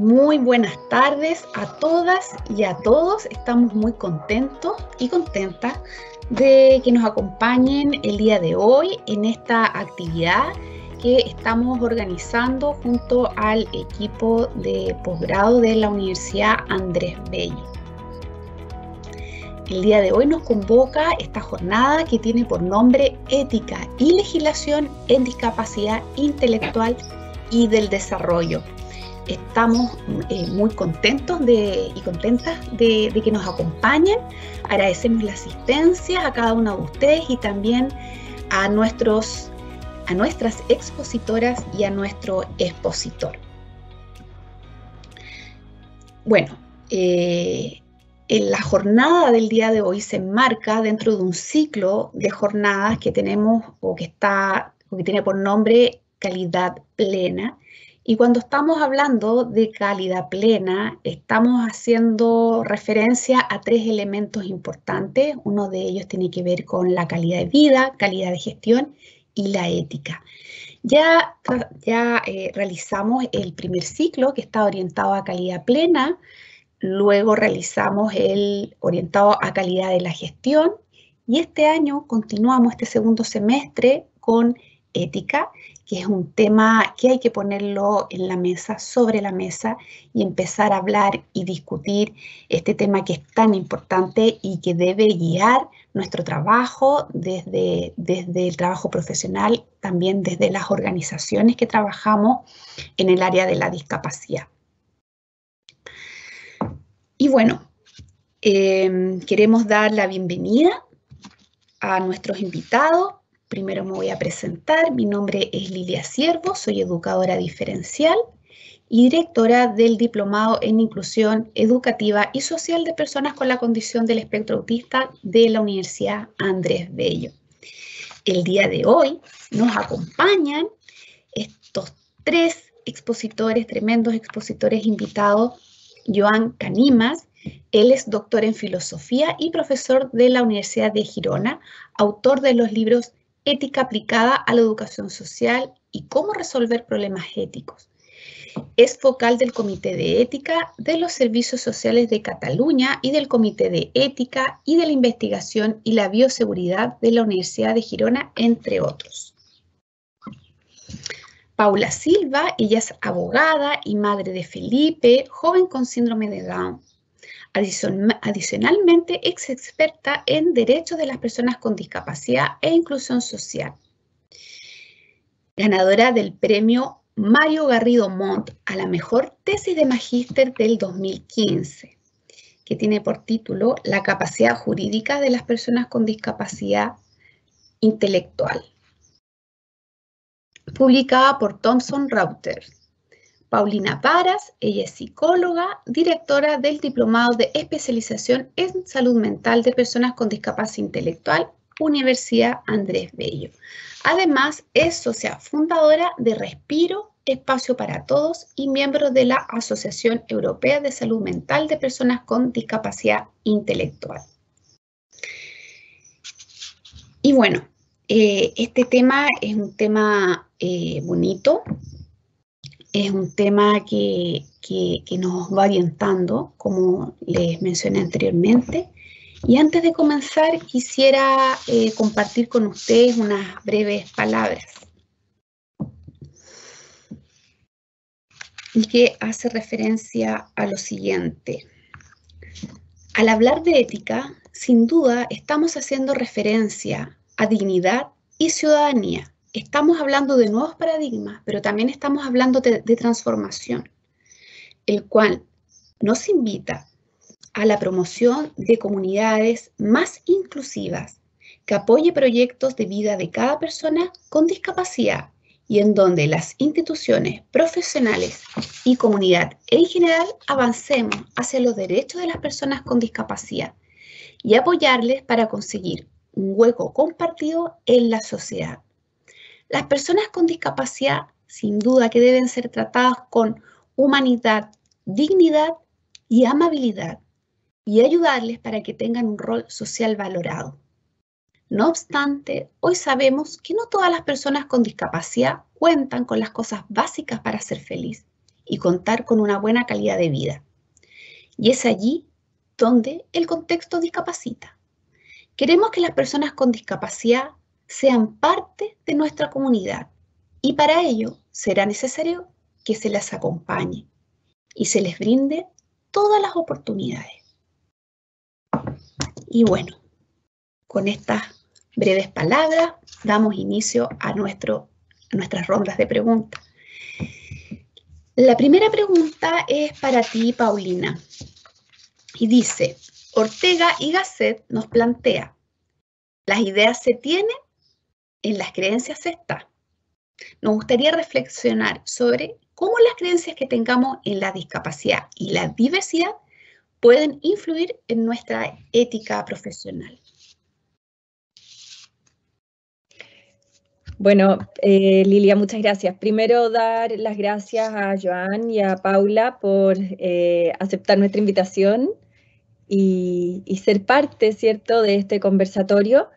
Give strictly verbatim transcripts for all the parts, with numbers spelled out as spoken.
Muy buenas tardes a todas y a todos. Estamos muy contentos y contentas de que nos acompañen el día de hoy en esta actividad que estamos organizando junto al equipo de posgrado de la Universidad Andrés Bello. El día de hoy nos convoca esta jornada que tiene por nombre Ética y Legislación en Discapacidad Intelectual y del Desarrollo. Estamos eh, muy contentos de, y contentas de, de que nos acompañen. Agradecemos la asistencia a cada uno de ustedes y también a, nuestros, a nuestras expositoras y a nuestro expositor. Bueno, eh, en la jornada del día de hoy se enmarca dentro de un ciclo de jornadas que tenemos o que, está, o que tiene por nombre Calidad Plena. Y cuando estamos hablando de calidad plena, estamos haciendo referencia a tres elementos importantes. Uno de ellos tiene que ver con la calidad de vida, calidad de gestión y la ética. Ya, ya eh, realizamos el primer ciclo que está orientado a calidad plena, luego realizamos el orientado a calidad de la gestión y este año continuamos este segundo semestre con ética, que es un tema que hay que ponerlo en la mesa, sobre la mesa, y empezar a hablar y discutir este tema que es tan importante y que debe guiar nuestro trabajo desde, desde el trabajo profesional, también desde las organizaciones que trabajamos en el área de la discapacidad. Y bueno, eh, queremos dar la bienvenida a nuestros invitados. Primero me voy a presentar. Mi nombre es Lilia Ciervo, soy educadora diferencial y directora del Diplomado en Inclusión Educativa y Social de Personas con la Condición del Espectro Autista de la Universidad Andrés Bello. El día de hoy nos acompañan estos tres expositores, tremendos expositores invitados. Joan Canimas, él es doctor en filosofía y profesor de la Universidad de Girona, autor de los libros Ética aplicada a la educación social y cómo resolver problemas éticos. Es vocal del Comité de Ética de los Servicios Sociales de Cataluña y del Comité de Ética y de la Investigación y la Bioseguridad de la Universidad de Girona, entre otros. Paula Silva, ella es abogada y madre de Felipe, joven con síndrome de Down. Adicionalmente, es experta en derechos de las personas con discapacidad e inclusión social. Ganadora del premio Mario Garrido Montt a la mejor tesis de magíster del dos mil quince, que tiene por título La capacidad jurídica de las personas con discapacidad intelectual, publicada por Thomson Reuters. Paulina Varas, ella es psicóloga, directora del Diplomado de Especialización en Salud Mental de Personas con Discapacidad Intelectual, Universidad Andrés Bello. Además, es socia fundadora de Respiro, Espacio para Todos y miembro de la Asociación Europea de Salud Mental de Personas con Discapacidad Intelectual. Y bueno, eh, este tema es un tema eh, bonito. Es un tema que, que, que nos va orientando, como les mencioné anteriormente. Y antes de comenzar, quisiera eh, compartir con ustedes unas breves palabras. Y que hace referencia a lo siguiente. Al hablar de ética, sin duda estamos haciendo referencia a dignidad y ciudadanía. Estamos hablando de nuevos paradigmas, pero también estamos hablando de, de transformación, el cual nos invita a la promoción de comunidades más inclusivas, que apoye proyectos de vida de cada persona con discapacidad y en donde las instituciones, profesionales y comunidad en general avancemos hacia los derechos de las personas con discapacidad y apoyarles para conseguir un hueco compartido en la sociedad. Las personas con discapacidad, sin duda, que deben ser tratadas con humanidad, dignidad y amabilidad y ayudarles para que tengan un rol social valorado. No obstante, hoy sabemos que no todas las personas con discapacidad cuentan con las cosas básicas para ser feliz y contar con una buena calidad de vida. Y es allí donde el contexto discapacita. Queremos que las personas con discapacidad sean parte de nuestra comunidad y para ello será necesario que se las acompañe y se les brinde todas las oportunidades. Y bueno, con estas breves palabras damos inicio a, nuestro, a nuestras rondas de preguntas. La primera pregunta es para ti, Paulina, y dice: Ortega y Gasset nos plantea, las ideas se tienen, en las creencias se está. Nos gustaría reflexionar sobre cómo las creencias que tengamos en la discapacidad y la diversidad pueden influir en nuestra ética profesional. Bueno, eh, Lilia, muchas gracias. Primero, dar las gracias a Joan y a Paula por eh, aceptar nuestra invitación y, y ser parte, ¿cierto?, de este conversatorio.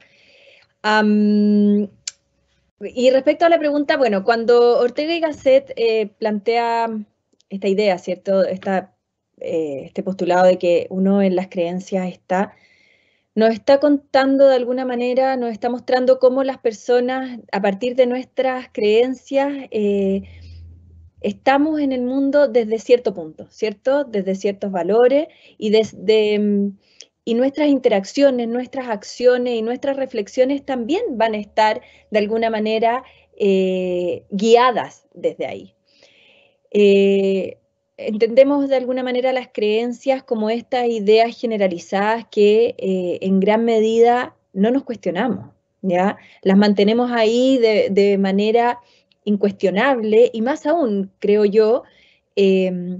Um, y respecto a la pregunta, bueno, cuando Ortega y Gasset eh, plantea esta idea, ¿cierto?, esta, eh, este postulado de que uno en las creencias está, nos está contando de alguna manera, nos está mostrando cómo las personas, a partir de nuestras creencias, eh, estamos en el mundo desde cierto punto, ¿cierto? Desde ciertos valores y desde... Y nuestras interacciones, nuestras acciones y nuestras reflexiones también van a estar de alguna manera eh, guiadas desde ahí. Eh, entendemos de alguna manera las creencias como estas ideas generalizadas que eh, en gran medida no nos cuestionamos, ¿ya? Las mantenemos ahí de, de manera incuestionable y más aún, creo yo, eh,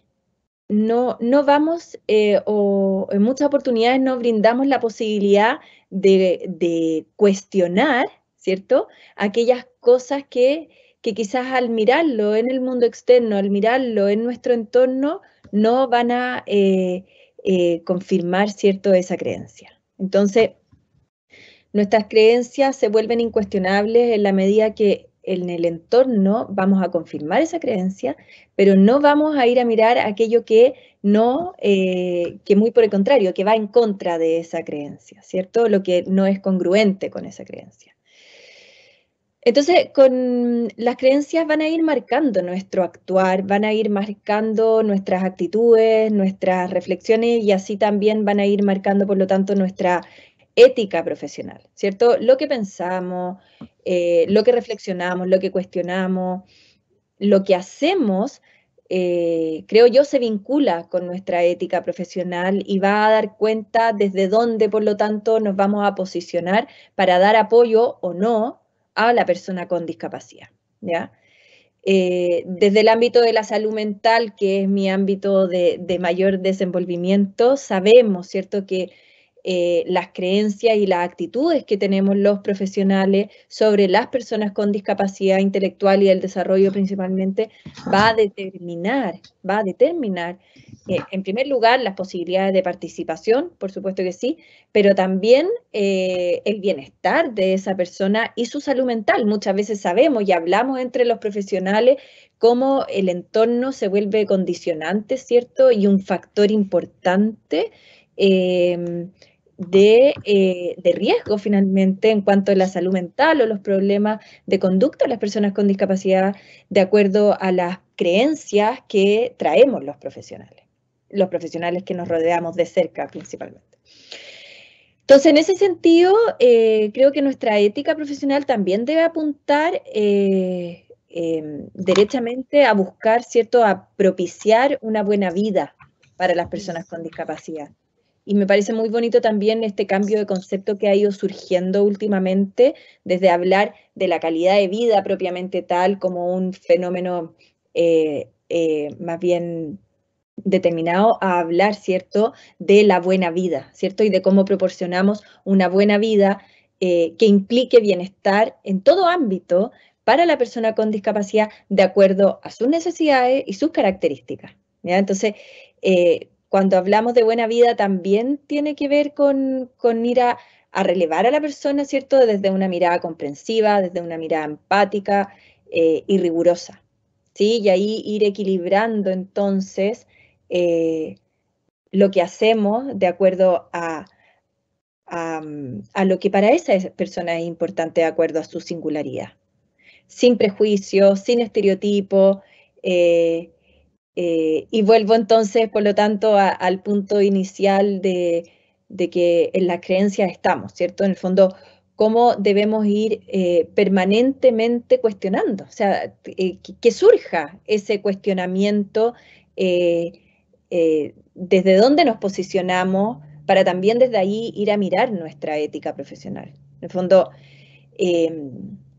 no, no vamos eh, o en muchas oportunidades no brindamos la posibilidad de, de cuestionar, ¿cierto?, aquellas cosas que que quizás al mirarlo en el mundo externo, al mirarlo en nuestro entorno, no van a eh, eh, confirmar, ¿cierto?, esa creencia. Entonces, nuestras creencias se vuelven incuestionables en la medida que en el entorno vamos a confirmar esa creencia, pero no vamos a ir a mirar aquello que no, eh, que muy por el contrario, que va en contra de esa creencia, ¿cierto?, lo que no es congruente con esa creencia. Entonces, con las creencias van a ir marcando nuestro actuar, van a ir marcando nuestras actitudes, nuestras reflexiones y así también van a ir marcando, por lo tanto, nuestra ética profesional, ¿cierto? Lo que pensamos, eh, lo que reflexionamos, lo que cuestionamos, lo que hacemos, eh, creo yo, se vincula con nuestra ética profesional y va a dar cuenta desde dónde, por lo tanto, nos vamos a posicionar para dar apoyo o no a la persona con discapacidad, ¿ya? Eh, desde el ámbito de la salud mental, que es mi ámbito de, de mayor desenvolvimiento, sabemos, ¿cierto?, que eh, las creencias y las actitudes que tenemos los profesionales sobre las personas con discapacidad intelectual y el desarrollo principalmente, va a determinar, va a determinar eh, en primer lugar, las posibilidades de participación, por supuesto que sí, pero también eh, el bienestar de esa persona y su salud mental. Muchas veces sabemos y hablamos entre los profesionales cómo el entorno se vuelve condicionante, ¿cierto? Y un factor importante eh, de, eh, de riesgo finalmente en cuanto a la salud mental o los problemas de conducta de las personas con discapacidad de acuerdo a las creencias que traemos los profesionales. los profesionales que nos rodeamos de cerca principalmente. Entonces, en ese sentido, eh, creo que nuestra ética profesional también debe apuntar eh, eh, derechamente a buscar, ¿cierto?, a propiciar una buena vida para las personas con discapacidad. Y me parece muy bonito también este cambio de concepto que ha ido surgiendo últimamente, desde hablar de la calidad de vida propiamente tal como un fenómeno eh, eh, más bien determinado a hablar, ¿cierto?, de la buena vida, ¿cierto?, y de cómo proporcionamos una buena vida eh, que implique bienestar en todo ámbito para la persona con discapacidad de acuerdo a sus necesidades y sus características, ¿ya? Entonces, eh, cuando hablamos de buena vida también tiene que ver con, con ir a, a relevar a la persona, ¿cierto?, desde una mirada comprensiva, desde una mirada empática eh, y rigurosa, ¿sí? Y ahí ir equilibrando entonces eh, lo que hacemos de acuerdo a, a, a lo que para esa persona es importante de acuerdo a su singularidad. Sin prejuicios, sin estereotipos, eh, eh, y vuelvo entonces, por lo tanto, a, al punto inicial de, de que en las creencias estamos, ¿cierto? En el fondo, cómo debemos ir eh, permanentemente cuestionando, o sea, eh, que, que surja ese cuestionamiento, eh, eh, desde dónde nos posicionamos, para también desde ahí ir a mirar nuestra ética profesional. En el fondo, eh,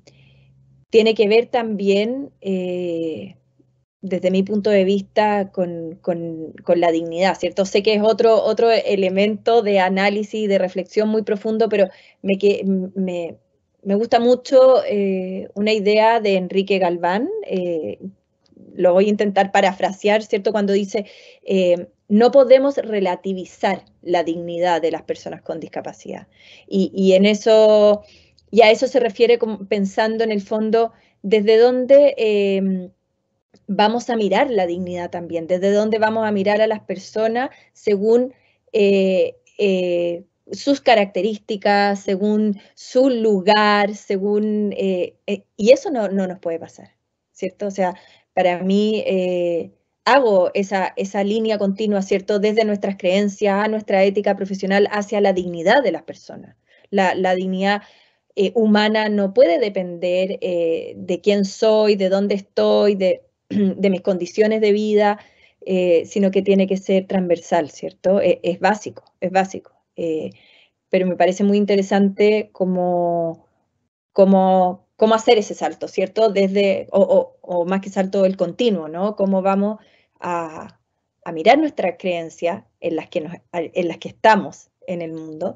tiene que ver también, eh, desde mi punto de vista, con, con, con la dignidad, ¿cierto? Sé que es otro, otro elemento de análisis, de reflexión muy profundo, pero me, me, me gusta mucho eh, una idea de Enrique Galván, eh, lo voy a intentar parafrasear, ¿cierto? Cuando dice, eh, no podemos relativizar la dignidad de las personas con discapacidad. Y, y en eso, y a eso se refiere como pensando en el fondo desde dónde eh, vamos a mirar la dignidad también, desde dónde vamos a mirar a las personas según eh, eh, sus características, según su lugar, según... Eh, eh, y eso no, no nos puede pasar, ¿cierto? O sea, para mí eh, hago esa, esa línea continua, ¿cierto? Desde nuestras creencias a nuestra ética profesional hacia la dignidad de las personas. La, la dignidad eh, humana no puede depender eh, de quién soy, de dónde estoy, de, de mis condiciones de vida, eh, sino que tiene que ser transversal, ¿cierto? Es, es básico, es básico. Eh, pero me parece muy interesante cómo, cómo, cómo hacer ese salto, ¿cierto? Desde, o, o, o más que salto, el continuo, ¿no? Cómo vamos a, a mirar nuestras creencias en las que, nos, en las que estamos en el mundo,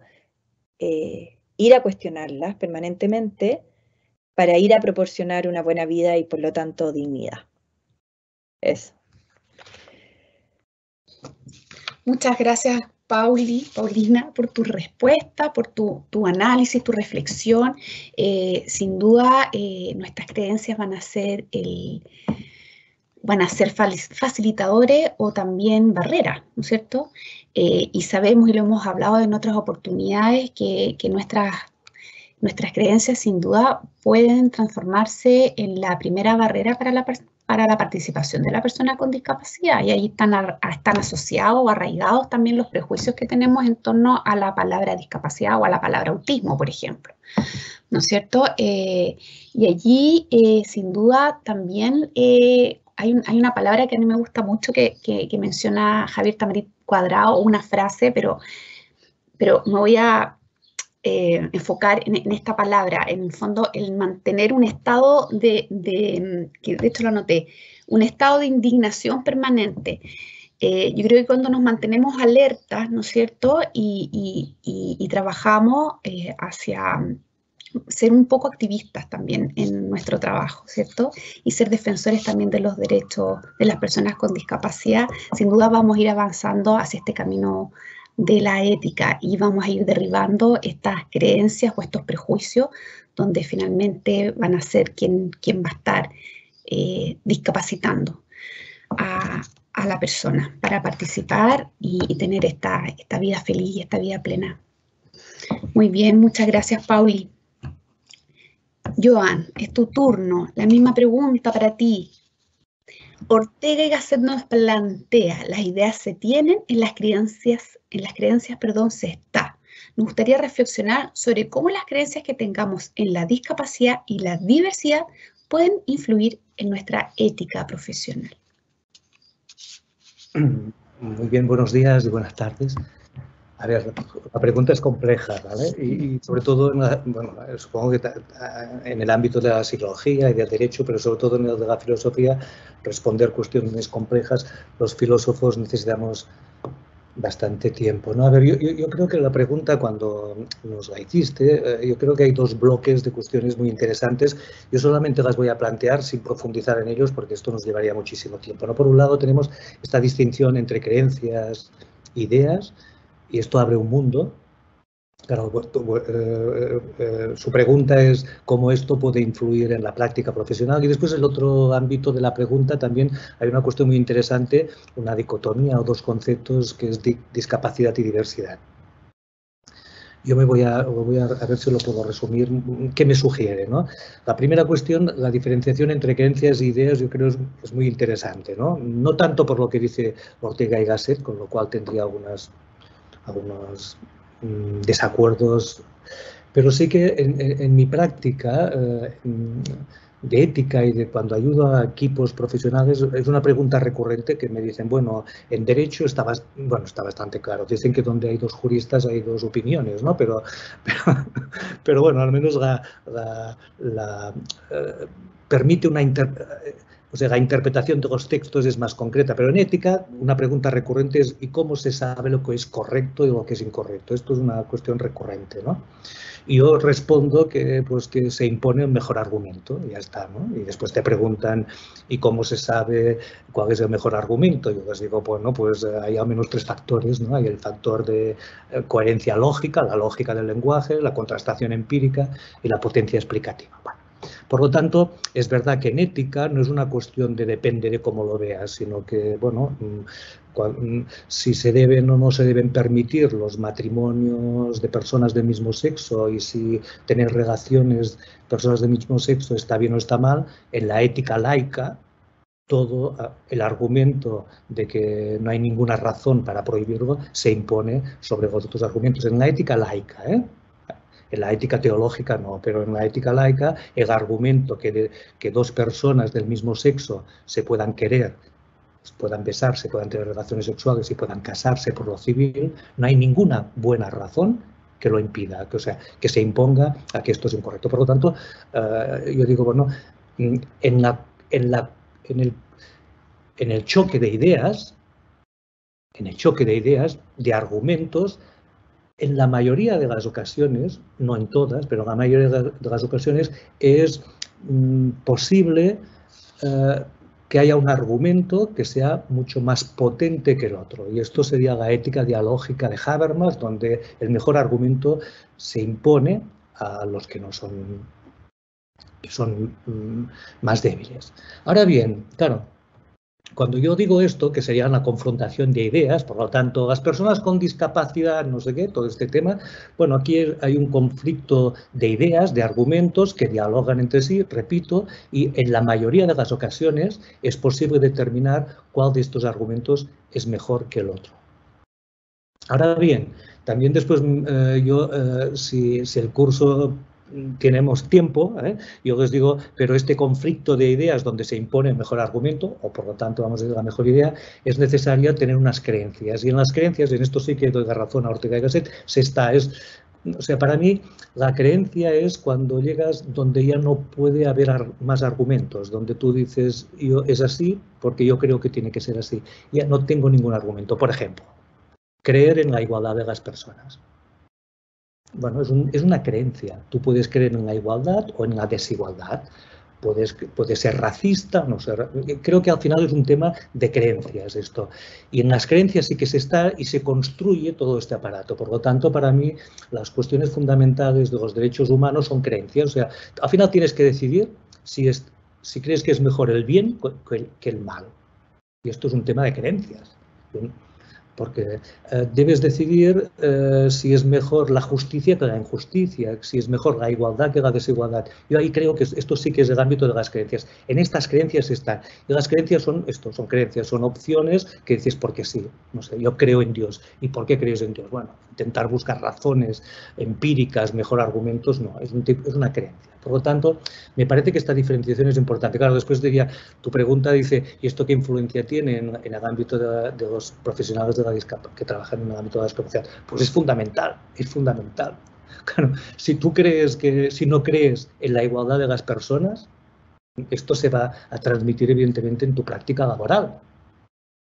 eh, ir a cuestionarlas permanentemente para ir a proporcionar una buena vida y por lo tanto dignidad. Eso. Muchas gracias, Pauli, Paulina, por tu respuesta, por tu, tu análisis, tu reflexión. Eh, sin duda, eh, nuestras creencias van a ser el, van a ser facilitadores o también barreras, ¿no es cierto? Eh, y sabemos, y lo hemos hablado en otras oportunidades, que, que nuestras, nuestras creencias sin duda pueden transformarse en la primera barrera para la, para la participación de la persona con discapacidad, y ahí están, están asociados o arraigados también los prejuicios que tenemos en torno a la palabra discapacidad o a la palabra autismo, por ejemplo, ¿no es cierto? Eh, y allí, eh, sin duda, también eh, hay, un, hay una palabra que a mí me gusta mucho que, que, que menciona Javier Tamarit Cuadrado, una frase, pero, pero me voy a eh, enfocar en, en esta palabra, en el fondo, el mantener un estado de, de, que de hecho lo anoté, un estado de indignación permanente. Eh, yo creo que cuando nos mantenemos alertas, ¿no es cierto? Y, y, y, y trabajamos eh, hacia ser un poco activistas también en nuestro trabajo, ¿cierto? Y ser defensores también de los derechos de las personas con discapacidad, sin duda vamos a ir avanzando hacia este camino de la ética y vamos a ir derribando estas creencias o estos prejuicios donde finalmente van a ser quien, quien va a estar eh, discapacitando a, a la persona para participar y, y tener esta, esta vida feliz y esta vida plena. Muy bien, muchas gracias, Pauli. Joan, es tu turno. La misma pregunta para ti. Ortega y Gasset nos plantea, las ideas se tienen, en las creencias, en las creencias, perdón, se está. Nos gustaría reflexionar sobre cómo las creencias que tengamos en la discapacidad y la diversidad pueden influir en nuestra ética profesional. Muy bien, buenos días y buenas tardes. A ver, la pregunta es compleja, ¿vale? Y, y sobre todo, en la, bueno, supongo que en el ámbito de la psicología y del derecho, pero sobre todo en el de la filosofía, responder cuestiones complejas, los filósofos necesitamos bastante tiempo, ¿no? A ver, yo, yo, yo creo que la pregunta, cuando nos la hiciste, eh, yo creo que hay dos bloques de cuestiones muy interesantes. Yo solamente las voy a plantear sin profundizar en ellos, porque esto nos llevaría muchísimo tiempo, ¿no? Por un lado, tenemos esta distinción entre creencias, ideas, y esto abre un mundo, Claro, eh, eh, su pregunta es cómo esto puede influir en la práctica profesional. Y después el otro ámbito de la pregunta también hay una cuestión muy interesante, una dicotomía o dos conceptos que es di discapacidad y diversidad. Yo me voy a, voy a, a ver si lo puedo resumir. ¿Qué me sugiere, ¿no? La primera cuestión, la diferenciación entre creencias e ideas, yo creo es, es muy interesante, ¿no? No tanto por lo que dice Ortega y Gasset, con lo cual tendría algunas, algunos mmm, desacuerdos, pero sí que en, en, en mi práctica eh, de ética y de cuando ayudo a equipos profesionales, es una pregunta recurrente que me dicen, bueno, en derecho está, bueno, está bastante claro. Dicen que donde hay dos juristas hay dos opiniones, ¿no? Pero, pero, pero bueno, al menos la, la, la eh, permite una interpretación. O sea, la interpretación de los textos es más concreta, pero en ética una pregunta recurrente es ¿y cómo se sabe lo que es correcto y lo que es incorrecto? Esto es una cuestión recurrente, ¿no? Y yo respondo que, pues, que se impone un mejor argumento, y ya está, ¿no? Y después te preguntan ¿y cómo se sabe cuál es el mejor argumento? Yo les digo, bueno, pues hay al menos tres factores, ¿no? Hay el factor de coherencia lógica, la lógica del lenguaje, la contrastación empírica y la potencia explicativa. Bueno. Por lo tanto, es verdad que en ética no es una cuestión de depende de cómo lo veas, sino que, bueno, si se deben o no se deben permitir los matrimonios de personas del mismo sexo y si tener relaciones personas del mismo sexo está bien o está mal, en la ética laica, todo el argumento de que no hay ninguna razón para prohibirlo se impone sobre los otros argumentos. En la ética laica, ¿eh? En la ética teológica no, pero en la ética laica el argumento que, de, que dos personas del mismo sexo se puedan querer, puedan besarse, puedan tener relaciones sexuales y puedan casarse por lo civil, no hay ninguna buena razón que lo impida, que, o sea, que se imponga a que esto es incorrecto. Por lo tanto, uh, yo digo, bueno, en, la, en, la, en, el, en el choque de ideas, en el choque de ideas, de argumentos, en la mayoría de las ocasiones, no en todas, pero en la mayoría de las ocasiones es mm, posible uh, que haya un argumento que sea mucho más potente que el otro. Y esto sería la ética dialógica de Habermas, donde el mejor argumento se impone a los que no son, que son mm, más débiles. Ahora bien, claro, cuando yo digo esto, que sería una confrontación de ideas, por lo tanto, las personas con discapacidad, no sé qué, todo este tema, bueno, aquí hay un conflicto de ideas, de argumentos que dialogan entre sí, repito, y en la mayoría de las ocasiones es posible determinar cuál de estos argumentos es mejor que el otro. Ahora bien, también después eh, yo, eh, si, si el curso tenemos tiempo, ¿eh? Yo les digo, pero este conflicto de ideas donde se impone el mejor argumento, o por lo tanto, vamos a decir, la mejor idea, es necesario tener unas creencias. Y en las creencias, en esto sí que doy la razón a Ortega y Gasset, se está, es, o sea, para mí la creencia es cuando llegas donde ya no puede haber ar más argumentos, donde tú dices, yo es así porque yo creo que tiene que ser así. Ya no tengo ningún argumento. Por ejemplo, creer en la igualdad de las personas. Bueno, es, un, es una creencia. Tú puedes creer en la igualdad o en la desigualdad. Puedes, puedes ser racista, no ser. Creo que al final es un tema de creencias esto. Y en las creencias sí que se está y se construye todo este aparato. Por lo tanto, para mí, las cuestiones fundamentales de los derechos humanos son creencias. O sea, al final tienes que decidir si, es, si crees que es mejor el bien que el, que el mal. Y esto es un tema de creencias. Porque eh, debes decidir eh, si es mejor la justicia que la injusticia, si es mejor la igualdad que la desigualdad. Yo ahí creo que esto sí que es el ámbito de las creencias. En estas creencias están. Y las creencias son esto, son creencias, son opciones que dices porque sí. No sé, yo creo en Dios. ¿Y por qué crees en Dios? Bueno, intentar buscar razones empíricas, mejor argumentos, no, es, un tipo, es una creencia. Por lo tanto, me parece que esta diferenciación es importante. Claro, después diría, tu pregunta dice, ¿y esto qué influencia tiene en, en el ámbito de, de los profesionales de la discapacidad, que trabajan en el ámbito de la discapacidad? Pues es fundamental, es fundamental. Claro, si tú crees que, si no crees en la igualdad de las personas, esto se va a transmitir evidentemente en tu práctica laboral.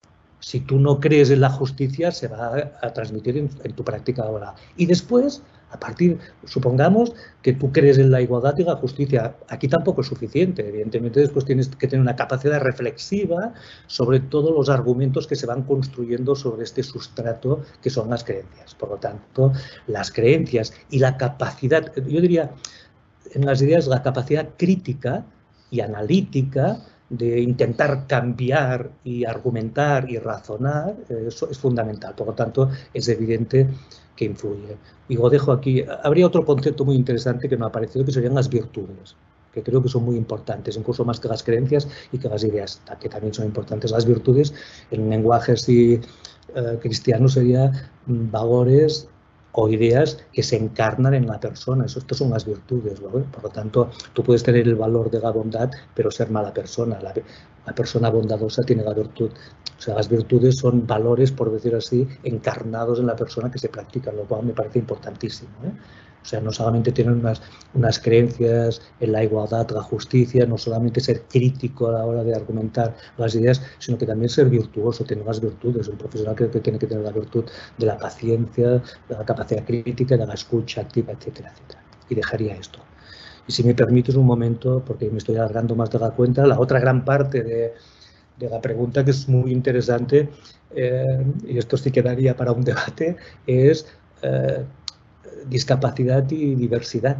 Si tú no crees en la justicia, se va a, a transmitir en, en tu práctica laboral. Y después A partir, supongamos que tú crees en la igualdad y la justicia. Aquí tampoco es suficiente. Evidentemente, después tienes que tener una capacidad reflexiva sobre todos los argumentos que se van construyendo sobre este sustrato que son las creencias. Por lo tanto, las creencias y la capacidad, yo diría, en las ideas, la capacidad crítica y analítica de intentar cambiar y argumentar y razonar, eso es fundamental. Por lo tanto, es evidente que influye. Y lo dejo aquí. Habría otro concepto muy interesante que me ha parecido, que serían las virtudes, que creo que son muy importantes, incluso más que las creencias y que las ideas, que también son importantes. Las virtudes, en un lenguaje así eh, cristiano, serían valores o ideas que se encarnan en la persona. Eso, estas son las virtudes, ¿vale? Por lo tanto, tú puedes tener el valor de la bondad, pero ser mala persona. La, la persona bondadosa tiene la virtud. O sea, las virtudes son valores, por decir así, encarnados en la persona que se practican, lo cual me parece importantísimo, ¿eh? O sea, no solamente tener unas, unas creencias en la igualdad, la justicia, no solamente ser crítico a la hora de argumentar las ideas, sino que también ser virtuoso, tener las virtudes. Un profesional creo que tiene que tener la virtud de la paciencia, de la capacidad crítica, de la escucha activa, etcétera, etcétera. Y dejaría esto. Y si me permites un momento, porque me estoy alargando más de la cuenta, la otra gran parte de, de la pregunta, que es muy interesante, eh, y esto sí quedaría para un debate, es eh, discapacidad y diversidad.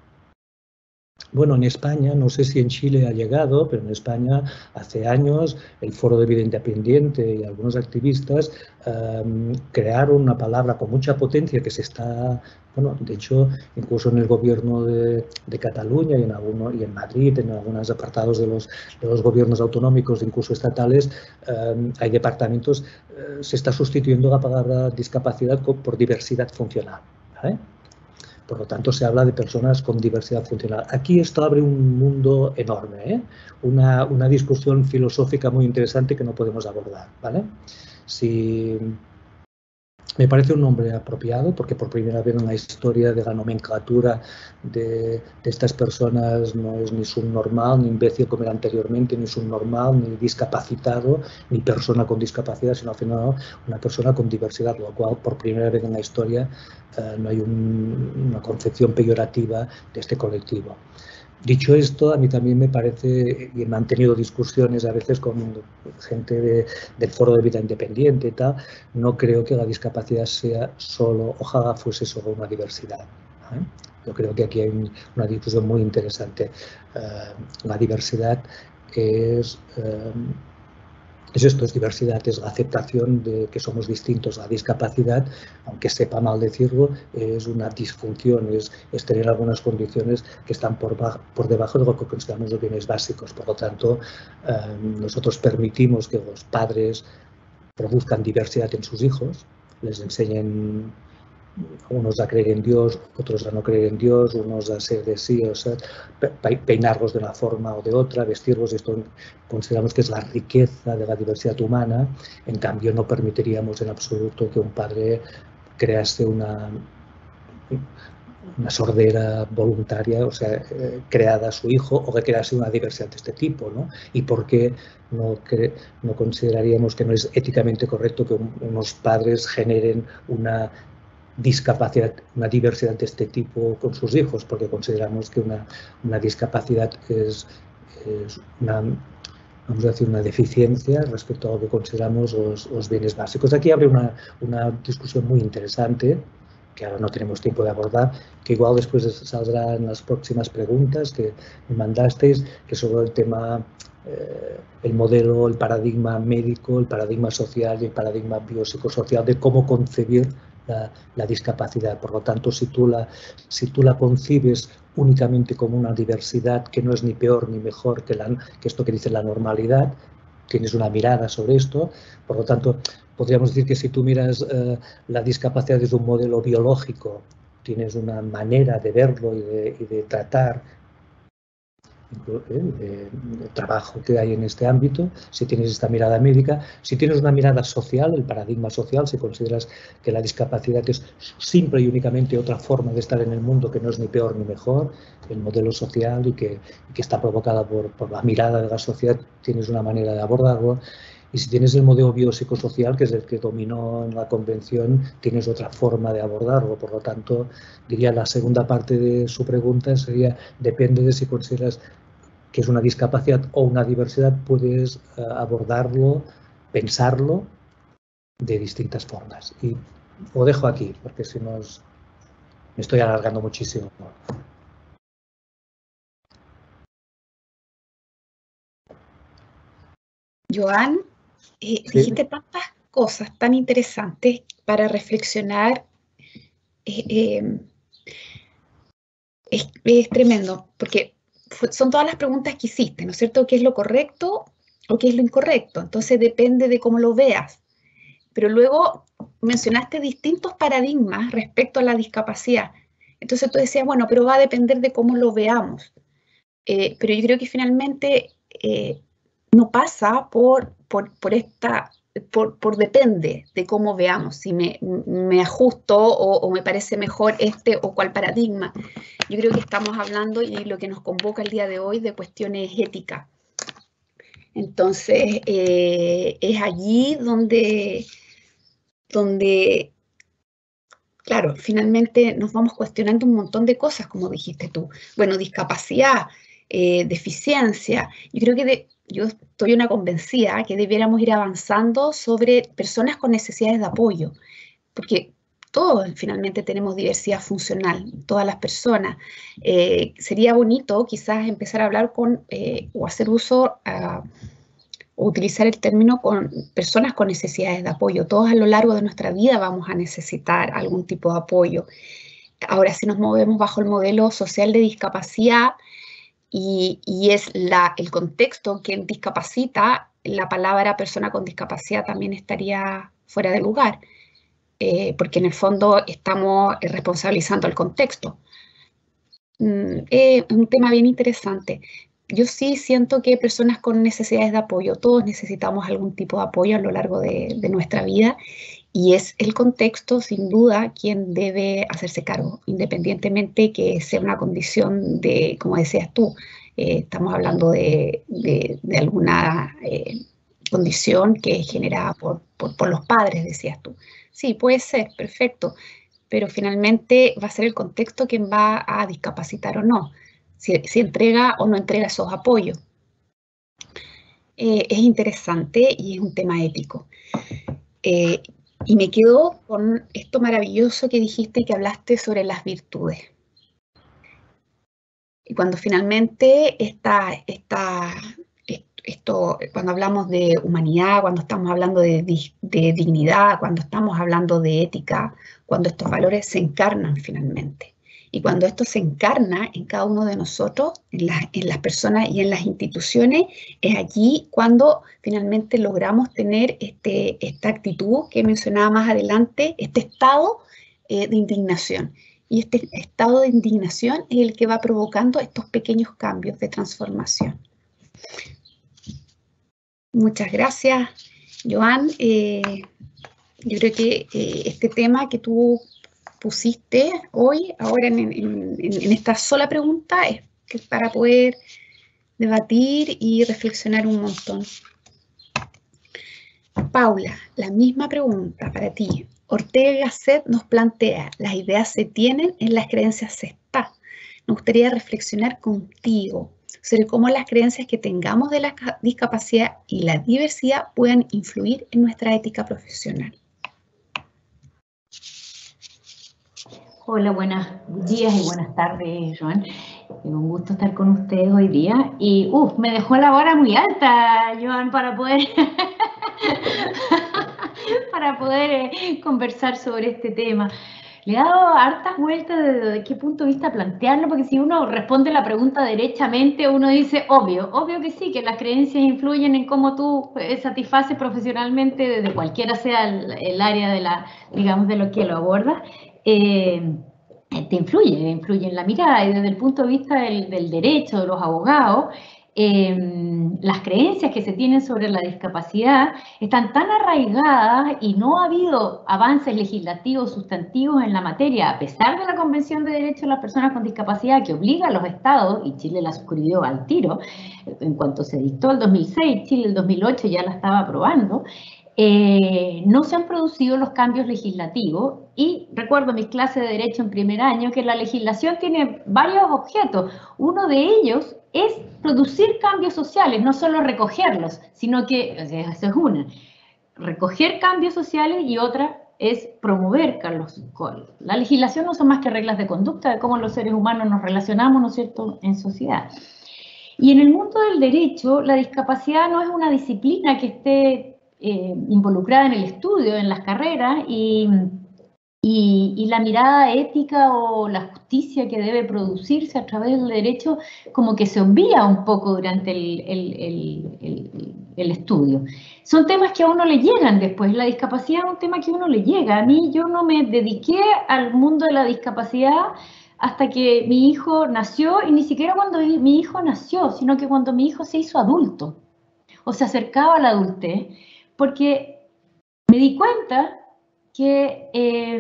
Bueno, en España, no sé si en Chile ha llegado, pero en España hace años el Foro de Vida Independiente y algunos activistas um, crearon una palabra con mucha potencia que se está, bueno, de hecho, incluso en el gobierno de, de Cataluña y en, alguno, y en Madrid, en algunos apartados de los, de los gobiernos autonómicos, incluso estatales, um, hay departamentos, uh, se está sustituyendo la palabra discapacidad por diversidad funcional, ¿vale? Por lo tanto, se habla de personas con diversidad funcional. Aquí esto abre un mundo enorme, ¿eh? una, una discusión filosófica muy interesante que no podemos abordar, ¿vale? Si me parece un nombre apropiado, porque por primera vez en la historia de la nomenclatura de, de estas personas no es ni subnormal, ni imbécil como era anteriormente, ni subnormal, ni discapacitado, ni persona con discapacidad, sino al final una persona con diversidad, lo cual por primera vez en la historia eh, no hay un, una concepción peyorativa de este colectivo. Dicho esto, a mí también me parece, y he mantenido discusiones a veces con gente de, del Foro de Vida Independiente y tal, no creo que la discapacidad sea solo, ojalá fuese solo una diversidad, ¿eh? Yo creo que aquí hay una discusión muy interesante. Uh, la diversidad es... Uh, Es esto, es diversidad, es la aceptación de que somos distintos. La discapacidad, aunque sepa mal decirlo, es una disfunción, es, es tener algunas condiciones que están por, por debajo de lo que consideramos los bienes básicos. Por lo tanto, eh, nosotros permitimos que los padres produzcan diversidad en sus hijos, les enseñen unos a creer en Dios, otros a no creer en Dios, unos a ser de sí, o sea, peinarlos de una forma o de otra, vestirlos. Esto consideramos que es la riqueza de la diversidad humana. En cambio, no permitiríamos en absoluto que un padre crease una, una sordera voluntaria, o sea, eh, creada a su hijo, o que crease una diversidad de este tipo, ¿no? ¿Y por qué no, cre no consideraríamos que no es éticamente correcto que un, unos padres generen una discapacidad, una diversidad de este tipo con sus hijos? Porque consideramos que una, una discapacidad es, es una, vamos a decir, una deficiencia respecto a lo que consideramos los, los bienes básicos. Aquí abre una, una discusión muy interesante, que ahora no tenemos tiempo de abordar, que igual después saldrá en las próximas preguntas que me mandasteis, que sobre el tema, eh, el modelo, el paradigma médico, el paradigma social y el paradigma biopsicosocial de cómo concebir La, la discapacidad. Por lo tanto, si tú, la, si tú la concibes únicamente como una diversidad que no es ni peor ni mejor que, la, que esto que dice la normalidad, tienes una mirada sobre esto. Por lo tanto, podríamos decir que si tú miras eh, la discapacidad desde un modelo biológico, tienes una manera de verlo y de, y de tratar el trabajo que hay en este ámbito. Si tienes esta mirada médica, si tienes una mirada social, el paradigma social, si consideras que la discapacidad es simple y únicamente otra forma de estar en el mundo que no es ni peor ni mejor, el modelo social y que, y que está provocada por, por la mirada de la sociedad, tienes una manera de abordarlo. Y si tienes el modelo biopsicosocial, que es el que dominó en la convención, tienes otra forma de abordarlo. Por lo tanto, diría la segunda parte de su pregunta sería, depende de si consideras que es una discapacidad o una diversidad, puedes uh, abordarlo, pensarlo de distintas formas. Y lo dejo aquí, porque si no es, me estoy alargando muchísimo. Joan, eh, sí. Dijiste tantas cosas tan interesantes para reflexionar. Eh, eh, es, es tremendo, porque son todas las preguntas que hiciste, ¿no es cierto? ¿Qué es lo correcto o qué es lo incorrecto? Entonces depende de cómo lo veas. Pero luego mencionaste distintos paradigmas respecto a la discapacidad. Entonces tú decías, bueno, pero va a depender de cómo lo veamos. Eh, pero yo creo que finalmente eh, no pasa por, por, por esta, por, por depende de cómo veamos, si me, me ajusto o, o me parece mejor este o cual paradigma. Yo creo que estamos hablando, y lo que nos convoca el día de hoy, de cuestiones éticas. Entonces, eh, es allí donde, donde, claro, finalmente nos vamos cuestionando un montón de cosas, como dijiste tú. Bueno, discapacidad, eh, deficiencia. Yo creo que de, yo estoy una convencida que debiéramos ir avanzando sobre personas con necesidades de apoyo, porque todos finalmente tenemos diversidad funcional, todas las personas. Eh, sería bonito quizás empezar a hablar con eh, o hacer uso a, o utilizar el término con personas con necesidades de apoyo. Todos a lo largo de nuestra vida vamos a necesitar algún tipo de apoyo. Ahora, si nos movemos bajo el modelo social de discapacidad y, y es la, el contexto quien discapacita, la palabra persona con discapacidad también estaría fuera de lugar. Eh, porque en el fondo estamos responsabilizando el contexto. Mm, es un tema bien interesante. Yo sí siento que personas con necesidades de apoyo, todos necesitamos algún tipo de apoyo a lo largo de, de nuestra vida, y es el contexto, sin duda, quien debe hacerse cargo, independientemente que sea una condición de, como decías tú, eh, estamos hablando de, de, de alguna eh, condición que es generada por, por, por los padres, decías tú. Sí, puede ser, perfecto, pero finalmente va a ser el contexto quien va a discapacitar o no, si, si entrega o no entrega esos apoyos. Eh, es interesante y es un tema ético. Eh, y me quedo con esto maravilloso que dijiste, que hablaste sobre las virtudes. Y cuando finalmente esta, esta, esto, cuando hablamos de humanidad, cuando estamos hablando de, de dignidad, cuando estamos hablando de ética, cuando estos valores se encarnan finalmente. Y cuando esto se encarna en cada uno de nosotros, en, la, en las personas y en las instituciones, es allí cuando finalmente logramos tener este, esta actitud que mencionaba más adelante, este estado eh, de indignación. Y este estado de indignación es el que va provocando estos pequeños cambios de transformación. Muchas gracias, Joan. Eh, yo creo que eh, este tema que tú pusiste hoy, ahora en, en, en esta sola pregunta, es que para poder debatir y reflexionar un montón. Paula, la misma pregunta para ti. Ortega y Gasset nos plantea, las ideas se tienen, en las creencias se está. Me gustaría reflexionar contigo sobre cómo las creencias que tengamos de la discapacidad y la diversidad puedan influir en nuestra ética profesional. Hola, buenos días y buenas tardes, Joan. Un gusto estar con ustedes hoy día. Y, uff, me dejó la vara muy alta, Joan, para poder, para poder eh, conversar sobre este tema. Le he dado hartas vueltas desde de qué punto de vista plantearlo, porque si uno responde la pregunta derechamente, uno dice, obvio, obvio que sí, que las creencias influyen en cómo tú satisfaces profesionalmente, desde cualquiera sea el, el área de la, digamos, de lo que lo abordas. Eh, te influye, influye en la mirada, y desde el punto de vista del, del derecho, de los abogados, eh, las creencias que se tienen sobre la discapacidad están tan arraigadas y no ha habido avances legislativos sustantivos en la materia, a pesar de la Convención de Derechos de las Personas con Discapacidad que obliga a los estados, y Chile la suscribió al tiro, en cuanto se dictó el dos mil seis, Chile el dos mil ocho ya la estaba aprobando. Eh, no se han producido los cambios legislativos y recuerdo mis clases de Derecho en primer año que la legislación tiene varios objetos. Uno de ellos es producir cambios sociales, no solo recogerlos, sino que, o sea, eso es una, recoger cambios sociales y otra es promover los. La legislación no son más que reglas de conducta de cómo los seres humanos nos relacionamos, ¿no es cierto?, en sociedad. Y en el mundo del derecho, la discapacidad no es una disciplina que esté Eh, involucrada en el estudio, en las carreras, y, y, y la mirada ética o la justicia que debe producirse a través del derecho como que se obvia un poco durante el, el, el, el, el estudio. Son temas que a uno le llegan después. La discapacidad es un tema que a uno le llega. A mí yo no me dediqué al mundo de la discapacidad hasta que mi hijo nació, y ni siquiera cuando mi hijo nació, sino que cuando mi hijo se hizo adulto o se acercaba a la adultez, porque me di cuenta que, eh,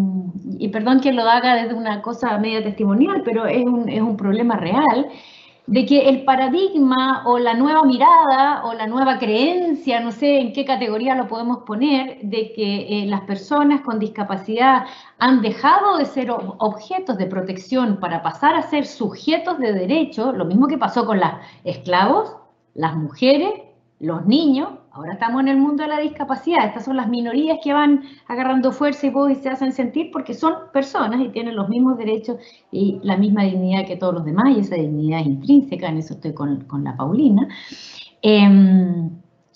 y perdón que lo haga desde una cosa media testimonial, pero es un, es un problema real, de que el paradigma o la nueva mirada o la nueva creencia, no sé en qué categoría lo podemos poner, de que eh, las personas con discapacidad han dejado de ser objetos de protección para pasar a ser sujetos de derecho, lo mismo que pasó con los esclavos, las mujeres, los niños. Ahora estamos en el mundo de la discapacidad. Estas son las minorías que van agarrando fuerza y voz y se hacen sentir porque son personas y tienen los mismos derechos y la misma dignidad que todos los demás, y esa dignidad es intrínseca, en eso estoy con, con la Paulina. Eh,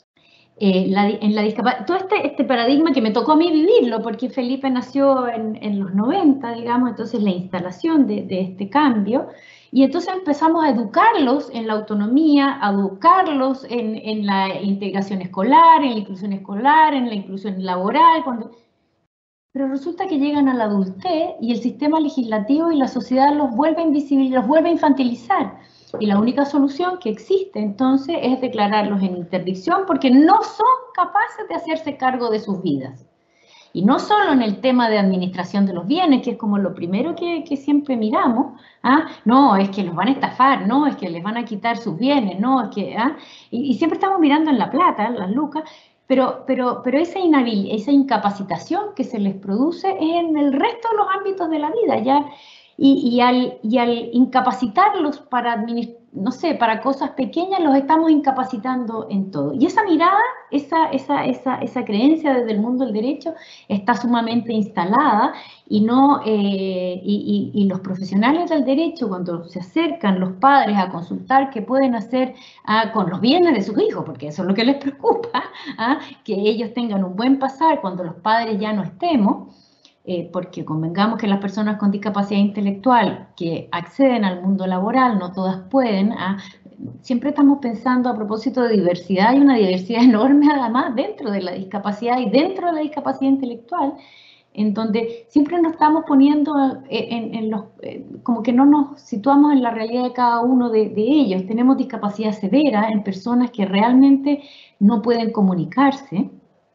eh, la, en la discapacidad, todo este, este paradigma que me tocó a mí vivirlo, porque Felipe nació en, en los noventa, digamos, entonces la instalación de, de este cambio. Y entonces empezamos a educarlos en la autonomía, a educarlos en, en la integración escolar, en la inclusión escolar, en la inclusión laboral. Cuando... Pero resulta que llegan a la adultez y el sistema legislativo y la sociedad los vuelve invisibles, los vuelve a infantilizar. Y la única solución que existe entonces es declararlos en interdicción porque no son capaces de hacerse cargo de sus vidas. Y no solo en el tema de administración de los bienes, que es como lo primero que, que siempre miramos, ¿ah? No, es que los van a estafar, no, es que les van a quitar sus bienes, no, es que, ¿ah? y, y siempre estamos mirando en la plata, las lucas, pero, pero, pero esa, inhabil, esa incapacitación que se les produce es en el resto de los ámbitos de la vida, ya, y, y, al, y al incapacitarlos para administrar, no sé, para cosas pequeñas, los estamos incapacitando en todo. Y esa mirada, esa, esa, esa, esa creencia desde el mundo del derecho está sumamente instalada y, no, eh, y, y, y los profesionales del derecho, cuando se acercan los padres a consultar qué pueden hacer ah, con los bienes de sus hijos, porque eso es lo que les preocupa, ah, que ellos tengan un buen pasar cuando los padres ya no estemos, Eh, porque convengamos que las personas con discapacidad intelectual que acceden al mundo laboral, no todas pueden, ¿ah? Siempre estamos pensando a propósito de diversidad, hay una diversidad enorme además dentro de la discapacidad y dentro de la discapacidad intelectual, en donde siempre nos estamos poniendo en, en los, como que no nos situamos en la realidad de cada uno de, de ellos. Tenemos discapacidad severa en personas que realmente no pueden comunicarse,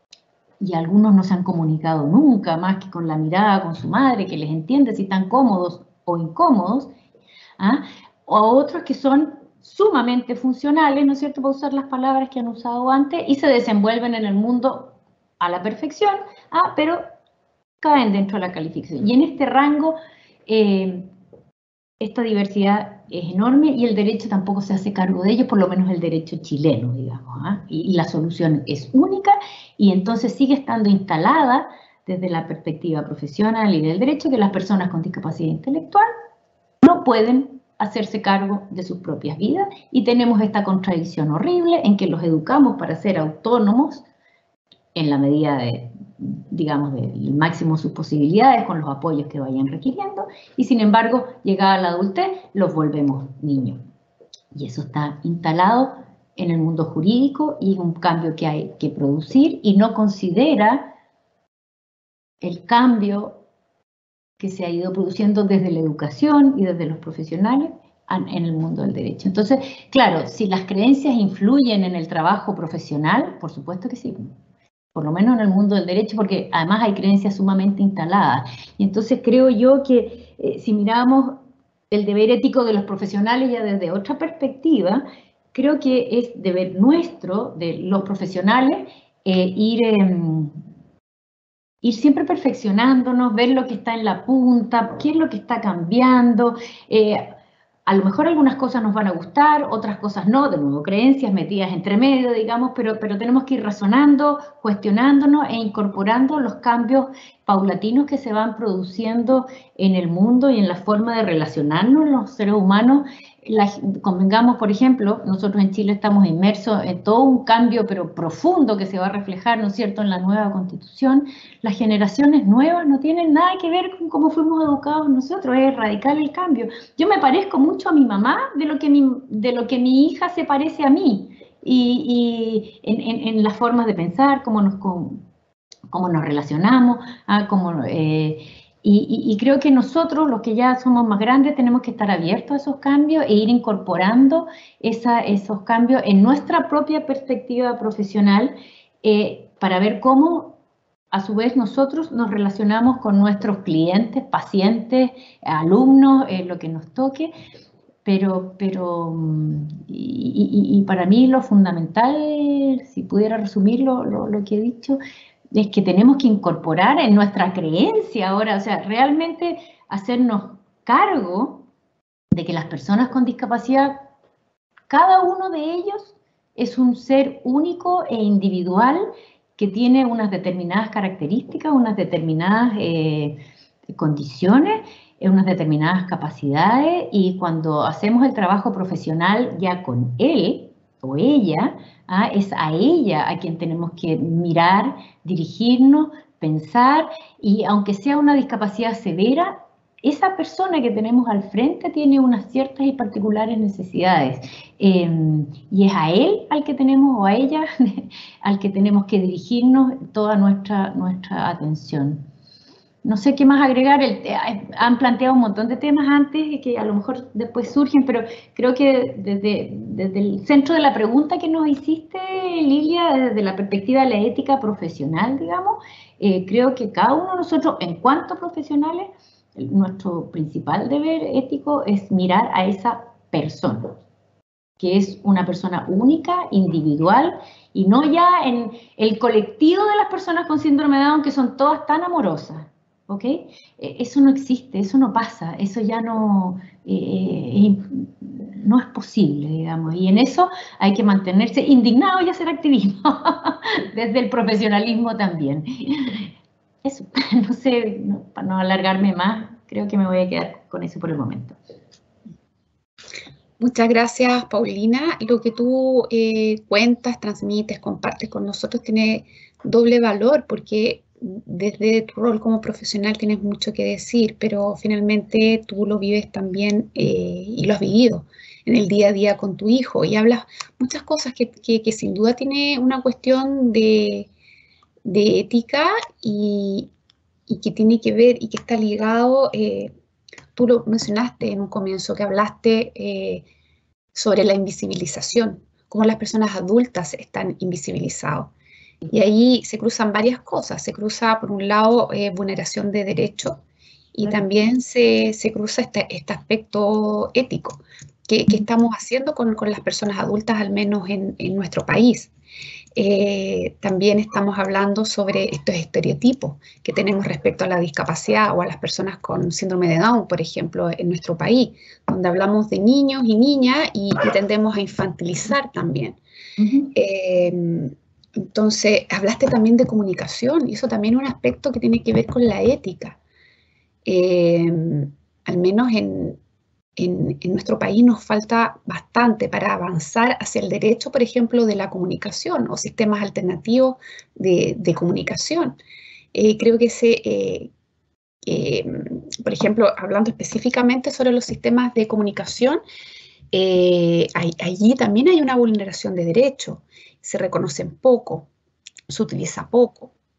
y algunos no se han comunicado nunca, más que con la mirada con su madre, que les entiende si están cómodos o incómodos, ¿ah? O a otros que son sumamente funcionales, ¿no es cierto?, para usar las palabras que han usado antes, y se desenvuelven en el mundo a la perfección, ¿ah? Pero caen dentro de la calificación. Y en este rango, eh, esta diversidad es enorme y el derecho tampoco se hace cargo de ello, por lo menos el derecho chileno, digamos, ¿ah? y, y la solución es única y entonces sigue estando instalada desde la perspectiva profesional y del derecho que las personas con discapacidad intelectual no pueden hacerse cargo de sus propias vidas y tenemos esta contradicción horrible en que los educamos para ser autónomos en la medida de, digamos, del máximo de sus posibilidades, con los apoyos que vayan requiriendo, y sin embargo, llegada a la adultez, los volvemos niños. Y eso está instalado en el mundo jurídico y es un cambio que hay que producir y no considera el cambio que se ha ido produciendo desde la educación y desde los profesionales en el mundo del derecho. Entonces, claro, si las creencias influyen en el trabajo profesional, por supuesto que sí, por lo menos en el mundo del derecho, porque además hay creencias sumamente instaladas. Y entonces creo yo que eh, si miramos el deber ético de los profesionales ya desde otra perspectiva, creo que es deber nuestro, de los profesionales, eh, ir, eh, ir siempre perfeccionándonos, ver lo que está en la punta, qué es lo que está cambiando. Eh, a lo mejor algunas cosas nos van a gustar, otras cosas no, de nuevo, creencias metidas entre medio, digamos, pero, pero tenemos que ir razonando, cuestionándonos e incorporando los cambios paulatinos que se van produciendo en el mundo y en la forma de relacionarnos los seres humanos. La, convengamos, por ejemplo, nosotros en Chile estamos inmersos en todo un cambio, pero profundo, que se va a reflejar, ¿no es cierto?, en la nueva Constitución. Las generaciones nuevas no tienen nada que ver con cómo fuimos educados nosotros, es radical el cambio. Yo me parezco mucho a mi mamá de lo que mi, de lo que mi hija se parece a mí, y, y en, en, en las formas de pensar, cómo nos, cómo nos relacionamos, ah, cómo... Eh, Y, y, y creo que nosotros, los que ya somos más grandes, tenemos que estar abiertos a esos cambios e ir incorporando esa, esos cambios en nuestra propia perspectiva profesional, eh, para ver cómo, a su vez, nosotros nos relacionamos con nuestros clientes, pacientes, alumnos, eh, lo que nos toque. Pero, pero y, y, y para mí lo fundamental, si pudiera resumir lo, lo, lo que he dicho, es que tenemos que incorporar en nuestra creencia ahora, o sea, realmente hacernos cargo de que las personas con discapacidad, cada uno de ellos es un ser único e individual que tiene unas determinadas características, unas determinadas eh, condiciones, unas determinadas capacidades, y cuando hacemos el trabajo profesional ya con él o ella, ¿ah? Es a ella a quien tenemos que mirar, dirigirnos, pensar, y aunque sea una discapacidad severa, esa persona que tenemos al frente tiene unas ciertas y particulares necesidades, eh, y es a él al que tenemos, o a ella, al que tenemos que dirigirnos toda nuestra, nuestra atención. No sé qué más agregar, el, han planteado un montón de temas antes que a lo mejor después surgen, pero creo que desde, desde el centro de la pregunta que nos hiciste, Lilia, desde la perspectiva de la ética profesional, digamos, eh, creo que cada uno de nosotros, en cuanto profesionales, nuestro principal deber ético es mirar a esa persona, que es una persona única, individual, y no ya en el colectivo de las personas con síndrome de Down, que son todas tan amorosas. ¿Ok? Eso no existe, eso no pasa, eso ya no, eh, no es posible, digamos, y en eso hay que mantenerse indignado y hacer activismo, desde el profesionalismo también. Eso, no sé, no, para no alargarme más, creo que me voy a quedar con eso por el momento. Muchas gracias, Paulina. Lo que tú eh, cuentas, transmites, compartes con nosotros tiene doble valor, porque desde tu rol como profesional tienes mucho que decir, pero finalmente tú lo vives también eh, y lo has vivido en el día a día con tu hijo, y hablas muchas cosas que, que, que sin duda tiene una cuestión de, de ética y, y que tiene que ver y que está ligado, eh, tú lo mencionaste en un comienzo, que hablaste eh, sobre la invisibilización, cómo las personas adultas están invisibilizadas. Y ahí se cruzan varias cosas. Se cruza, por un lado, eh, vulneración de derechos, y también se, se cruza este, este aspecto ético que, que estamos haciendo con, con las personas adultas, al menos en, en nuestro país. Eh, también estamos hablando sobre estos estereotipos que tenemos respecto a la discapacidad o a las personas con síndrome de Down, por ejemplo, en nuestro país, donde hablamos de niños y niñas y, y tendemos a infantilizar también. Uh-huh. eh, Entonces, hablaste también de comunicación, y eso también es un aspecto que tiene que ver con la ética. Eh, al menos en, en, en nuestro país nos falta bastante para avanzar hacia el derecho, por ejemplo, de la comunicación o sistemas alternativos de, de comunicación. Eh, creo que ese, eh, eh, por ejemplo, hablando específicamente sobre los sistemas de comunicación, eh, hay, allí también hay una vulneración de derechos. Se reconocen poco, se utiliza poco.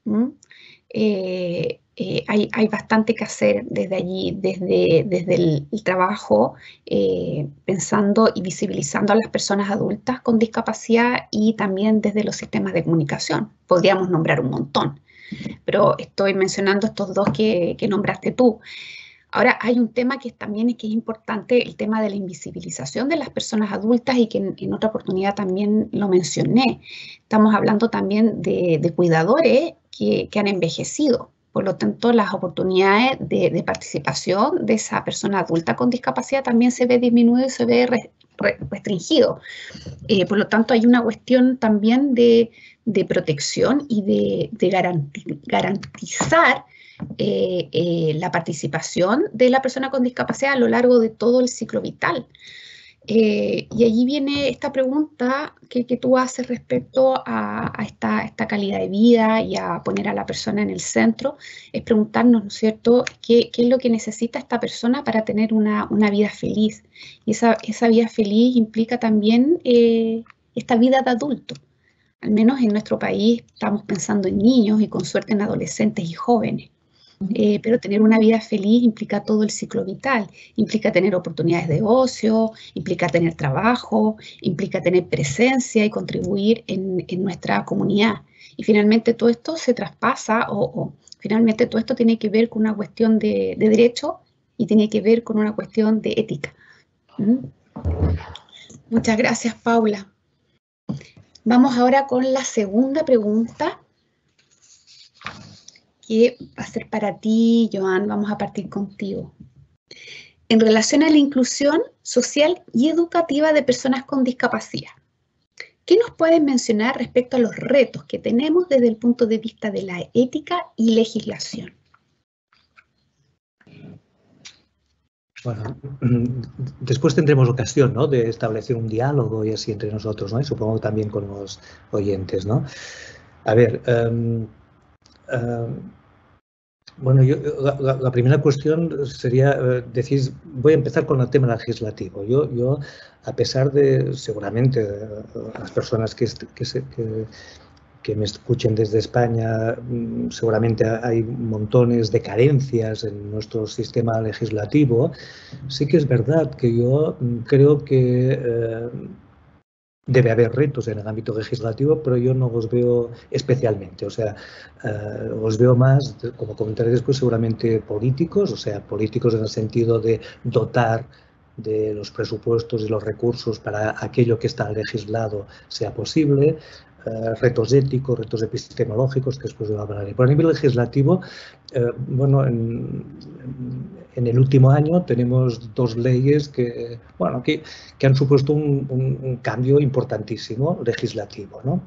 ¿Mm? Eh, eh, hay, hay bastante que hacer desde allí, desde, desde el, el trabajo, eh, pensando y visibilizando a las personas adultas con discapacidad y también desde los sistemas de comunicación. Podríamos nombrar un montón, pero estoy mencionando estos dos que, que nombraste tú. Ahora, hay un tema que también es, que es importante, el tema de la invisibilización de las personas adultas y que en, en otra oportunidad también lo mencioné. Estamos hablando también de, de cuidadores que, que han envejecido. Por lo tanto, las oportunidades de, de participación de esa persona adulta con discapacidad también se ve disminuido y se ve re, re, restringido. Eh, por lo tanto, hay una cuestión también de, de protección y de, de garanti, garantizar Eh, eh, la participación de la persona con discapacidad a lo largo de todo el ciclo vital. Eh, y allí viene esta pregunta que, que tú haces respecto a, a esta, esta calidad de vida y a poner a la persona en el centro, es preguntarnos, ¿no es cierto?, qué, qué es lo que necesita esta persona para tener una, una vida feliz. Y esa, esa vida feliz implica también eh, esta vida de adulto. Al menos en nuestro país estamos pensando en niños y con suerte en adolescentes y jóvenes. Eh, pero tener una vida feliz implica todo el ciclo vital, implica tener oportunidades de ocio, implica tener trabajo, implica tener presencia y contribuir en, en nuestra comunidad. Y finalmente todo esto se traspasa o, o finalmente todo esto tiene que ver con una cuestión de, de derecho y tiene que ver con una cuestión de ética. ¿Mm? Muchas gracias, Paula. Vamos ahora con la segunda pregunta, que va a ser para ti, Joan. Vamos a partir contigo. En relación a la inclusión social y educativa de personas con discapacidad, ¿qué nos puedes mencionar respecto a los retos que tenemos desde el punto de vista de la ética y legislación? Bueno, después tendremos ocasión, ¿no?, de establecer un diálogo y así entre nosotros, ¿no?, y supongo también con los oyentes, ¿no? A ver, um, um, bueno, yo, la, la primera cuestión sería uh, decir, voy a empezar con el tema legislativo. Yo, yo a pesar de, seguramente, uh, las personas que, que, se, que, que me escuchen desde España, seguramente hay montones de carencias en nuestro sistema legislativo. Sí que es verdad que yo creo que eh, debe haber retos en el ámbito legislativo, pero yo no los veo especialmente. O sea, eh, os veo más, como comentaré después, seguramente políticos, o sea, políticos en el sentido de dotar de los presupuestos y los recursos para aquello que está legislado sea posible. Uh, retos éticos, retos epistemológicos, que después yo hablaré. Pero a nivel legislativo, eh, bueno, en, en el último año tenemos dos leyes que, bueno, que, que han supuesto un, un, un cambio importantísimo legislativo, ¿no?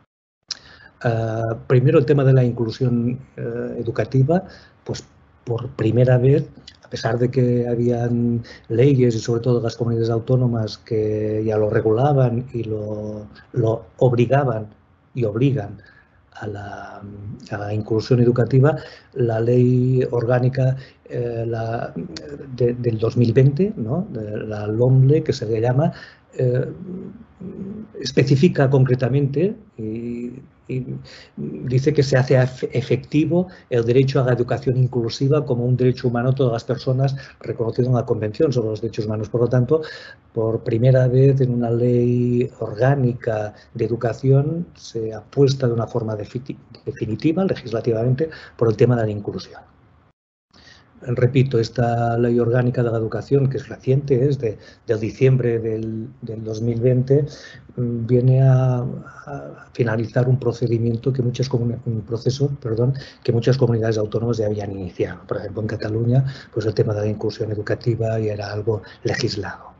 Uh, primero, el tema de la inclusión uh, educativa, pues por primera vez, a pesar de que habían leyes y sobre todo las comunidades autónomas que ya lo regulaban y lo, lo obligaban y obligan a la, a la inclusión educativa, la ley orgánica eh, la, de, del dos mil veinte, ¿no?, de la LOMLE, que se le llama, eh, especifica concretamente y, y dice que se hace efectivo el derecho a la educación inclusiva como un derecho humano de todas las personas reconocido en la Convención sobre los Derechos Humanos. Por lo tanto, por primera vez en una ley orgánica de educación se apuesta de una forma definitiva, legislativamente, por el tema de la inclusión. Repito, esta ley orgánica de la educación, que es reciente, es de, de diciembre del, del dos mil veinte, viene a, a finalizar un procedimiento que muchas un proceso, perdón, que muchas comunidades autónomas ya habían iniciado. Por ejemplo, en Cataluña, pues el tema de la inclusión educativa ya era algo legislado.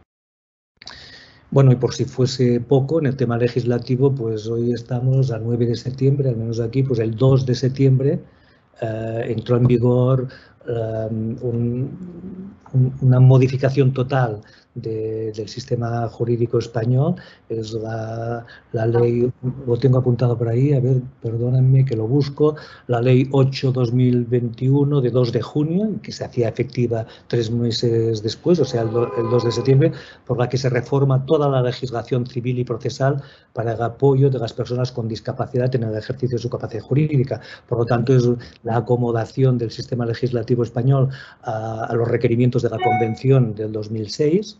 Bueno, y por si fuese poco, en el tema legislativo, pues hoy estamos a nueve de septiembre, al menos aquí, pues el dos de septiembre, Uh, entró en vigor um, un, un, una modificación total de, del sistema jurídico español, es la, la ley, lo tengo apuntado por ahí, a ver, perdónenme que lo busco, la ley ocho barra dos mil veintiuno de dos de junio, que se hacía efectiva tres meses después, o sea, el, el dos de septiembre, por la que se reforma toda la legislación civil y procesal para el apoyo de las personas con discapacidad en el ejercicio de su capacidad jurídica. Por lo tanto, es la acomodación del sistema legislativo español a, a los requerimientos de la Convención del dos mil seis,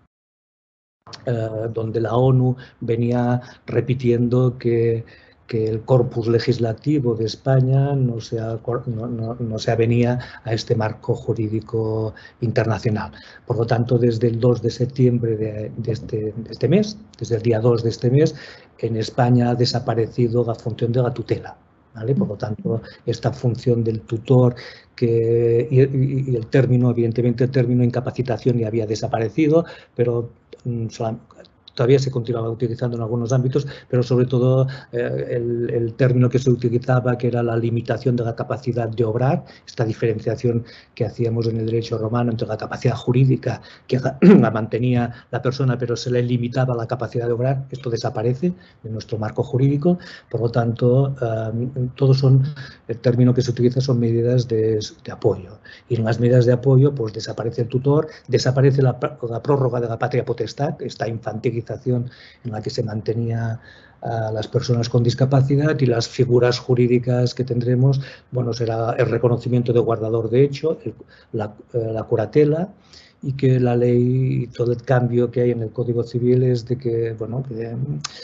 eh, donde la ONU venía repitiendo que, que el corpus legislativo de España no se, no, no, no se avenía a este marco jurídico internacional. Por lo tanto, desde el dos de septiembre de, de, este, de este mes, desde el día dos de este mes, en España ha desaparecido la función de la tutela. ¿Vale? Por lo tanto, esta función del tutor que, y, y, y el término, evidentemente el término incapacitación ya había desaparecido, pero mm, todavía se continuaba utilizando en algunos ámbitos, pero sobre todo eh, el, el término que se utilizaba, que era la limitación de la capacidad de obrar, esta diferenciación que hacíamos en el derecho romano entre la capacidad jurídica, que la, la mantenía la persona, pero se le limitaba la capacidad de obrar, esto desaparece de nuestro marco jurídico. Por lo tanto, eh, todos son, el término que se utiliza son medidas de, de apoyo. Y en las medidas de apoyo, pues desaparece el tutor, desaparece la, la prórroga de la patria potestad, esta infantilización en la que se mantenía a las personas con discapacidad, y las figuras jurídicas que tendremos, bueno, será el reconocimiento de guardador de hecho, el, la, la curatela, y que la ley y todo el cambio que hay en el Código Civil es de que, bueno, que,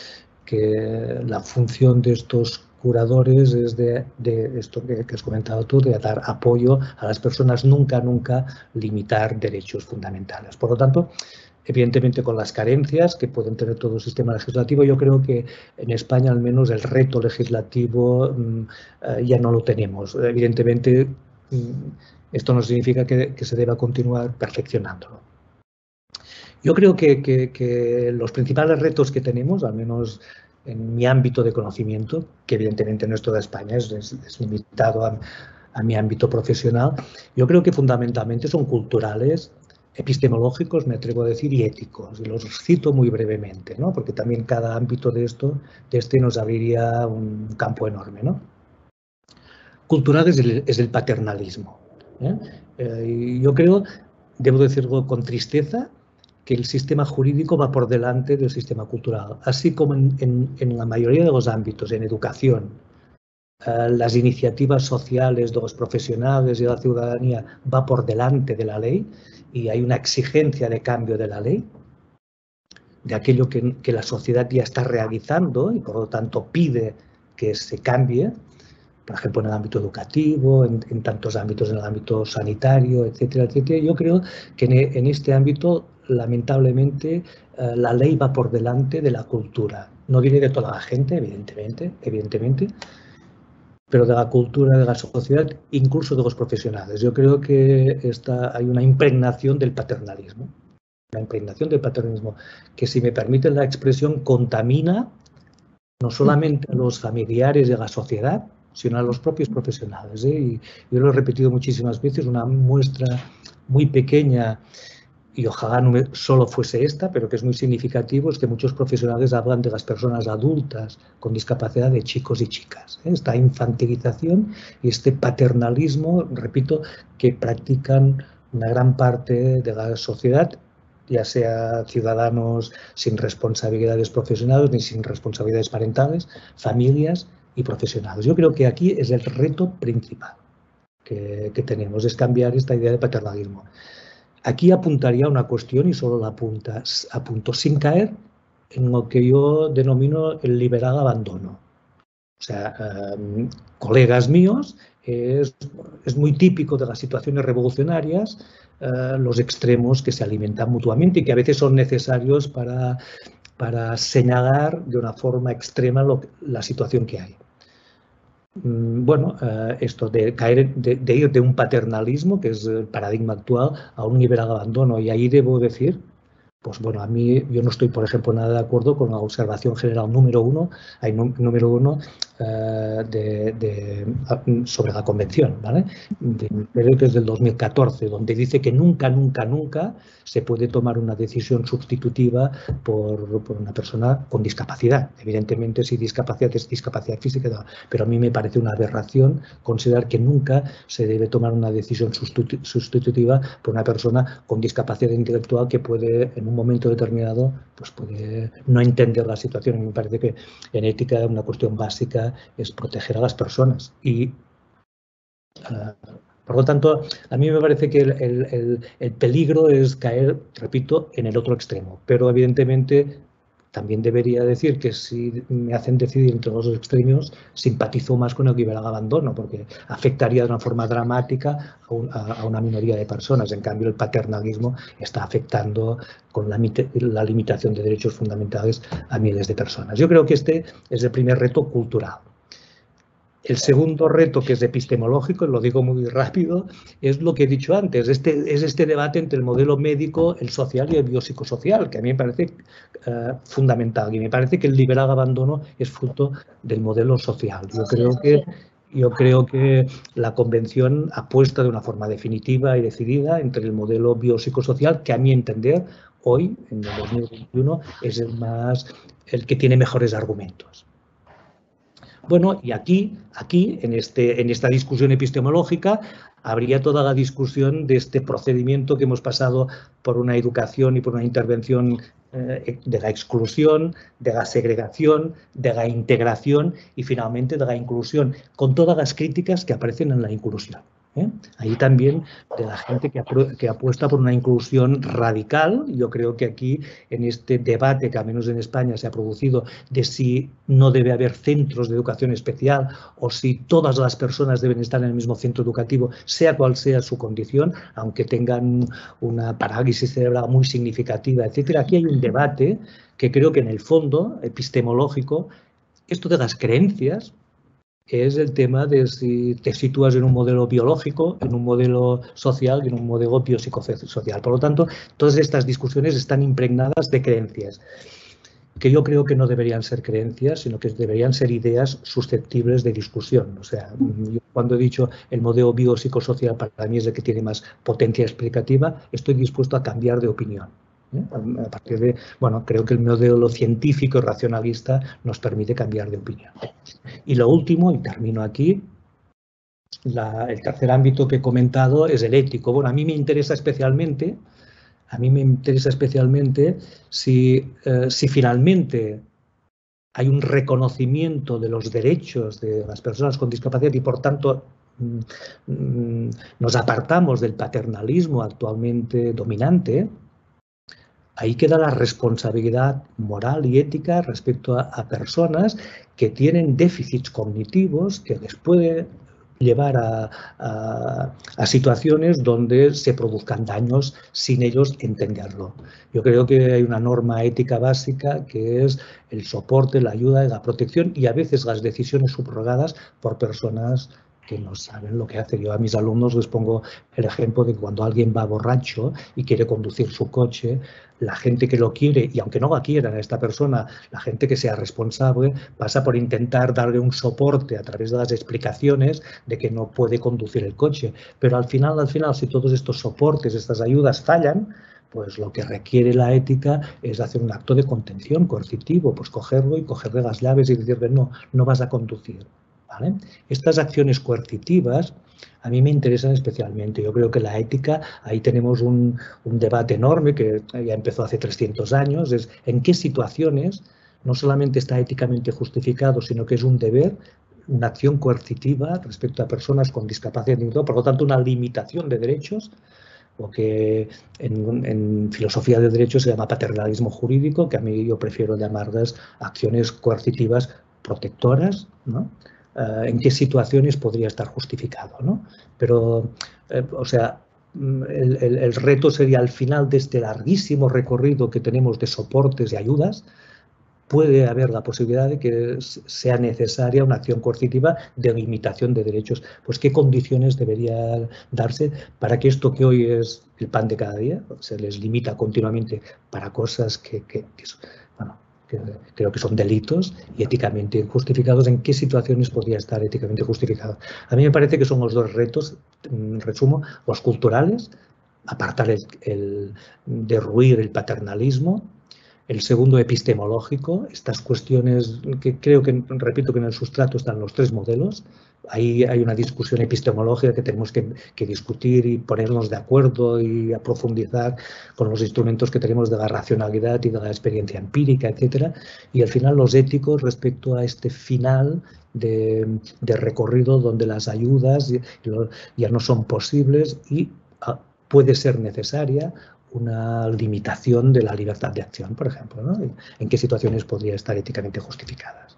que la función de estos curadores es de, de esto que, que has comentado tú, de dar apoyo a las personas, nunca, nunca limitar derechos fundamentales. Por lo tanto, evidentemente con las carencias que pueden tener todo el sistema legislativo, yo creo que en España al menos el reto legislativo mmm, eh, ya no lo tenemos. Evidentemente mmm, esto no significa que, que se deba continuar perfeccionándolo. Yo creo que, que, que los principales retos que tenemos, al menos en mi ámbito de conocimiento, que evidentemente no es toda España, es, es, es limitado a, a mi ámbito profesional, yo creo que fundamentalmente son culturales, epistemológicos, me atrevo a decir, y éticos. Y los cito muy brevemente, ¿no? Porque también cada ámbito de esto, de este nos abriría un campo enorme, ¿no? Cultural es el, es el paternalismo. ¿eh? Eh, y yo creo, debo decirlo con tristeza, que el sistema jurídico va por delante del sistema cultural. Así como en, en, en la mayoría de los ámbitos, en educación, eh, las iniciativas sociales de los profesionales y de la ciudadanía va por delante de la ley, y hay una exigencia de cambio de la ley, de aquello que, que la sociedad ya está realizando y por lo tanto pide que se cambie, por ejemplo en el ámbito educativo, en, en tantos ámbitos, en el ámbito sanitario, etcétera, etcétera. Yo creo que en, en este ámbito, lamentablemente, eh, la ley va por delante de la cultura. No viene de toda la gente, evidentemente, evidentemente, pero de la cultura, de la sociedad, incluso de los profesionales. Yo creo que está, hay una impregnación del paternalismo, una impregnación del paternalismo que, si me permiten la expresión, contamina no solamente a los familiares y a la sociedad, sino a los propios profesionales. ¿eh? Y yo lo he repetido muchísimas veces, una muestra muy pequeña, y ojalá no solo fuese esta, pero que es muy significativo, es que muchos profesionales hablan de las personas adultas con discapacidad de chicos y chicas. ¿eh? Esta infantilización y este paternalismo, repito, que practican una gran parte de la sociedad, ya sea ciudadanos sin responsabilidades profesionales ni sin responsabilidades parentales, familias y profesionales. Yo creo que aquí es el reto principal que, que tenemos, es cambiar esta idea de paternalismo. Aquí apuntaría una cuestión, y solo la apunta, apunto, sin caer en lo que yo denomino el liberal abandono. O sea, eh, colegas míos, es, es muy típico de las situaciones revolucionarias, eh, los extremos que se alimentan mutuamente y que a veces son necesarios para, para señalar de una forma extrema lo, la situación que hay. Bueno, eh, esto de caer, de, de ir de un paternalismo, que es el paradigma actual, a un liberal abandono. Y ahí debo decir, pues bueno, a mí yo no estoy, por ejemplo, nada de acuerdo con la observación general número uno, hay número uno, eh, de, de, sobre la Convención, ¿vale? De, creo que es del dos mil catorce, donde dice que nunca, nunca, nunca se puede tomar una decisión sustitutiva por, por una persona con discapacidad. Evidentemente, si discapacidad es discapacidad física, pero a mí me parece una aberración considerar que nunca se debe tomar una decisión sustitutiva por una persona con discapacidad intelectual que puede, en un momento determinado, pues puede no entender la situación. Me parece que en ética una cuestión básica es proteger a las personas y, uh, por lo tanto, a mí me parece que el, el, el peligro es caer, repito, en el otro extremo, pero evidentemente también debería decir que si me hacen decidir entre los dos extremos, simpatizo más con el liberal abandono, porque afectaría de una forma dramática a, un, a, a una minoría de personas. En cambio, el paternalismo está afectando con la, la limitación de derechos fundamentales a miles de personas. Yo creo que este es el primer reto cultural. El segundo reto, que es epistemológico, lo digo muy rápido, es lo que he dicho antes, este, es este debate entre el modelo médico, el social y el biopsicosocial, que a mí me parece uh, fundamental, y me parece que el liberal abandono es fruto del modelo social. Yo creo que, yo creo que la Convención apuesta de una forma definitiva y decidida entre el modelo biopsicosocial, que a mi entender, hoy, en el dos mil veintiuno, es el, más, el que tiene mejores argumentos. Bueno, y aquí, aquí en, este, en esta discusión epistemológica, habría toda la discusión de este procedimiento que hemos pasado por una educación y por una intervención eh, de la exclusión, de la segregación, de la integración y finalmente de la inclusión, con todas las críticas que aparecen en la inclusión. ¿eh? Ahí también de la gente que, que apuesta por una inclusión radical. Yo creo que aquí, en este debate que al menos en España se ha producido de si no debe haber centros de educación especial o si todas las personas deben estar en el mismo centro educativo, sea cual sea su condición, aunque tengan una parálisis cerebral muy significativa, etcétera. Aquí hay un debate que creo que en el fondo epistemológico, esto de las creencias, es el tema de si te sitúas en un modelo biológico, en un modelo social y en un modelo biopsicosocial. Por lo tanto, todas estas discusiones están impregnadas de creencias, que yo creo que no deberían ser creencias, sino que deberían ser ideas susceptibles de discusión. O sea, yo cuando he dicho el modelo biopsicosocial para mí es el que tiene más potencia explicativa, estoy dispuesto a cambiar de opinión. ¿eh? A partir de, bueno, creo que el modelo científico y racionalista nos permite cambiar de opinión. Y lo último, y termino aquí, la, el tercer ámbito que he comentado es el ético. Bueno, a mí me interesa especialmente, a mí me interesa especialmente si, eh, si finalmente hay un reconocimiento de los derechos de las personas con discapacidad y, por tanto, mm, nos apartamos del paternalismo actualmente dominante. Ahí queda la responsabilidad moral y ética respecto a, a personas que tienen déficits cognitivos que les puede llevar a, a, a situaciones donde se produzcan daños sin ellos entenderlo. Yo creo que hay una norma ética básica que es el soporte, la ayuda y la protección y a veces las decisiones subrogadas por personas que no saben lo que hace. Yo a mis alumnos les pongo el ejemplo de que cuando alguien va borracho y quiere conducir su coche, la gente que lo quiere, y aunque no la quieran a esta persona, la gente que sea responsable pasa por intentar darle un soporte a través de las explicaciones de que no puede conducir el coche. Pero al final, al final, si todos estos soportes, estas ayudas fallan, pues lo que requiere la ética es hacer un acto de contención coercitivo, pues cogerlo y cogerle las llaves y decirle no, no vas a conducir. ¿Vale? Estas acciones coercitivas a mí me interesan especialmente. Yo creo que la ética, ahí tenemos un, un debate enorme que ya empezó hace trescientos años, es en qué situaciones no solamente está éticamente justificado, sino que es un deber, una acción coercitiva respecto a personas con discapacidad intelectual, por lo tanto una limitación de derechos, lo que en, en filosofía de derecho se llama paternalismo jurídico, que a mí yo prefiero llamarlas acciones coercitivas protectoras, ¿no? Uh, en qué situaciones podría estar justificado, ¿no? Pero, eh, o sea, el, el, el reto sería al final de este larguísimo recorrido que tenemos de soportes y ayudas, puede haber la posibilidad de que sea necesaria una acción coercitiva de limitación de derechos. Pues, ¿qué condiciones deberían darse para que esto que hoy es el pan de cada día se les limita continuamente para cosas que, que, que bueno, que creo que son delitos y éticamente injustificados. ¿En qué situaciones podría estar éticamente justificado? A mí me parece que son los dos retos, en resumo, los culturales, apartar el, el derruir el paternalismo. El segundo, epistemológico, estas cuestiones que creo que, repito, que en el sustrato están los tres modelos. Ahí hay una discusión epistemológica que tenemos que, que discutir y ponernos de acuerdo y a profundizar con los instrumentos que tenemos de la racionalidad y de la experiencia empírica, etcétera. Y al final los éticos respecto a este final de, de recorrido donde las ayudas ya no son posibles y puede ser necesaria una limitación de la libertad de acción, por ejemplo, ¿no? ¿En qué situaciones podría estar éticamente justificadas?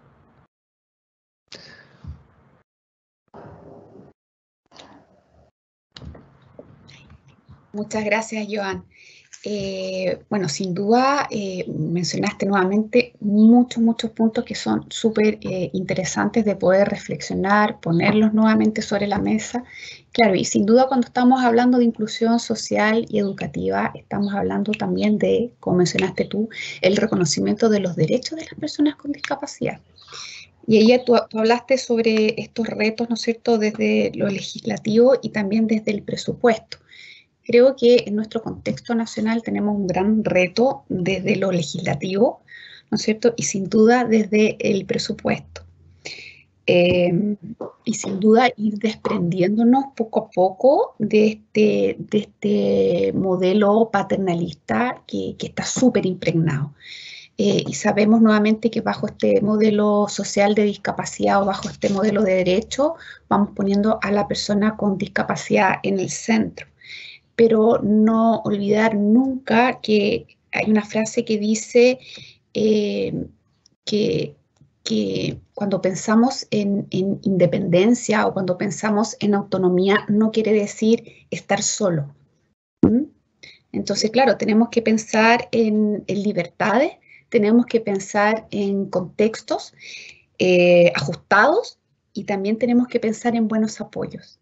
Muchas gracias, Joan. Eh, bueno, sin duda eh, mencionaste nuevamente muchos, muchos puntos que son súper eh, interesantes de poder reflexionar, ponerlos nuevamente sobre la mesa. Claro, y sin duda cuando estamos hablando de inclusión social y educativa, estamos hablando también de, como mencionaste tú, el reconocimiento de los derechos de las personas con discapacidad. Y ella, tú, tú hablaste sobre estos retos, ¿no es cierto?, desde lo legislativo y también desde el presupuesto. Creo que en nuestro contexto nacional tenemos un gran reto desde lo legislativo, ¿no es cierto?, y sin duda desde el presupuesto. Eh, y sin duda ir desprendiéndonos poco a poco de este, de este modelo paternalista que, que está súper impregnado. Eh, y sabemos nuevamente que bajo este modelo social de discapacidad o bajo este modelo de derecho vamos poniendo a la persona con discapacidad en el centro. Pero no olvidar nunca que hay una frase que dice eh, que, que cuando pensamos en, en independencia o cuando pensamos en autonomía no quiere decir estar solo. ¿Mm? Entonces, claro, tenemos que pensar en, en libertades, tenemos que pensar en contextos eh, ajustados y también tenemos que pensar en buenos apoyos.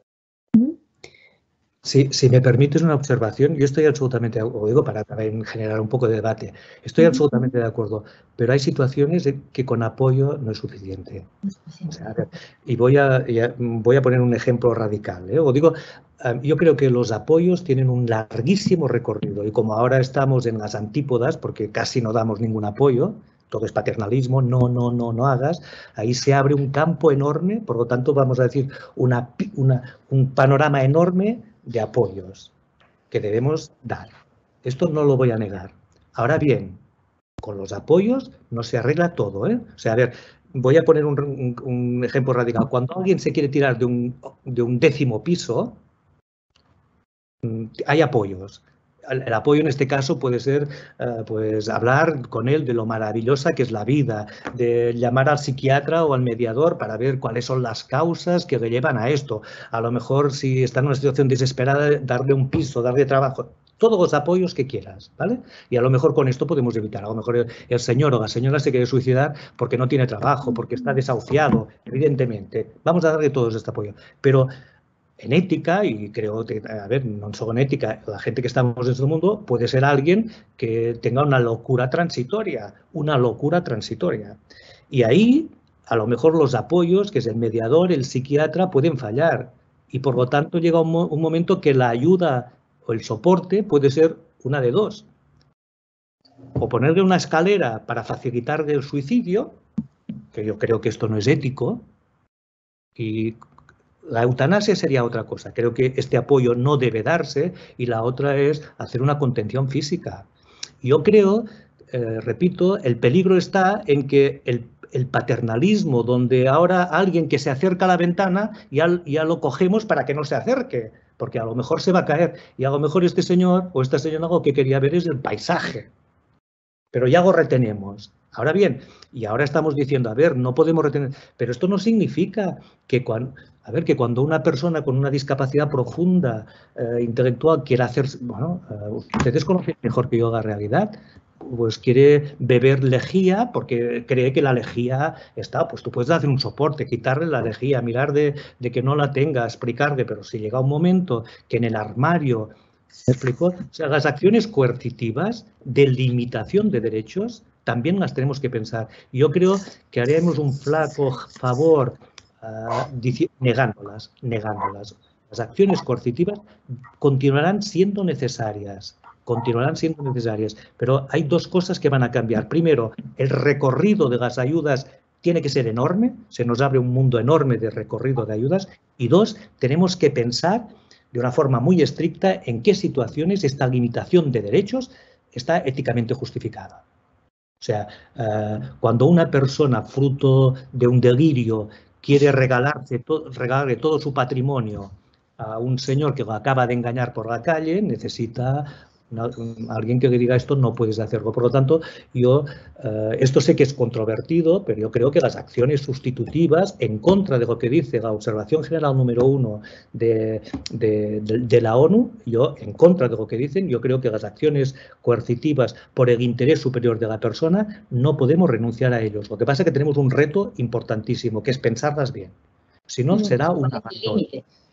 Si, si me permites una observación, yo estoy absolutamente, o digo para también generar un poco de debate, estoy absolutamente de acuerdo, pero hay situaciones en que con apoyo no es suficiente. O sea, a ver, y voy a, ya, voy a poner un ejemplo radical, ¿eh? O digo, yo creo que los apoyos tienen un larguísimo recorrido y como ahora estamos en las antípodas, porque casi no damos ningún apoyo, todo es paternalismo, no, no, no, no hagas, ahí se abre un campo enorme, por lo tanto vamos a decir una, una, un panorama enorme de apoyos que debemos dar. Esto no lo voy a negar. Ahora bien, con los apoyos no se arregla todo, ¿eh? O sea, a ver, voy a poner un, un, un ejemplo radical. Cuando alguien se quiere tirar de un, de un décimo piso, hay apoyos. El apoyo en este caso puede ser uh, pues hablar con él de lo maravillosa que es la vida, de llamar al psiquiatra o al mediador para ver cuáles son las causas que le llevan a esto. A lo mejor si está en una situación desesperada, darle un piso, darle trabajo, todos los apoyos que quieras, ¿vale? Y a lo mejor con esto podemos evitar. A lo mejor el, el señor o la señora se quiere suicidar porque no tiene trabajo, porque está desahuciado, evidentemente. Vamos a darle todos este apoyo. Pero en ética, y creo que, a ver, no solo en ética, la gente que estamos en este mundo puede ser alguien que tenga una locura transitoria, una locura transitoria. Y ahí, a lo mejor los apoyos, que es el mediador, el psiquiatra, pueden fallar. Y por lo tanto llega un, mo un momento que la ayuda o el soporte puede ser una de dos. O ponerle una escalera para facilitar el suicidio, que yo creo que esto no es ético, y la eutanasia sería otra cosa. Creo que este apoyo no debe darse y la otra es hacer una contención física. Yo creo, eh, repito, el peligro está en que el, el paternalismo, donde ahora alguien que se acerca a la ventana ya, ya lo cogemos para que no se acerque, porque a lo mejor se va a caer y a lo mejor este señor o esta señora lo que quería ver es el paisaje. Pero ya lo retenemos. Ahora bien, y ahora estamos diciendo, a ver, no podemos retener, pero esto no significa que cuando, a ver, que cuando una persona con una discapacidad profunda, eh, intelectual, quiera hacer, bueno, uh, ustedes conocen mejor que yo la realidad, pues quiere beber lejía porque cree que la lejía está, pues tú puedes hacer un soporte, quitarle la lejía, mirar de, de que no la tenga, explicarle, pero si llega un momento que en el armario ¿Me explico? O sea, las acciones coercitivas de limitación de derechos también las tenemos que pensar. Yo creo que haremos un flaco favor uh, negándolas, negándolas. Las acciones coercitivas continuarán siendo necesarias, continuarán siendo necesarias, pero hay dos cosas que van a cambiar. Primero, el recorrido de las ayudas tiene que ser enorme, se nos abre un mundo enorme de recorrido de ayudas. Y dos, tenemos que pensar de una forma muy estricta en qué situaciones esta limitación de derechos está éticamente justificada. O sea, eh, cuando una persona, fruto de un delirio, quiere regalarse to- regalarle todo su patrimonio a un señor que lo acaba de engañar por la calle, necesita una, un, alguien que le diga esto no puedes hacerlo. Por lo tanto, yo, eh, esto sé que es controvertido, pero yo creo que las acciones sustitutivas, en contra de lo que dice la observación general número uno de, de, de, de la ONU, yo, en contra de lo que dicen, yo creo que las acciones coercitivas por el interés superior de la persona, no podemos renunciar a ellos. Lo que pasa es que tenemos un reto importantísimo, que es pensarlas bien. Si no, será un abandono.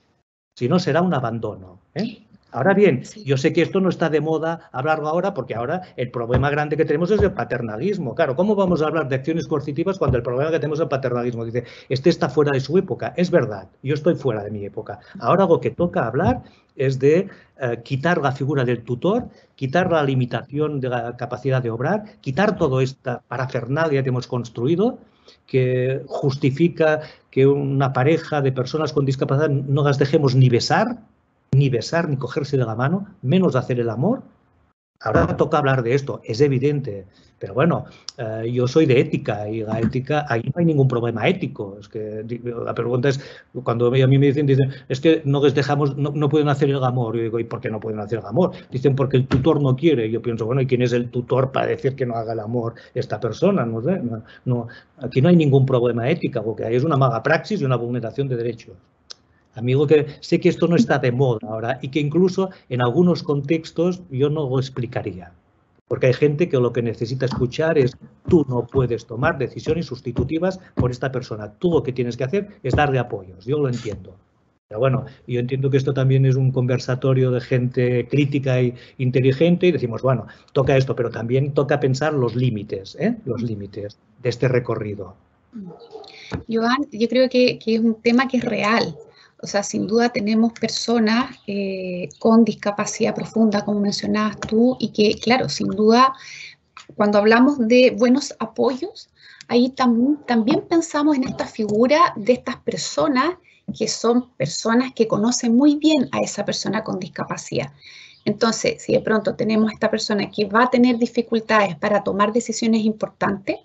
Si no, será un abandono, ¿eh? Ahora bien, yo sé que esto no está de moda hablarlo ahora porque ahora el problema grande que tenemos es el paternalismo. Claro, ¿cómo vamos a hablar de acciones coercitivas cuando el problema que tenemos es el paternalismo? Dice, este está fuera de su época. Es verdad, yo estoy fuera de mi época. Ahora lo que toca hablar es de eh, quitar la figura del tutor, quitar la limitación de la capacidad de obrar, quitar toda esta parafernalia que hemos construido, que justifica que una pareja de personas con discapacidad no las dejemos ni besar, ni besar, ni cogerse de la mano, menos hacer el amor. Ahora toca hablar de esto, es evidente, pero bueno, eh, yo soy de ética y la ética, ahí no hay ningún problema ético. Es que la pregunta es, cuando a mí me dicen, dicen es que no les dejamos, no, no pueden hacer el amor. Yo digo, ¿y por qué no pueden hacer el amor? Dicen, porque el tutor no quiere. Yo pienso, bueno, ¿y quién es el tutor para decir que no haga el amor esta persona? No sé, no, no, aquí no hay ningún problema ético, lo que hay es una mala praxis y una vulneración de derechos. Amigo, que sé que esto no está de moda ahora y que incluso en algunos contextos yo no lo explicaría. Porque hay gente que lo que necesita escuchar es tú no puedes tomar decisiones sustitutivas por esta persona. Tú lo que tienes que hacer es darle apoyos. Yo lo entiendo. Pero bueno, yo entiendo que esto también es un conversatorio de gente crítica e inteligente y decimos, bueno, toca esto, pero también toca pensar los límites, ¿eh? Los límites de este recorrido. Joan, yo creo que, que es un tema que es real. O sea, sin duda tenemos personas eh, con discapacidad profunda, como mencionabas tú, y que, claro, sin duda, cuando hablamos de buenos apoyos, ahí tam también pensamos en esta figura de estas personas que son personas que conocen muy bien a esa persona con discapacidad. Entonces, si de pronto tenemos a esta persona que va a tener dificultades para tomar decisiones importantes,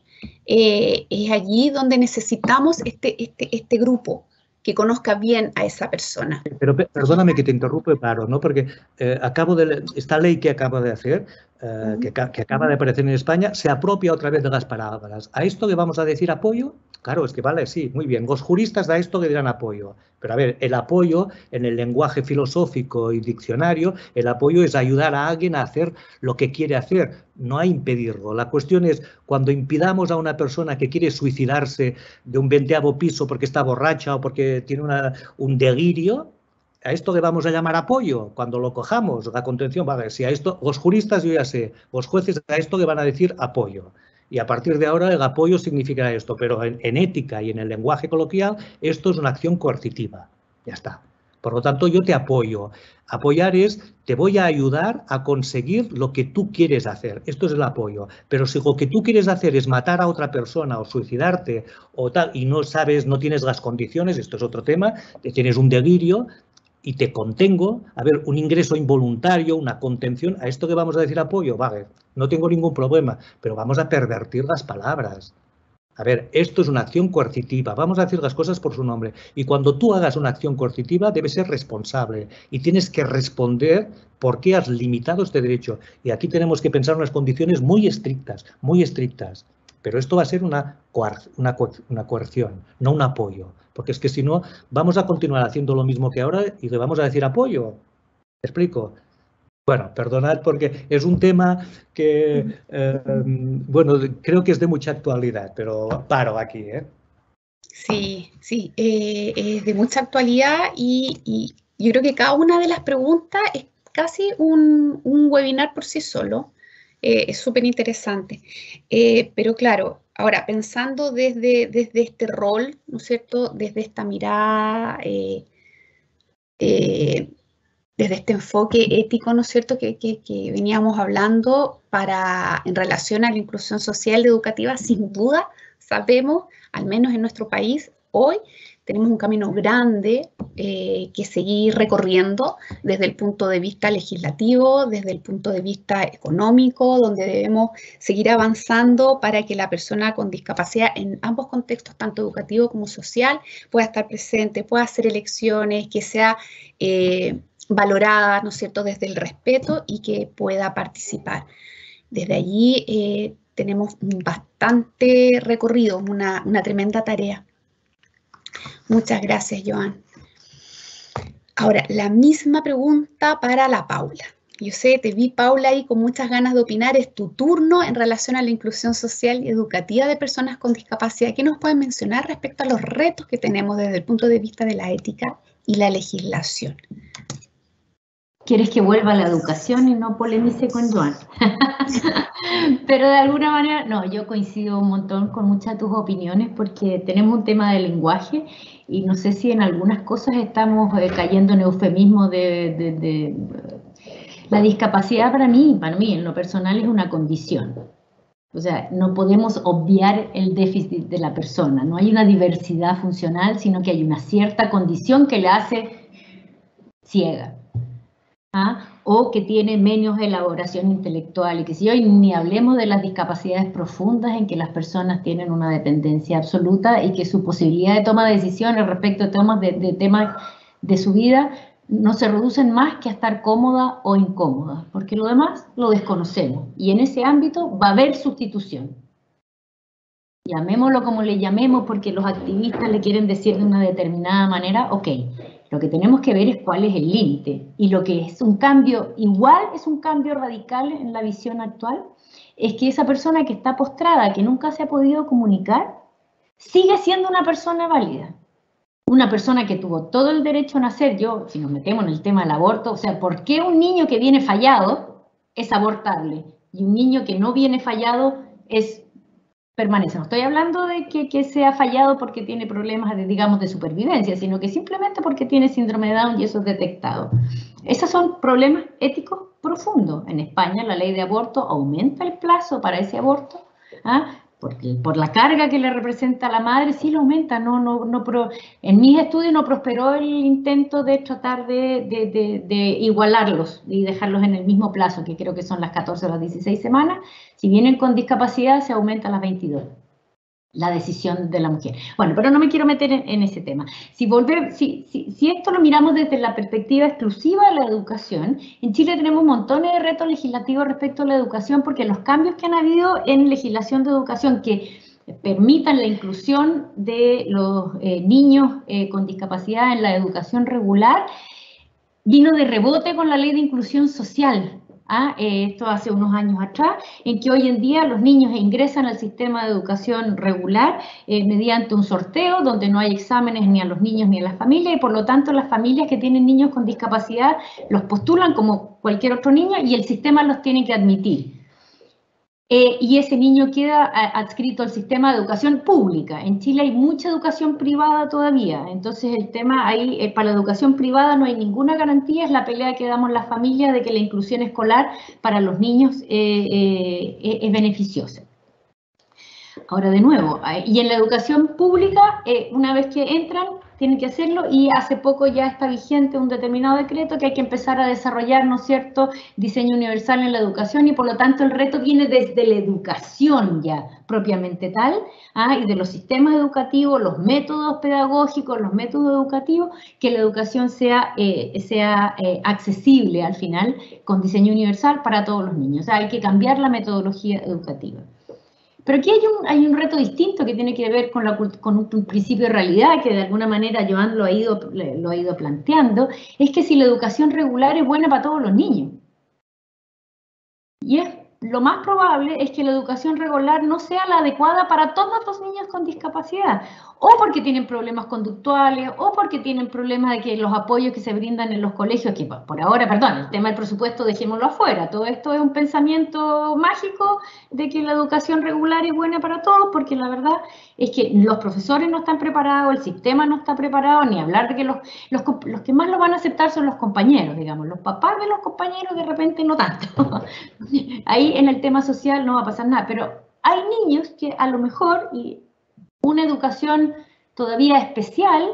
eh, es allí donde necesitamos este, este, este grupo que conozca bien a esa persona. Pero perdóname que te interrumpe, claro, ¿no? Porque eh, acabo de, esta ley que acabo de hacer, eh, uh-huh. que, que acaba de aparecer en España, se apropia otra vez de las palabras. ¿A esto le vamos a decir apoyo? Claro, es que vale, sí, muy bien. Los juristas a esto le dirán apoyo. Pero a ver, el apoyo en el lenguaje filosófico y diccionario, el apoyo es ayudar a alguien a hacer lo que quiere hacer, no a impedirlo. La cuestión es, cuando impidamos a una persona que quiere suicidarse de un veinteavo piso porque está borracha o porque tiene una, un delirio, ¿a esto le vamos a llamar apoyo? Cuando lo cojamos, la contención, vale, si a esto, los juristas yo ya sé, los jueces a esto le van a decir apoyo. Y a partir de ahora el apoyo significará esto, pero en, en ética y en el lenguaje coloquial esto es una acción coercitiva. Ya está. Por lo tanto, yo te apoyo. Apoyar es, te voy a ayudar a conseguir lo que tú quieres hacer. Esto es el apoyo. Pero si lo que tú quieres hacer es matar a otra persona o suicidarte o tal, y no sabes, no tienes las condiciones, esto es otro tema, tienes un delirio y te contengo, a ver, un ingreso involuntario, una contención, ¿a esto que vamos a decir apoyo? Vale, no tengo ningún problema, pero vamos a pervertir las palabras. A ver, esto es una acción coercitiva, vamos a decir las cosas por su nombre. Y cuando tú hagas una acción coercitiva, debes ser responsable y tienes que responder por qué has limitado este derecho. Y aquí tenemos que pensar unas condiciones muy estrictas, muy estrictas. Pero esto va a ser una, coer una, co una coerción, no un apoyo. Porque es que si no, vamos a continuar haciendo lo mismo que ahora y le vamos a decir apoyo. ¿Me explico? Bueno, perdonad porque es un tema que, eh, bueno, creo que es de mucha actualidad, pero paro aquí, ¿eh? Sí, sí, eh, es de mucha actualidad y, y yo creo que cada una de las preguntas es casi un, un webinar por sí solo. Eh, es súper interesante. Eh, pero claro, ahora pensando desde, desde este rol, ¿no es cierto? Desde esta mirada, eh, eh, desde este enfoque ético, ¿no es cierto? Que, que, que veníamos hablando para, en relación a la inclusión social y educativa, sin duda sabemos, al menos en nuestro país, hoy tenemos un camino grande eh, que seguir recorriendo desde el punto de vista legislativo, desde el punto de vista económico, donde debemos seguir avanzando para que la persona con discapacidad en ambos contextos, tanto educativo como social, pueda estar presente, pueda hacer elecciones, que sea eh, valorada, ¿no es cierto?, desde el respeto y que pueda participar. Desde allí eh, tenemos bastante recorrido, una, una tremenda tarea. Muchas gracias, Joan. Ahora, la misma pregunta para la Paula. Yo sé, te vi, Paula, ahí con muchas ganas de opinar. Es tu turno en relación a la inclusión social y educativa de personas con discapacidad. ¿Qué nos puedes mencionar respecto a los retos que tenemos desde el punto de vista de la ética y la legislación? ¿Quieres que vuelva a la educación y no polemice con Joan? Pero de alguna manera, no, yo coincido un montón con muchas de tus opiniones porque tenemos un tema de lenguaje y no sé si en algunas cosas estamos eh, cayendo en eufemismo de, de, de... La discapacidad para mí, para mí en lo personal es una condición. O sea, no podemos obviar el déficit de la persona. No hay una diversidad funcional, sino que hay una cierta condición que la hace ciega. ¿Ah? O que tiene menos elaboración intelectual y que si hoy ni hablemos de las discapacidades profundas en que las personas tienen una dependencia absoluta y que su posibilidad de toma de decisiones respecto a temas de, de temas de su vida no se reducen más que a estar cómoda o incómoda, porque lo demás lo desconocemos y en ese ámbito va a haber sustitución. Llamémoslo como le llamemos porque los activistas le quieren decir de una determinada manera, ok. Lo que tenemos que ver es cuál es el límite y lo que es un cambio, igual es un cambio radical en la visión actual, es que esa persona que está postrada, que nunca se ha podido comunicar, sigue siendo una persona válida. Una persona que tuvo todo el derecho a nacer. Yo, si nos metemos en el tema del aborto, o sea, ¿por qué un niño que viene fallado es abortable y un niño que no viene fallado es permanece? No estoy hablando de que, que sea fallado porque tiene problemas, de, digamos, de supervivencia, sino que simplemente porque tiene síndrome de Down y eso es detectado. Esos son problemas éticos profundos. En España la ley de aborto aumenta el plazo para ese aborto, ¿ah? Porque por la carga que le representa a la madre, sí lo aumenta. No, no, no pro, en mis estudios no prosperó el intento de tratar de, de, de, de igualarlos y dejarlos en el mismo plazo, que creo que son las catorce o las dieciséis semanas. Si vienen con discapacidad, se aumenta a las veintidós. La decisión de la mujer. Bueno, pero no me quiero meter en, en ese tema. Si, volver, si, si, si esto lo miramos desde la perspectiva exclusiva de la educación, en Chile tenemos montones de retos legislativos respecto a la educación porque los cambios que han habido en legislación de educación que permitan la inclusión de los eh, niños eh, con discapacidad en la educación regular vino de rebote con la ley de inclusión social. ¿Ah? Eh, esto hace unos años atrás, en que hoy en día los niños ingresan al sistema de educación regular eh, mediante un sorteo donde no hay exámenes ni a los niños ni a las familias y por lo tanto las familias que tienen niños con discapacidad los postulan como cualquier otro niño y el sistema los tiene que admitir. Eh, y ese niño queda adscrito al sistema de educación pública. En Chile hay mucha educación privada todavía, entonces el tema ahí, eh, para la educación privada no hay ninguna garantía, es la pelea que damos las familias de que la inclusión escolar para los niños eh, eh, es beneficiosa. Ahora de nuevo, y en la educación pública, eh, una vez que entran, tienen que hacerlo y hace poco ya está vigente un determinado decreto que hay que empezar a desarrollar, ¿no es cierto?, diseño universal en la educación y por lo tanto el reto viene desde la educación ya propiamente tal, ¿ah? Y de los sistemas educativos, los métodos pedagógicos, los métodos educativos, que la educación sea, eh, sea eh, accesible al final con diseño universal para todos los niños. O sea, hay que cambiar la metodología educativa. Pero aquí hay un, hay un reto distinto que tiene que ver con, la, con un principio de realidad que de alguna manera Joan lo ha, ido, lo ha ido planteando, es que si la educación regular es buena para todos los niños. Y es lo más probable es que la educación regular no sea la adecuada para todos los niños con discapacidad, o porque tienen problemas conductuales, o porque tienen problemas de que los apoyos que se brindan en los colegios, que por ahora, perdón, el tema del presupuesto dejémoslo afuera, todo esto es un pensamiento mágico de que la educación regular es buena para todos, porque la verdad es que los profesores no están preparados, el sistema no está preparado, ni hablar de que los, los, los que más lo van a aceptar son los compañeros, digamos, los papás de los compañeros de repente no tanto. Ahí en el tema social no va a pasar nada, pero hay niños que a lo mejor y una educación todavía especial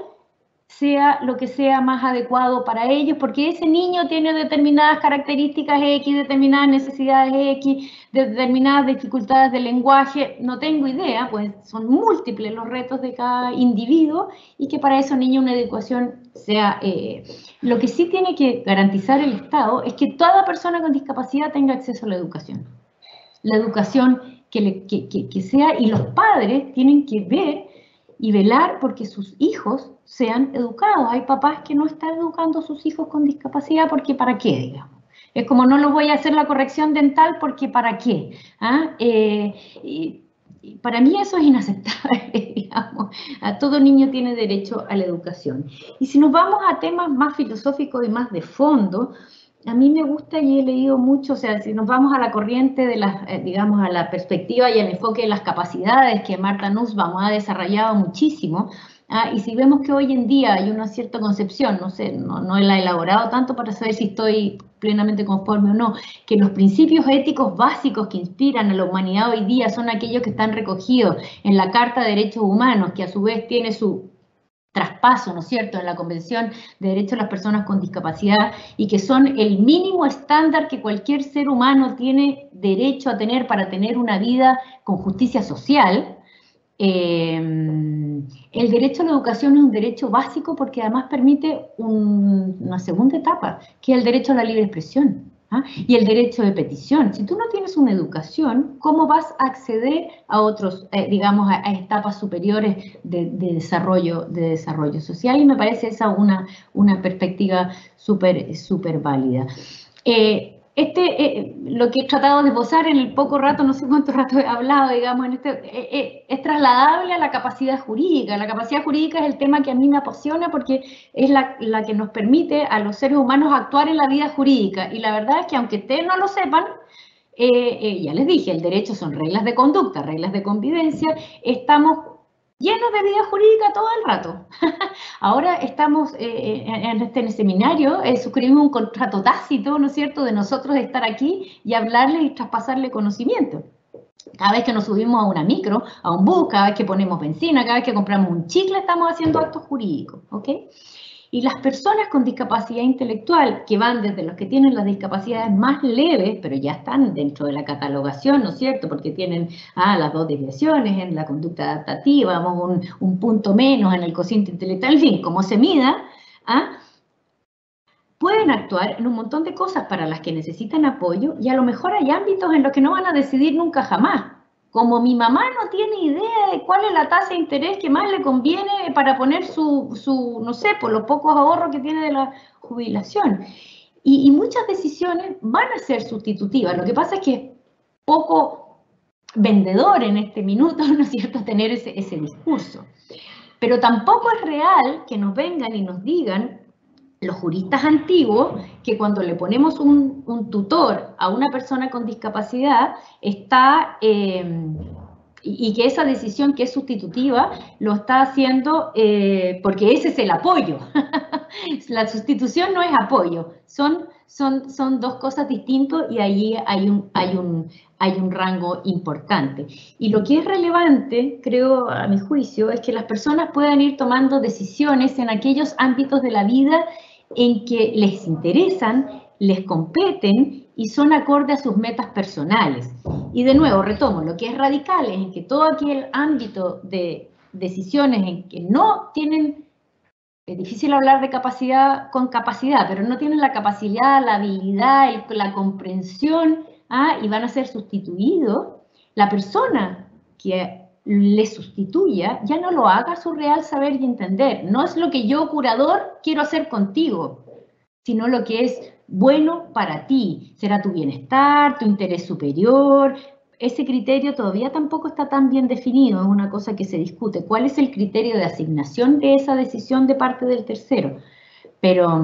sea lo que sea más adecuado para ellos, porque ese niño tiene determinadas características X, determinadas necesidades X, determinadas dificultades de lenguaje, no tengo idea, pues son múltiples los retos de cada individuo y que para esos niños una educación sea... Eh, lo que sí tiene que garantizar el Estado es que toda persona con discapacidad tenga acceso a la educación. La educación que, le, que, que, que sea, y los padres tienen que ver y velar porque sus hijos sean educados. Hay papás que no están educando a sus hijos con discapacidad porque ¿para qué, digamos? Es como no los voy a hacer la corrección dental porque ¿para qué? ¿Ah? Eh, y, y para mí eso es inaceptable, digamos. A todo niño tiene derecho a la educación. Y si nos vamos a temas más filosóficos y más de fondo, a mí me gusta y he leído mucho, o sea, si nos vamos a la corriente de las, eh, digamos, a la perspectiva y al enfoque de las capacidades que Marta Nussbaum ha desarrollado muchísimo, ah, y si vemos que hoy en día hay una cierta concepción, no sé, no, no la he elaborado tanto para saber si estoy plenamente conforme o no, que los principios éticos básicos que inspiran a la humanidad hoy día son aquellos que están recogidos en la Carta de Derechos Humanos, que a su vez tiene su traspaso, ¿no es cierto?, en la Convención de Derechos de las Personas con Discapacidad y que son el mínimo estándar que cualquier ser humano tiene derecho a tener para tener una vida con justicia social. Eh, el derecho a la educación es un derecho básico porque además permite un, una segunda etapa, que es el derecho a la libre expresión. ¿Ah? Y el derecho de petición. Si tú no tienes una educación, ¿cómo vas a acceder a otros, eh, digamos, a, a etapas superiores de, de, desarrollo, de desarrollo social? Y me parece esa una, una perspectiva súper súper válida. Eh, este, eh, lo que he tratado de esbozar en el poco rato, no sé cuánto rato he hablado, digamos, en este, eh, eh, es trasladable a la capacidad jurídica. La capacidad jurídica es el tema que a mí me apasiona porque es la, la que nos permite a los seres humanos actuar en la vida jurídica. Y la verdad es que aunque ustedes no lo sepan, eh, eh, ya les dije, el derecho son reglas de conducta, reglas de convivencia, estamos llenos de vida jurídica todo el rato. Ahora estamos eh, en este en el seminario, eh, suscribimos un contrato tácito, ¿no es cierto?, de nosotros estar aquí y hablarle y traspasarle conocimiento. Cada vez que nos subimos a una micro, a un bus, cada vez que ponemos benzina, cada vez que compramos un chicle, estamos haciendo actos jurídicos, ¿ok? Y las personas con discapacidad intelectual, que van desde los que tienen las discapacidades más leves, pero ya están dentro de la catalogación, ¿no es cierto?, porque tienen ah, las dos desviaciones en la conducta adaptativa, un, un punto menos en el cociente intelectual, en fin, como se mida, ¿ah? Pueden actuar en un montón de cosas para las que necesitan apoyo y a lo mejor hay ámbitos en los que no van a decidir nunca jamás. Como mi mamá no tiene idea de cuál es la tasa de interés que más le conviene para poner su, su no sé, por los pocos ahorros que tiene de la jubilación. Y, y muchas decisiones van a ser sustitutivas. Lo que pasa es que es poco vendedor en este minuto, ¿no es cierto?, tener ese, ese discurso. Pero tampoco es real que nos vengan y nos digan los juristas antiguos, que cuando le ponemos un, un tutor a una persona con discapacidad, está, eh, y, y que esa decisión que es sustitutiva, lo está haciendo eh, porque ese es el apoyo. La sustitución no es apoyo, son, son, son dos cosas distintas y allí hay un, hay, un, hay un rango importante. Y lo que es relevante, creo, a mi juicio, es que las personas puedan ir tomando decisiones en aquellos ámbitos de la vida en que les interesan, les competen y son acorde a sus metas personales. Y de nuevo, retomo, lo que es radical es en que todo aquel ámbito de decisiones en que no tienen, es difícil hablar de capacidad con capacidad, pero no tienen la capacidad, la habilidad, el, la comprensión, ¿ah? Y van a ser sustituidos, la persona que le sustituya, ya no lo haga su real saber y entender. No es lo que yo, curador, quiero hacer contigo, sino lo que es bueno para ti? ¿Será tu bienestar, tu interés superior? Ese criterio todavía tampoco está tan bien definido, es una cosa que se discute. ¿Cuál es el criterio de asignación de esa decisión de parte del tercero? Pero,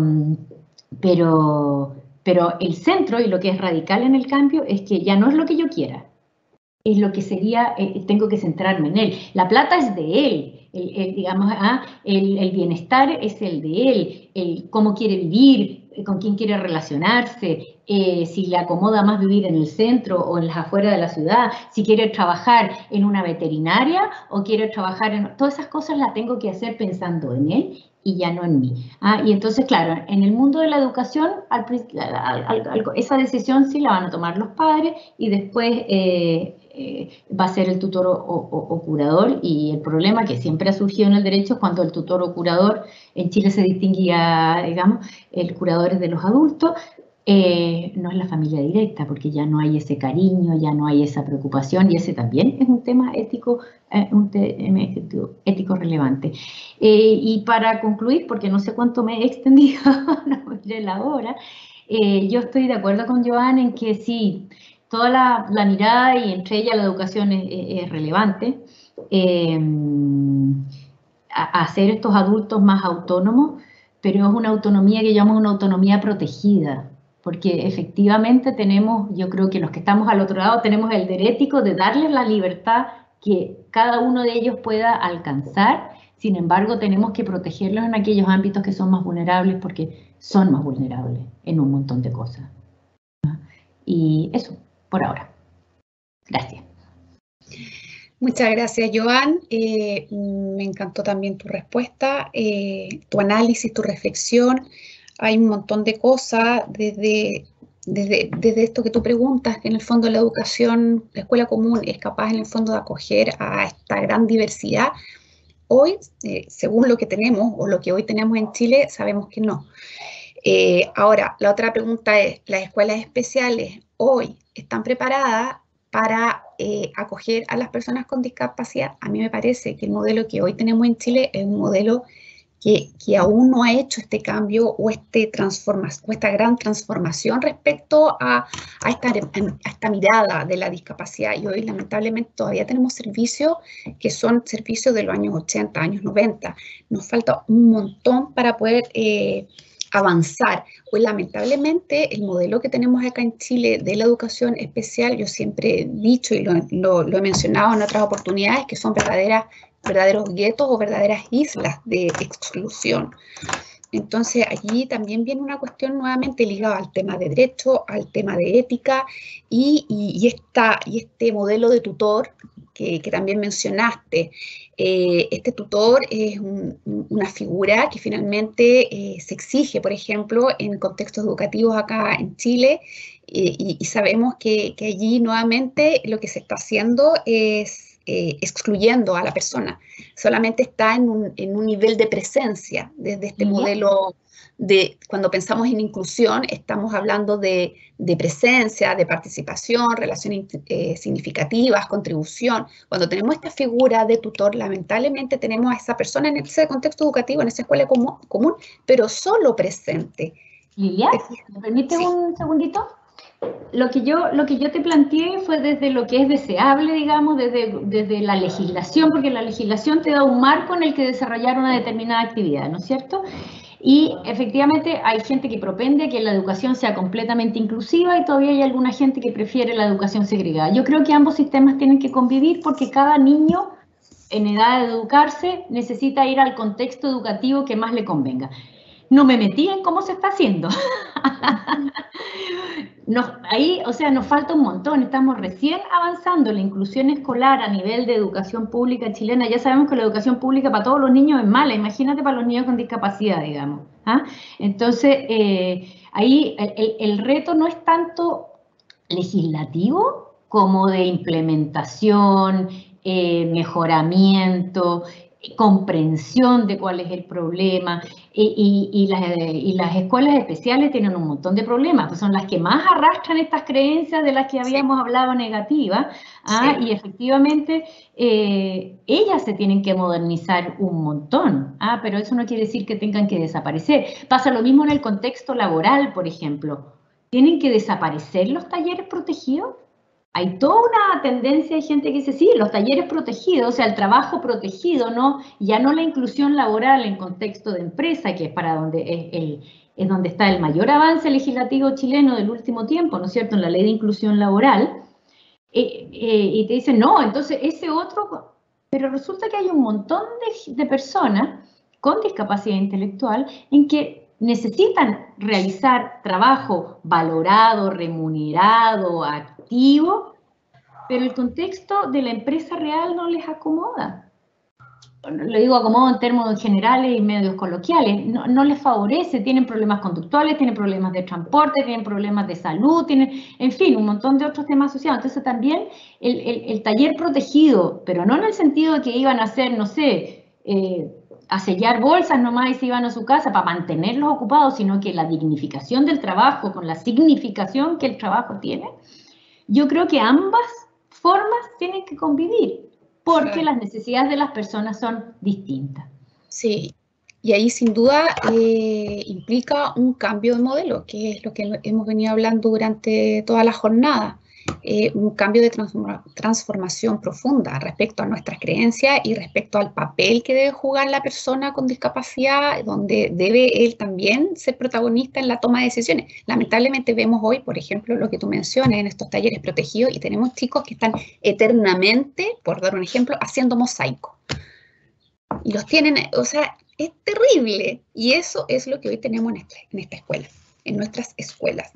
pero, pero el centro, y lo que es radical en el cambio, es que ya no es lo que yo quiera, es lo que sería, eh, tengo que centrarme en él. La plata es de él, el, el, digamos, ah, el, el bienestar es el de él, el cómo quiere vivir, con quién quiere relacionarse, eh, si le acomoda más vivir en el centro o en las afueras de la ciudad, si quiere trabajar en una veterinaria o quiere trabajar en... Todas esas cosas las tengo que hacer pensando en él y ya no en mí. Ah, y entonces, claro, en el mundo de la educación, al, al, al, al, esa decisión sí la van a tomar los padres y después eh, eh, va a ser el tutor o, o, o curador, y el problema que siempre ha surgido en el derecho es cuando el tutor o curador, en Chile se distinguía, digamos, el curador es de los adultos, eh, no es la familia directa, porque ya no hay ese cariño, ya no hay esa preocupación, y ese también es un tema ético, eh, un tema ético relevante. Eh, y para concluir, porque no sé cuánto me he extendido, no miré la hora, eh, yo estoy de acuerdo con Joan en que sí, toda la, la mirada y entre ellas la educación es, es relevante, eh, a, a hacer estos adultos más autónomos, pero es una autonomía que llamamos una autonomía protegida, porque efectivamente tenemos, yo creo que los que estamos al otro lado tenemos el deber ético de darles la libertad que cada uno de ellos pueda alcanzar. Sin embargo, tenemos que protegerlos en aquellos ámbitos que son más vulnerables, porque son más vulnerables en un montón de cosas. Y eso, por ahora. Gracias. Muchas gracias, Joan. Eh, me encantó también tu respuesta, eh, tu análisis, tu reflexión. Hay un montón de cosas desde, desde, desde esto que tú preguntas, que en el fondo la educación, la escuela común es capaz en el fondo de acoger a esta gran diversidad. Hoy, eh, según lo que tenemos o lo que hoy tenemos en Chile, sabemos que no. Eh, ahora, la otra pregunta es, ¿las escuelas especiales hoy están preparadas para eh, acoger a las personas con discapacidad? A mí me parece que el modelo que hoy tenemos en Chile es un modelo que, que aún no ha hecho este cambio o, este transforma, o esta gran transformación respecto a, a, esta, a esta mirada de la discapacidad. Y hoy, lamentablemente, todavía tenemos servicios que son servicios de los años ochenta, años noventa. Nos falta un montón para poder eh, avanzar. Hoy, lamentablemente, el modelo que tenemos acá en Chile de la educación especial, yo siempre he dicho y lo, lo, lo he mencionado en otras oportunidades, que son verdaderas verdaderos guetos o verdaderas islas de exclusión. Entonces, allí también viene una cuestión nuevamente ligada al tema de derecho, al tema de ética y, y, y, esta, y este modelo de tutor que, que también mencionaste. Eh, este tutor es un, una figura que finalmente eh, se exige, por ejemplo, en contextos educativos acá en Chile, eh, y, y sabemos que, que allí nuevamente lo que se está haciendo es Eh, excluyendo a la persona, solamente está en un, en un nivel de presencia desde este modelo de, cuando pensamos en inclusión, estamos hablando de, de presencia, de participación, relaciones eh, significativas, contribución. Cuando tenemos esta figura de tutor, lamentablemente tenemos a esa persona en ese contexto educativo, en esa escuela común, común pero solo presente. Lilia, ¿me permite sí. un segundito? Lo que, yo, lo que yo te planteé fue desde lo que es deseable, digamos, desde, desde la legislación, porque la legislación te da un marco en el que desarrollar una determinada actividad, ¿no es cierto? Y efectivamente hay gente que propende que la educación sea completamente inclusiva y todavía hay alguna gente que prefiere la educación segregada. Yo creo que ambos sistemas tienen que convivir porque cada niño en edad de educarse necesita ir al contexto educativo que más le convenga. No me metí en cómo se está haciendo. Nos, ahí, o sea, nos falta un montón, estamos recién avanzando. La inclusión escolar a nivel de educación pública chilena, ya sabemos que la educación pública para todos los niños es mala, imagínate para los niños con discapacidad, digamos. ¿Ah? Entonces, eh, ahí el, el, el reto no es tanto legislativo como de implementación, eh, mejoramiento, comprensión de cuál es el problema, y, y, y, las, y las escuelas especiales tienen un montón de problemas, pues son las que más arrastran estas creencias de las que habíamos sí. hablado negativas, ¿ah? Sí. Y efectivamente eh, ellas se tienen que modernizar un montón, ¿ah? Pero eso no quiere decir que tengan que desaparecer. Pasa lo mismo en el contexto laboral, por ejemplo. ¿Tienen que desaparecer los talleres protegidos? Hay toda una tendencia de gente que dice, sí, los talleres protegidos, o sea, el trabajo protegido, ¿no? Ya no la inclusión laboral en contexto de empresa, que es para donde es, el, es donde está el mayor avance legislativo chileno del último tiempo, ¿no es cierto?, en la ley de inclusión laboral, eh, eh, y te dicen, no, entonces ese otro, pero resulta que hay un montón de, de personas con discapacidad intelectual en que necesitan realizar trabajo valorado, remunerado, activo, pero el contexto de la empresa real no les acomoda. Lo digo acomodo en términos generales y medios coloquiales, no, no les favorece, tienen problemas conductuales, tienen problemas de transporte, tienen problemas de salud, tienen, en fin, un montón de otros temas asociados. Entonces también el, el, el taller protegido, pero no en el sentido de que iban a hacer, no sé, eh, a sellar bolsas nomás y se iban a su casa para mantenerlos ocupados, sino que la dignificación del trabajo con la significación que el trabajo tiene, yo creo que ambas formas tienen que convivir, porque claro. las necesidades de las personas son distintas. Sí, y ahí sin duda eh, implica un cambio de modelo, que es lo que hemos venido hablando durante toda la jornada. Eh, un cambio de transforma, transformación profunda respecto a nuestras creencias y respecto al papel que debe jugar la persona con discapacidad, donde debe él también ser protagonista en la toma de decisiones. Lamentablemente vemos hoy, por ejemplo, lo que tú mencionas en estos talleres protegidos, y tenemos chicos que están eternamente, por dar un ejemplo, haciendo mosaico. Y los tienen, o sea, es terrible. Y eso es lo que hoy tenemos en esta, en esta escuela, en nuestras escuelas.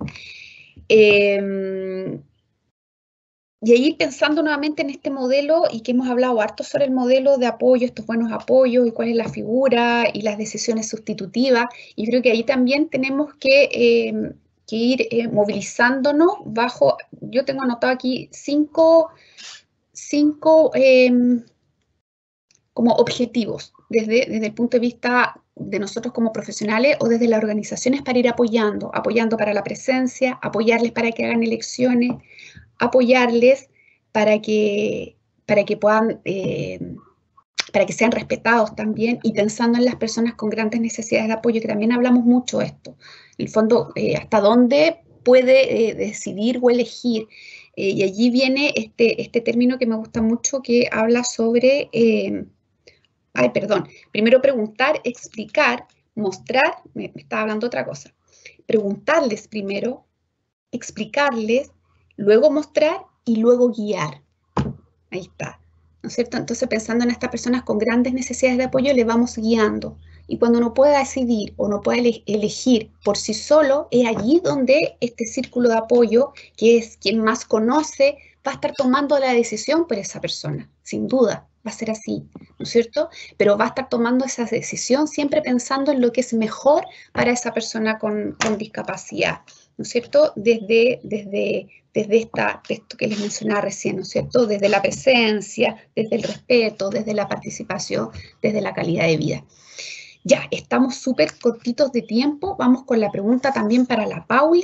Eh, Y ahí pensando nuevamente en este modelo, y que hemos hablado harto sobre el modelo de apoyo, estos buenos apoyos, y cuál es la figura, y las decisiones sustitutivas, y creo que ahí también tenemos que, eh, que ir eh, movilizándonos bajo, yo tengo anotado aquí cinco, cinco eh, como objetivos, desde, desde el punto de vista de nosotros como profesionales o desde las organizaciones, para ir apoyando, apoyando para la presencia, apoyarles para que hagan elecciones, apoyarles para que, para que puedan, eh, para que sean respetados también, y pensando en las personas con grandes necesidades de apoyo, que también hablamos mucho de esto. En el fondo, eh, hasta dónde puede eh, decidir o elegir. Eh, y allí viene este, este término que me gusta mucho, que habla sobre, eh, ay, perdón, primero preguntar, explicar, mostrar, me, me estaba hablando otra cosa, preguntarles primero, explicarles, luego mostrar y luego guiar. Ahí está, ¿no es cierto? Entonces, pensando en estas personas con grandes necesidades de apoyo, le vamos guiando. Y cuando no pueda decidir o no pueda ele elegir por sí solo, es allí donde este círculo de apoyo, que es quien más conoce, va a estar tomando la decisión por esa persona, sin duda. Va a ser así, ¿no es cierto? Pero va a estar tomando esa decisión siempre pensando en lo que es mejor para esa persona con, con discapacidad, ¿no es cierto? Desde, desde, desde esta, esto que les mencionaba recién, ¿no es cierto? Desde la presencia, desde el respeto, desde la participación, desde la calidad de vida. Ya, estamos súper cortitos de tiempo. Vamos con la pregunta también para la Pauli.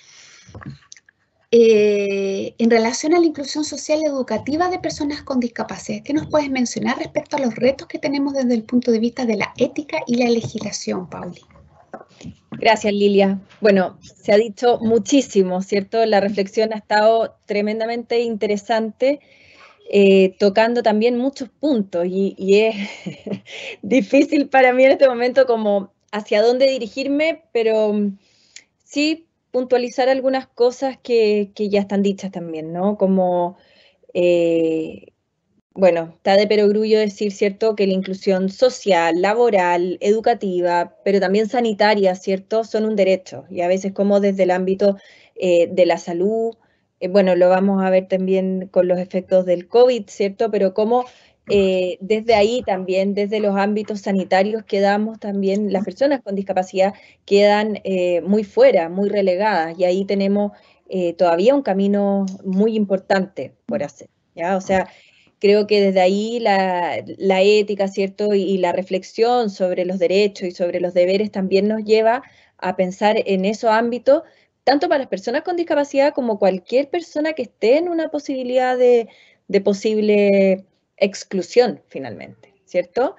Eh, en relación a la inclusión social y educativa de personas con discapacidad, ¿qué nos puedes mencionar respecto a los retos que tenemos desde el punto de vista de la ética y la legislación, Pauli? Gracias, Lilia. Bueno, se ha dicho muchísimo, ¿cierto? La reflexión ha estado tremendamente interesante, eh, tocando también muchos puntos, y, y es difícil para mí en este momento como hacia dónde dirigirme, pero sí puntualizar algunas cosas que, que ya están dichas también, ¿no? Como, eh, bueno, está de perogrullo decir, ¿cierto?, que la inclusión social, laboral, educativa, pero también sanitaria, ¿cierto?, son un derecho, y a veces como desde el ámbito eh, de la salud, eh, bueno, lo vamos a ver también con los efectos del COVID, ¿cierto?, pero como eh, desde ahí también, desde los ámbitos sanitarios, quedamos también, las personas con discapacidad quedan eh, muy fuera, muy relegadas, y ahí tenemos eh, todavía un camino muy importante por hacer, ¿ya? O sea, creo que desde ahí la, la ética, ¿cierto? Y, y la reflexión sobre los derechos y sobre los deberes también nos lleva a pensar en esos ámbitos, tanto para las personas con discapacidad como cualquier persona que esté en una posibilidad de, de posible exclusión, finalmente, ¿cierto?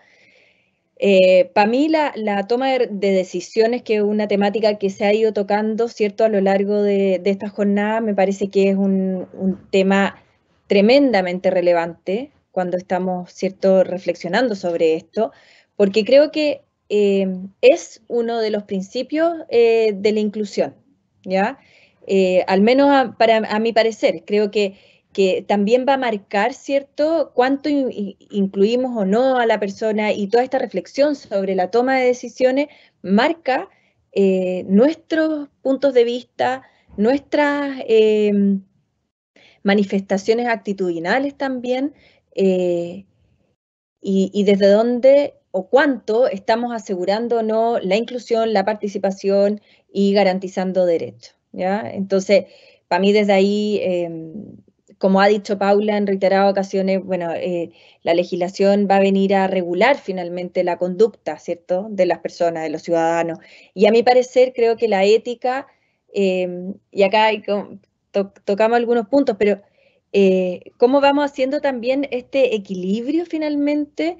Eh, para mí la, la toma de, de decisiones, que es una temática que se ha ido tocando, ¿cierto? A lo largo de, de esta jornada, me parece que es un, un tema tremendamente relevante cuando estamos, ¿cierto?, reflexionando sobre esto, porque creo que eh, es uno de los principios eh, de la inclusión, ¿ya? Eh, al menos a, para, a mi parecer, creo que que también va a marcar, ¿cierto?, cuánto in, incluimos o no a la persona, y toda esta reflexión sobre la toma de decisiones marca eh, nuestros puntos de vista, nuestras eh, manifestaciones actitudinales también, eh, y, y desde dónde o cuánto estamos asegurando o no la inclusión, la participación y garantizando derechos, ¿ya? Entonces, para mí desde ahí... Eh, como ha dicho Paula en reiteradas ocasiones, bueno, eh, la legislación va a venir a regular finalmente la conducta, ¿cierto?, de las personas, de los ciudadanos. Y a mi parecer creo que la ética, eh, y acá hay, to, tocamos algunos puntos, pero eh, ¿cómo vamos haciendo también este equilibrio finalmente?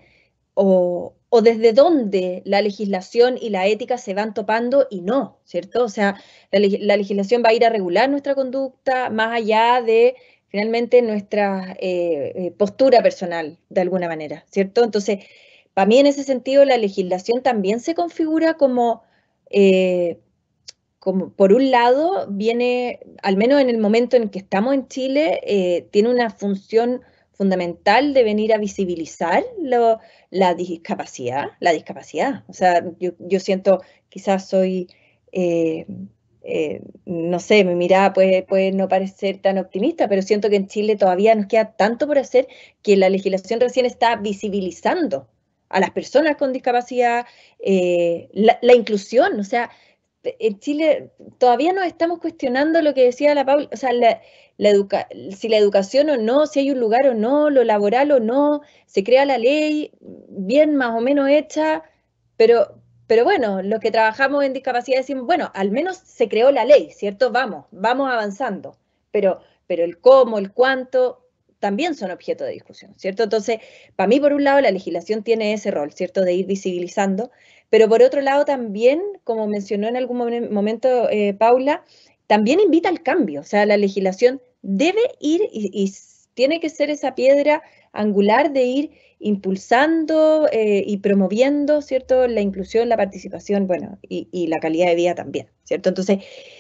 O, o desde dónde la legislación y la ética se van topando y no, ¿cierto? O sea, la, la legislación va a ir a regular nuestra conducta más allá de finalmente nuestra eh, postura personal, de alguna manera, ¿cierto? Entonces, para mí en ese sentido la legislación también se configura como, eh, como por un lado, viene, al menos en el momento en que estamos en Chile, eh, tiene una función fundamental de venir a visibilizar lo, la discapacidad, la discapacidad. O sea, yo, yo siento, quizás soy... Eh, Eh, no sé, mi mirada puede, puede no parecer tan optimista, pero siento que en Chile todavía nos queda tanto por hacer, que la legislación recién está visibilizando a las personas con discapacidad, eh, la, la inclusión. O sea, en Chile todavía nos estamos cuestionando lo que decía la Paula, o sea, la, la educa si la educación o no, si hay un lugar o no, lo laboral o no, se crea la ley bien más o menos hecha, pero... Pero bueno, los que trabajamos en discapacidad decimos, bueno, al menos se creó la ley, ¿cierto? Vamos, vamos avanzando. Pero, pero el cómo, el cuánto, también son objeto de discusión, ¿cierto? Entonces, para mí, por un lado, la legislación tiene ese rol, ¿cierto?, de ir visibilizando, pero por otro lado también, como mencionó en algún momento eh, Paula, también invita al cambio. O sea, la legislación debe ir y, y tiene que ser esa piedra angular de ir impulsando eh, y promoviendo, ¿cierto?, la inclusión, la participación, bueno, y, y la calidad de vida también, ¿cierto? Entonces,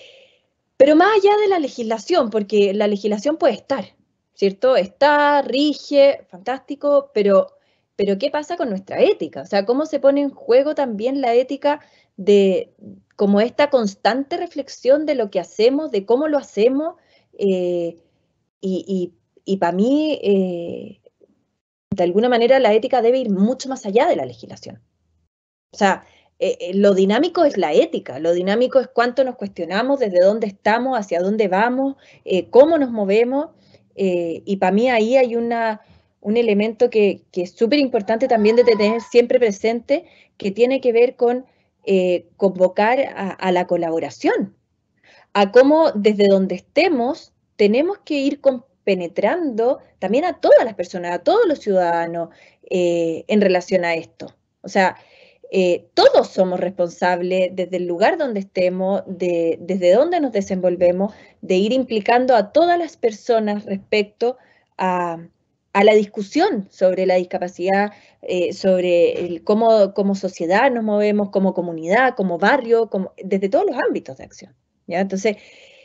pero más allá de la legislación, porque la legislación puede estar, ¿cierto? Está, rige, fantástico, pero, pero ¿qué pasa con nuestra ética? O sea, ¿cómo se pone en juego también la ética de como esta constante reflexión de lo que hacemos, de cómo lo hacemos? Eh, y y, y para mí... Eh, de alguna manera la ética debe ir mucho más allá de la legislación. O sea, eh, lo dinámico es la ética, lo dinámico es cuánto nos cuestionamos, desde dónde estamos, hacia dónde vamos, eh, cómo nos movemos, eh, y para mí ahí hay una, un elemento que, que es súper importante también de tener siempre presente, que tiene que ver con eh, convocar a, a la colaboración, a cómo desde donde estemos tenemos que ir con penetrando también a todas las personas, a todos los ciudadanos eh, en relación a esto. O sea, eh, todos somos responsables desde el lugar donde estemos, de, desde donde nos desenvolvemos, de ir implicando a todas las personas respecto a, a la discusión sobre la discapacidad, eh, sobre el, cómo como sociedad nos movemos, como comunidad, como barrio, como, desde todos los ámbitos de acción, ¿ya? Entonces,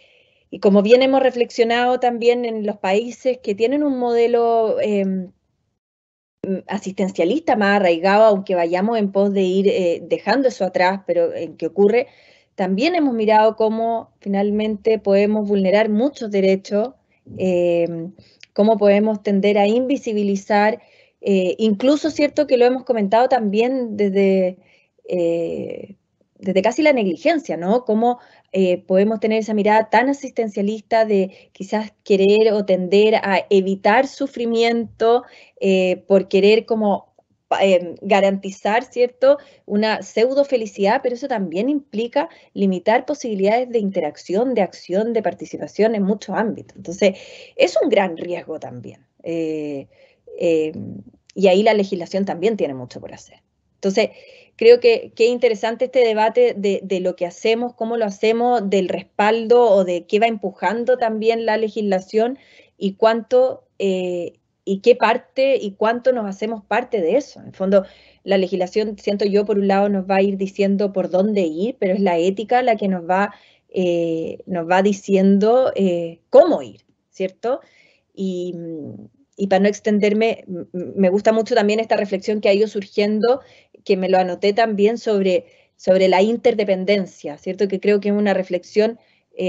y como bien hemos reflexionado también en los países que tienen un modelo eh, asistencialista más arraigado, aunque vayamos en pos de ir eh, dejando eso atrás, pero en qué ocurre, también hemos mirado cómo finalmente podemos vulnerar muchos derechos, eh, cómo podemos tender a invisibilizar, eh, incluso, cierto, que lo hemos comentado también desde... Eh, desde casi la negligencia, ¿no? Cómo eh, podemos tener esa mirada tan asistencialista de quizás querer o tender a evitar sufrimiento eh, por querer como eh, garantizar, ¿cierto?, una pseudo felicidad, pero eso también implica limitar posibilidades de interacción, de acción, de participación en muchos ámbitos. Entonces, es un gran riesgo también. Eh, eh, y ahí la legislación también tiene mucho por hacer. Entonces, creo que es interesante este debate de, de lo que hacemos, cómo lo hacemos, del respaldo o de qué va empujando también la legislación y cuánto eh, y qué parte y cuánto nos hacemos parte de eso. En el fondo, la legislación, siento yo, por un lado nos va a ir diciendo por dónde ir, pero es la ética la que nos va, eh, nos va diciendo eh, cómo ir, ¿cierto? Y, y para no extenderme, me gusta mucho también esta reflexión que ha ido surgiendo, que me lo anoté también sobre, sobre la interdependencia, ¿cierto? Que creo que es una reflexión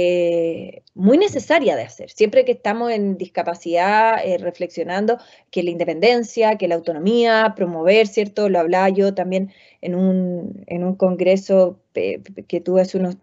eh, muy necesaria de hacer. Siempre que estamos en discapacidad, eh, reflexionando que la independencia, que la autonomía, promover, ¿cierto? Lo hablaba yo también en un, en un congreso eh, que tuve hace unos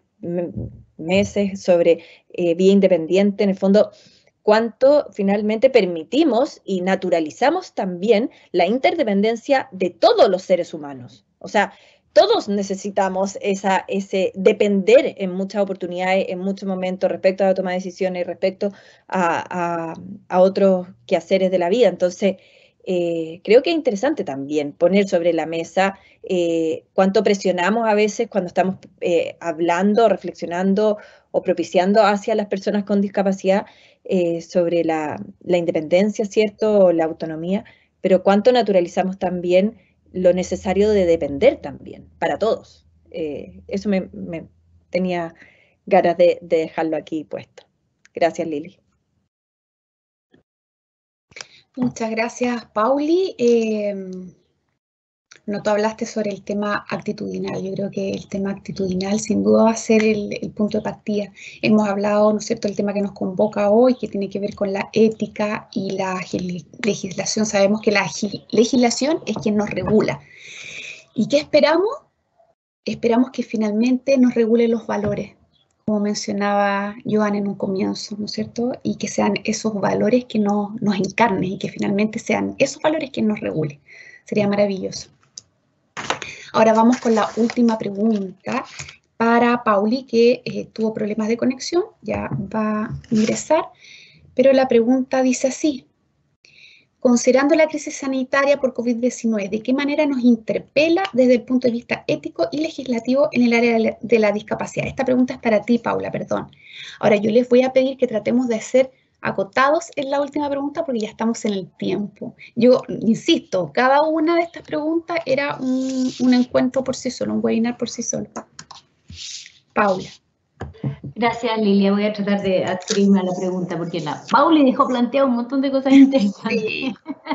meses sobre eh, vía independiente, en el fondo, cuánto finalmente permitimos y naturalizamos también la interdependencia de todos los seres humanos. O sea, todos necesitamos esa, ese depender en muchas oportunidades, en muchos momentos, respecto a la toma de decisiones, respecto a, a, a otros quehaceres de la vida. Entonces, eh, creo que es interesante también poner sobre la mesa eh, cuánto presionamos a veces cuando estamos eh, hablando, reflexionando o propiciando hacia las personas con discapacidad eh, sobre la, la independencia, ¿cierto? O la autonomía, pero cuánto naturalizamos también lo necesario de depender también, para todos. Eh, eso me, me tenía ganas de, de dejarlo aquí puesto. Gracias, Lili. Muchas gracias, Pauli. Eh, no, tú hablaste sobre el tema actitudinal. Yo creo que el tema actitudinal sin duda va a ser el, el punto de partida. Hemos hablado, ¿no es cierto?, el tema que nos convoca hoy, que tiene que ver con la ética y la legislación. Sabemos que la legislación es quien nos regula. ¿Y qué esperamos? Esperamos que finalmente nos regule los valores, como mencionaba Joan en un comienzo, ¿no es cierto? Y que sean esos valores que no, nos encarnen y que finalmente sean esos valores que nos regulen. Sería maravilloso. Ahora vamos con la última pregunta para Pauli, que eh, tuvo problemas de conexión, ya va a ingresar, pero la pregunta dice así: considerando la crisis sanitaria por COVID diecinueve, ¿de qué manera nos interpela desde el punto de vista ético y legislativo en el área de la discapacidad? Esta pregunta es para ti, Paula, perdón. Ahora, yo les voy a pedir que tratemos de ser acotados en la última pregunta porque ya estamos en el tiempo. Yo insisto, cada una de estas preguntas era un, un encuentro por sí solo, un webinar por sí solo. Paula. Gracias, Lilia. Voy a tratar de adscribirme a la pregunta porque la Pauli dejó planteado un montón de cosas interesantes. Sí.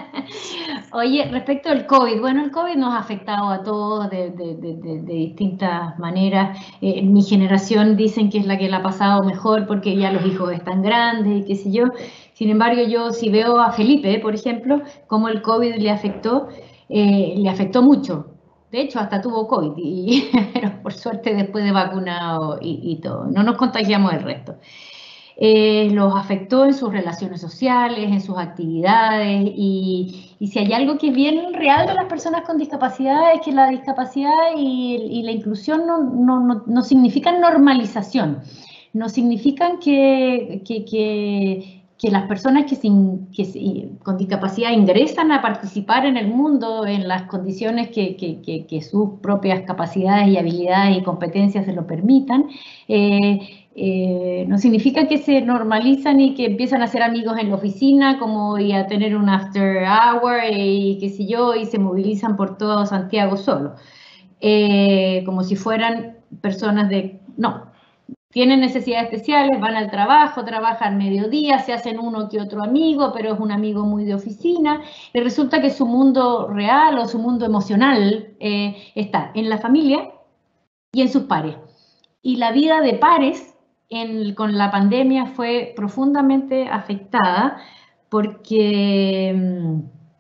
Oye, respecto al COVID, bueno, el COVID nos ha afectado a todos de, de, de, de, de distintas maneras. Eh, mi generación dicen que es la que la ha pasado mejor porque ya los hijos están grandes y qué sé yo. Sin embargo, yo si veo a Felipe, por ejemplo, cómo el COVID le afectó, eh, le afectó mucho. De hecho, hasta tuvo COVID, y, pero por suerte después de vacunado y, y todo. No nos contagiamos el resto. Eh, los afectó en sus relaciones sociales, en sus actividades, y, y si hay algo que es bien real de las personas con discapacidad es que la discapacidad y, y la inclusión no, no, no, no significan normalización, no significan que... que, que que las personas que, sin, que con discapacidad ingresan a participar en el mundo en las condiciones que, que, que, que sus propias capacidades y habilidades y competencias se lo permitan, eh, eh, no significa que se normalizan y que empiezan a ser amigos en la oficina como y a tener un after hour y qué sé yo, y se movilizan por todo Santiago solo, eh, como si fueran personas de... no. Tienen necesidades especiales, van al trabajo, trabajan mediodía, se hacen uno que otro amigo, pero es un amigo muy de oficina. Y resulta que su mundo real o su mundo emocional eh, está en la familia y en sus pares. Y la vida de pares en, con la pandemia fue profundamente afectada porque,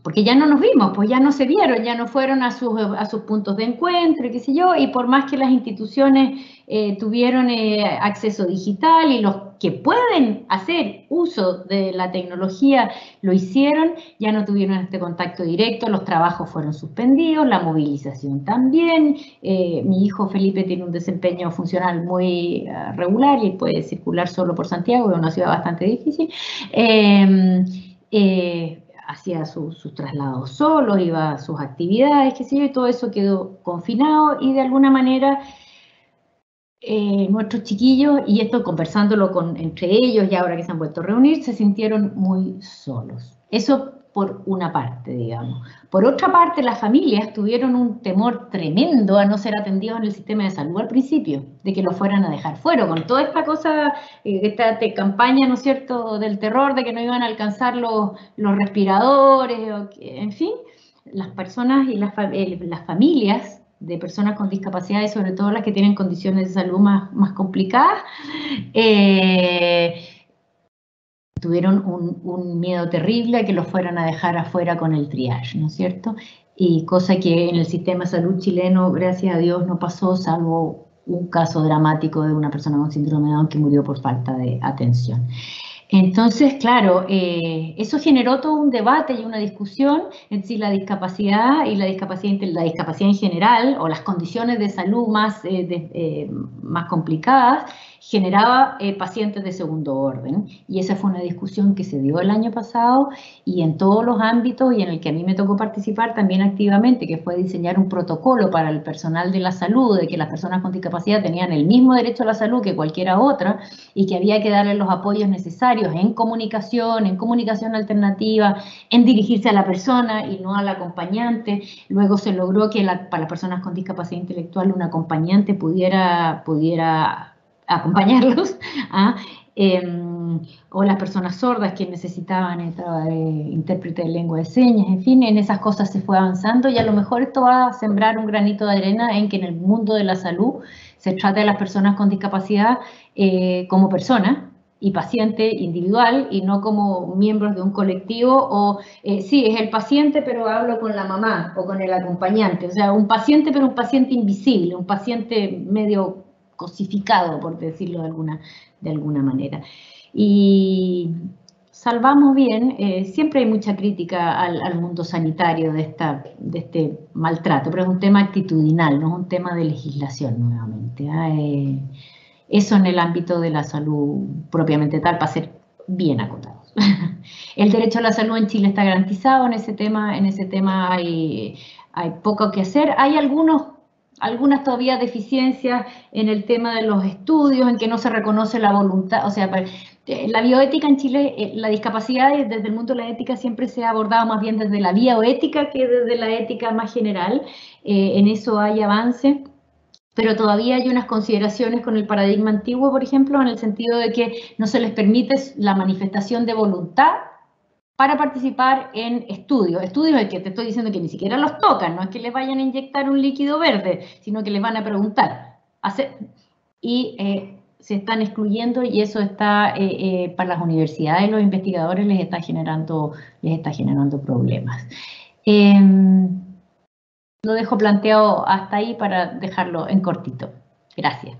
porque ya no nos vimos, pues ya no se vieron, ya no fueron a sus, a sus puntos de encuentro, y qué sé yo, y por más que las instituciones eh, tuvieron eh, acceso digital y los que pueden hacer uso de la tecnología lo hicieron, ya no tuvieron este contacto directo, los trabajos fueron suspendidos, la movilización también. Eh, mi hijo Felipe tiene un desempeño funcional muy uh, regular y puede circular solo por Santiago, es una ciudad bastante difícil. Eh, eh, hacía sus su traslados solo, iba a sus actividades, qué sé yo, y todo eso quedó confinado y de alguna manera eh, nuestros chiquillos, y esto conversándolo con, entre ellos y ahora que se han vuelto a reunir, se sintieron muy solos. Eso por una parte, digamos. Por otra parte, las familias tuvieron un temor tremendo a no ser atendidos en el sistema de salud al principio, de que los fueran a dejar fuera, con toda esta cosa, eh, esta campaña, ¿no es cierto?, del terror, de que no iban a alcanzar los, los respiradores, o que, en fin, las personas y las, eh, las familias de personas con discapacidades, sobre todo las que tienen condiciones de salud más, más complicadas, eh, tuvieron un, un miedo terrible a que los fueran a dejar afuera con el triage, ¿no es cierto? Y cosa que en el sistema de salud chileno, gracias a Dios, no pasó, salvo un caso dramático de una persona con síndrome de Down que murió por falta de atención. Entonces, claro, eh, eso generó todo un debate y una discusión en si la discapacidad y la discapacidad, la discapacidad en general, o las condiciones de salud más, eh, de, eh, más complicadas, generaba eh, pacientes de segundo orden. Y esa fue una discusión que se dio el año pasado y en todos los ámbitos, y en el que a mí me tocó participar también activamente, que fue diseñar un protocolo para el personal de la salud, de que las personas con discapacidad tenían el mismo derecho a la salud que cualquiera otra, y que había que darle los apoyos necesarios en comunicación, en comunicación alternativa, en dirigirse a la persona y no al acompañante. Luego se logró que la, para las personas con discapacidad intelectual un acompañante pudiera, pudiera acompañarlos, ¿ah? eh, o las personas sordas que necesitaban eh, intérprete de lengua de señas, en fin, en esas cosas se fue avanzando y a lo mejor esto va a sembrar un granito de arena en que en el mundo de la salud se trate a las personas con discapacidad eh, como personas y paciente individual y no como miembros de un colectivo o eh, sí, es el paciente pero hablo con la mamá o con el acompañante, o sea, un paciente pero un paciente invisible, un paciente medio cosificado, por decirlo de alguna, de alguna manera. Y salvamos bien, eh, siempre hay mucha crítica al, al mundo sanitario de, esta, de este maltrato, pero es un tema actitudinal, no es un tema de legislación nuevamente. ¿eh? Eso en el ámbito de la salud propiamente tal, para ser bien acotados. El derecho a la salud en Chile está garantizado, en ese tema, en ese tema hay, hay poco que hacer. Hay algunos, algunas todavía deficiencias en el tema de los estudios, en que no se reconoce la voluntad, o sea, la bioética en Chile, la discapacidad desde el mundo de la ética siempre se ha abordado más bien desde la bioética que desde la ética más general. Eh, en eso hay avance. Pero todavía hay unas consideraciones con el paradigma antiguo, por ejemplo, en el sentido de que no se les permite la manifestación de voluntad para participar en estudios. Estudios en que te estoy diciendo que ni siquiera los tocan, no es que les vayan a inyectar un líquido verde, sino que les van a preguntar. Y eh, se están excluyendo y eso está, eh, eh, para las universidades, los investigadores les está generando, les está generando problemas. Eh, Lo dejo planteado hasta ahí para dejarlo en cortito. Gracias.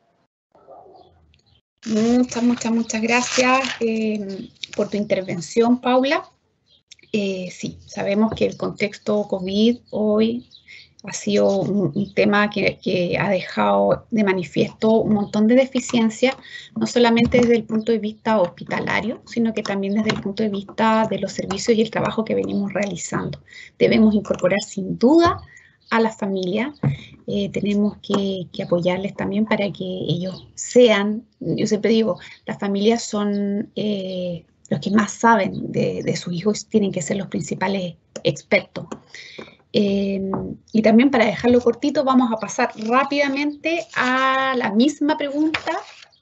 Muchas, muchas, muchas gracias eh, por tu intervención, Paula. Eh, sí, sabemos que el contexto COVID hoy ha sido un, un tema que, que ha dejado de manifiesto un montón de deficiencias, no solamente desde el punto de vista hospitalario, sino que también desde el punto de vista de los servicios y el trabajo que venimos realizando. Debemos incorporar sin duda a las familias, eh, tenemos que, que apoyarles también para que ellos sean, yo siempre digo, las familias son eh, los que más saben de, de sus hijos, tienen que ser los principales expertos. Eh, y también para dejarlo cortito, vamos a pasar rápidamente a la misma pregunta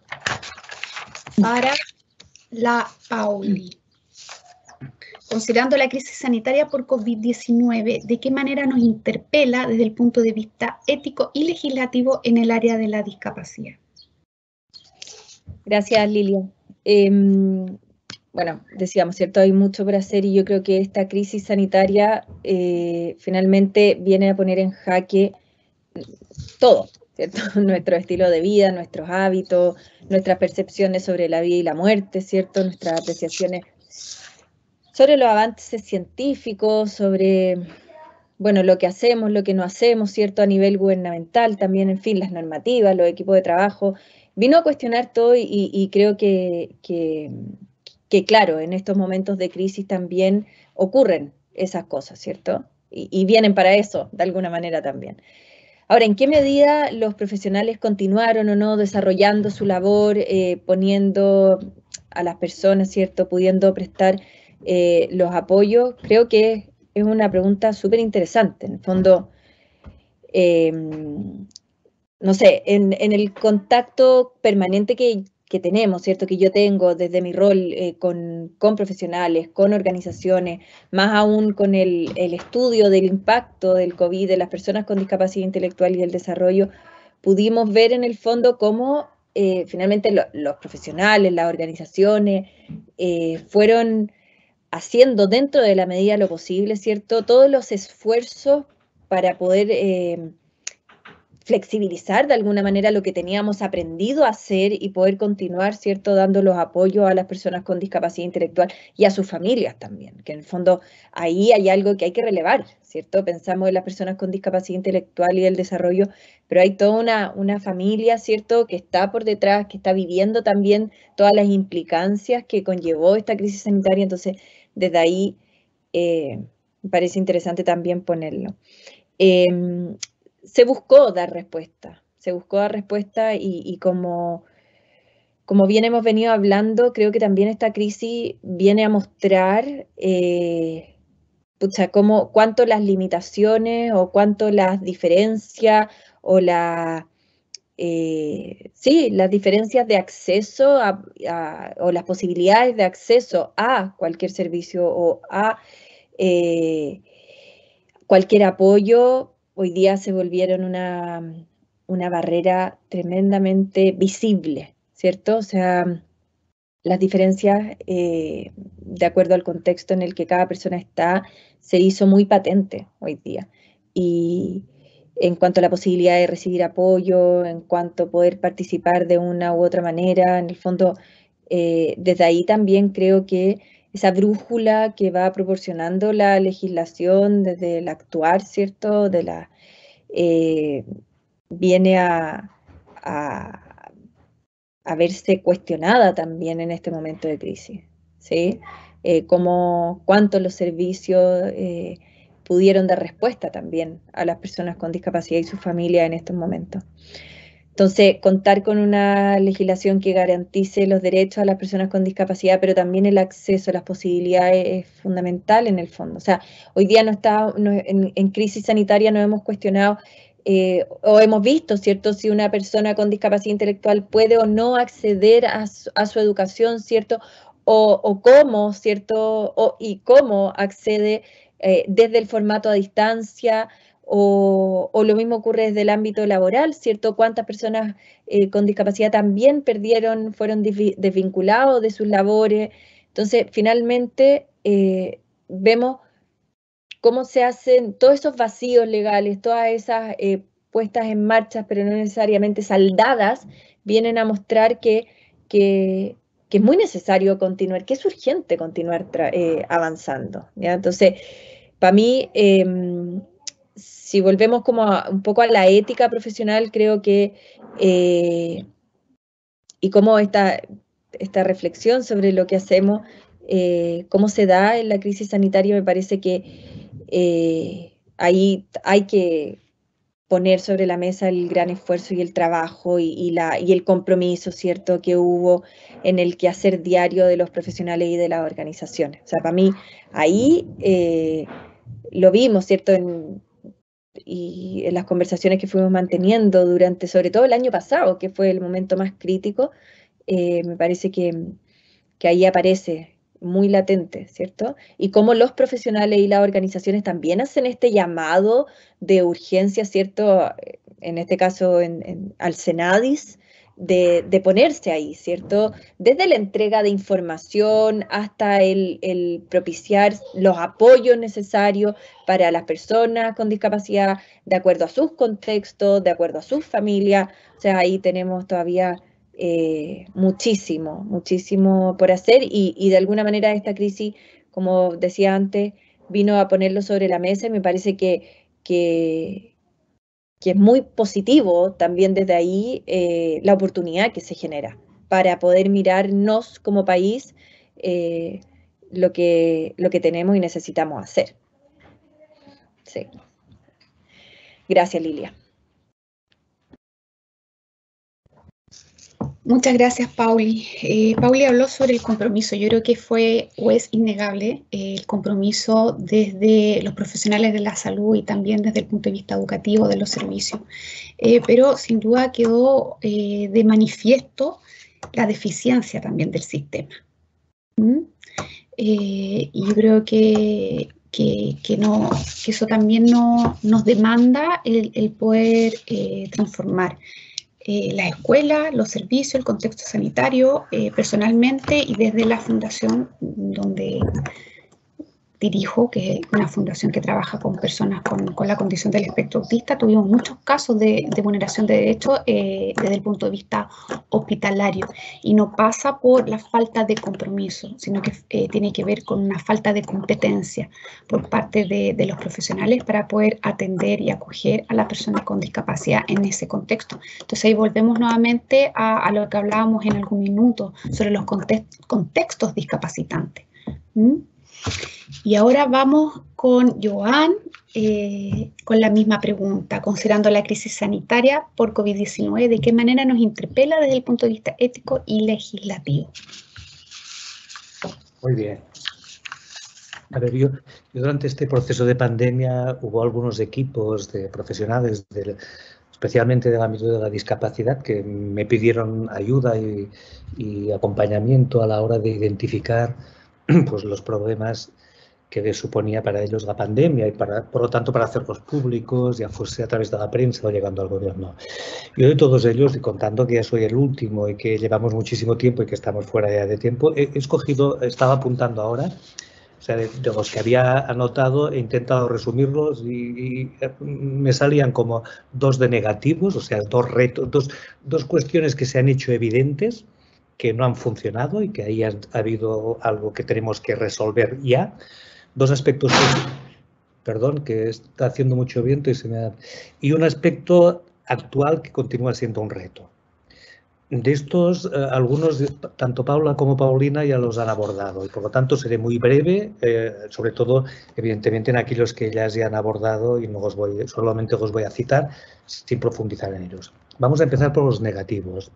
para la Pauli. Considerando la crisis sanitaria por COVID diecinueve, ¿de qué manera nos interpela desde el punto de vista ético y legislativo en el área de la discapacidad? Gracias, Lilia. Eh, bueno, decíamos, ¿cierto? Hay mucho por hacer y yo creo que esta crisis sanitaria eh, finalmente viene a poner en jaque todo, ¿cierto? Nuestro estilo de vida, nuestros hábitos, nuestras percepciones sobre la vida y la muerte, ¿cierto? Nuestras apreciaciones sobre los avances científicos, sobre, bueno, lo que hacemos, lo que no hacemos, ¿cierto? A nivel gubernamental también, en fin, las normativas, los equipos de trabajo. Vino a cuestionar todo y, y creo que, que, que, claro, en estos momentos de crisis también ocurren esas cosas, ¿cierto? Y, y vienen para eso, de alguna manera también. Ahora, ¿en qué medida los profesionales continuaron o no desarrollando su labor, eh, poniendo a las personas, ¿cierto? Pudiendo prestar eh, los apoyos? Creo que es una pregunta súper interesante. En el fondo, eh, no sé, en, en el contacto permanente que, que tenemos, ¿cierto? Que yo tengo desde mi rol eh, con, con profesionales, con organizaciones, más aún con el, el estudio del impacto del COVID de las personas con discapacidad intelectual y el desarrollo, pudimos ver en el fondo cómo eh, finalmente lo, los profesionales, las organizaciones, eh, fueron haciendo dentro de la medida lo posible, ¿cierto? Todos los esfuerzos para poder eh, flexibilizar de alguna manera lo que teníamos aprendido a hacer y poder continuar, ¿cierto?, dando los apoyos a las personas con discapacidad intelectual y a sus familias también, que en el fondo ahí hay algo que hay que relevar, ¿cierto? Pensamos en las personas con discapacidad intelectual y el desarrollo, pero hay toda una, una familia, ¿cierto?, que está por detrás, que está viviendo también todas las implicancias que conllevó esta crisis sanitaria, entonces desde ahí eh, me parece interesante también ponerlo. Eh, se buscó dar respuesta, se buscó dar respuesta y, y como, como bien hemos venido hablando, creo que también esta crisis viene a mostrar eh, pucha, cómo, cuánto las limitaciones o cuánto las diferencias o la, eh, sí, las diferencias de acceso a, a, o las posibilidades de acceso a cualquier servicio o a eh, cualquier apoyo hoy día se volvieron una, una barrera tremendamente visible, ¿cierto? O sea, las diferencias, eh, de acuerdo al contexto en el que cada persona está, se hizo muy patente hoy día. Y en cuanto a la posibilidad de recibir apoyo, en cuanto a poder participar de una u otra manera, en el fondo, eh, desde ahí también creo que esa brújula que va proporcionando la legislación desde el actuar, ¿cierto?, de la, eh, viene a, a, a verse cuestionada también en este momento de crisis, ¿sí? Eh, como cuántos los servicios eh, pudieron dar respuesta también a las personas con discapacidad y sus familias en estos momentos. Entonces, contar con una legislación que garantice los derechos a las personas con discapacidad, pero también el acceso a las posibilidades es fundamental en el fondo. O sea, hoy día no está, no, en, en crisis sanitaria nos hemos cuestionado eh, o hemos visto, ¿cierto?, si una persona con discapacidad intelectual puede o no acceder a su, a su educación, ¿cierto?, o, o cómo, ¿cierto?, o, y cómo accede eh, desde el formato a distancia. O, o lo mismo ocurre desde el ámbito laboral, ¿cierto? ¿Cuántas personas eh, con discapacidad también perdieron, fueron desvinculados de sus labores? Entonces, finalmente, eh, vemos cómo se hacen todos esos vacíos legales, todas esas eh, puestas en marcha, pero no necesariamente saldadas, vienen a mostrar que, que, que es muy necesario continuar, que es urgente continuar eh, avanzando, ¿ya? Entonces, para mí... Eh, si volvemos como a, un poco a la ética profesional, creo que, eh, y cómo esta, esta reflexión sobre lo que hacemos, eh, cómo se da en la crisis sanitaria, me parece que eh, ahí hay que poner sobre la mesa el gran esfuerzo y el trabajo y, y, la, y el compromiso, ¿cierto?, que hubo en el quehacer diario de los profesionales y de las organizaciones. O sea, para mí, ahí eh, lo vimos, ¿cierto?, en y en las conversaciones que fuimos manteniendo durante, sobre todo el año pasado, que fue el momento más crítico, eh, me parece que, que ahí aparece muy latente, ¿cierto? Y cómo los profesionales y las organizaciones también hacen este llamado de urgencia, ¿cierto? En este caso en, en, al Senadis, de, de ponerse ahí, ¿cierto? Desde la entrega de información hasta el, el propiciar los apoyos necesarios para las personas con discapacidad, de acuerdo a sus contextos, de acuerdo a sus familias. O sea, ahí tenemos todavía eh, muchísimo, muchísimo por hacer y, y de alguna manera esta crisis, como decía antes, vino a ponerlo sobre la mesa y me parece que, que, que es muy positivo también desde ahí eh, la oportunidad que se genera para poder mirarnos como país eh, lo, que, lo que tenemos y necesitamos hacer. Sí. Gracias, Lilia. Muchas gracias, Pauli. Eh, Pauli habló sobre el compromiso. Yo creo que fue o es innegable eh, el compromiso desde los profesionales de la salud y también desde el punto de vista educativo de los servicios. Eh, pero sin duda quedó eh, de manifiesto la deficiencia también del sistema. ¿Mm? Eh, y yo creo que, que, que, no, que eso también no, nos demanda el, el poder eh, transformar. Eh, la escuela, los servicios, el contexto sanitario, eh, personalmente y desde la fundación donde dirijo, que es una fundación que trabaja con personas con, con la condición del espectro autista, tuvimos muchos casos de, de vulneración de derechos eh, desde el punto de vista hospitalario y no pasa por la falta de compromiso, sino que eh, tiene que ver con una falta de competencia por parte de, de los profesionales para poder atender y acoger a las personas con discapacidad en ese contexto. Entonces ahí volvemos nuevamente a, a lo que hablábamos en algún minuto sobre los context, contextos discapacitantes. ¿Mm? Y ahora vamos con Joan, eh, con la misma pregunta, considerando la crisis sanitaria por COVID diecinueve, ¿de qué manera nos interpela desde el punto de vista ético y legislativo? Muy bien. A ver, yo, yo durante este proceso de pandemia hubo algunos equipos de profesionales, de, especialmente del ámbito de la discapacidad, que me pidieron ayuda y, y acompañamiento a la hora de identificar pues, los problemas que suponía para ellos la pandemia y, para, por lo tanto, para hacerlos públicos, ya fuese a través de la prensa o llegando al gobierno. Yo de todos ellos, y contando que ya soy el último y que llevamos muchísimo tiempo y que estamos fuera ya de tiempo, he escogido, estaba apuntando ahora, o sea, de, de los que había anotado, he intentado resumirlos y, y me salían como dos de negativos, o sea, dos retos, dos, dos cuestiones que se han hecho evidentes, que no han funcionado y que ahí ha, ha habido algo que tenemos que resolver ya. Dos aspectos, perdón, que está haciendo mucho viento y se me da, y un aspecto actual que continúa siendo un reto. De estos, eh, algunos, tanto Paula como Paulina ya los han abordado y por lo tanto seré muy breve, eh, sobre todo, evidentemente, en aquellos que ellas ya han abordado y no os voy, solamente os voy a citar sin profundizar en ellos. Vamos a empezar por los negativos.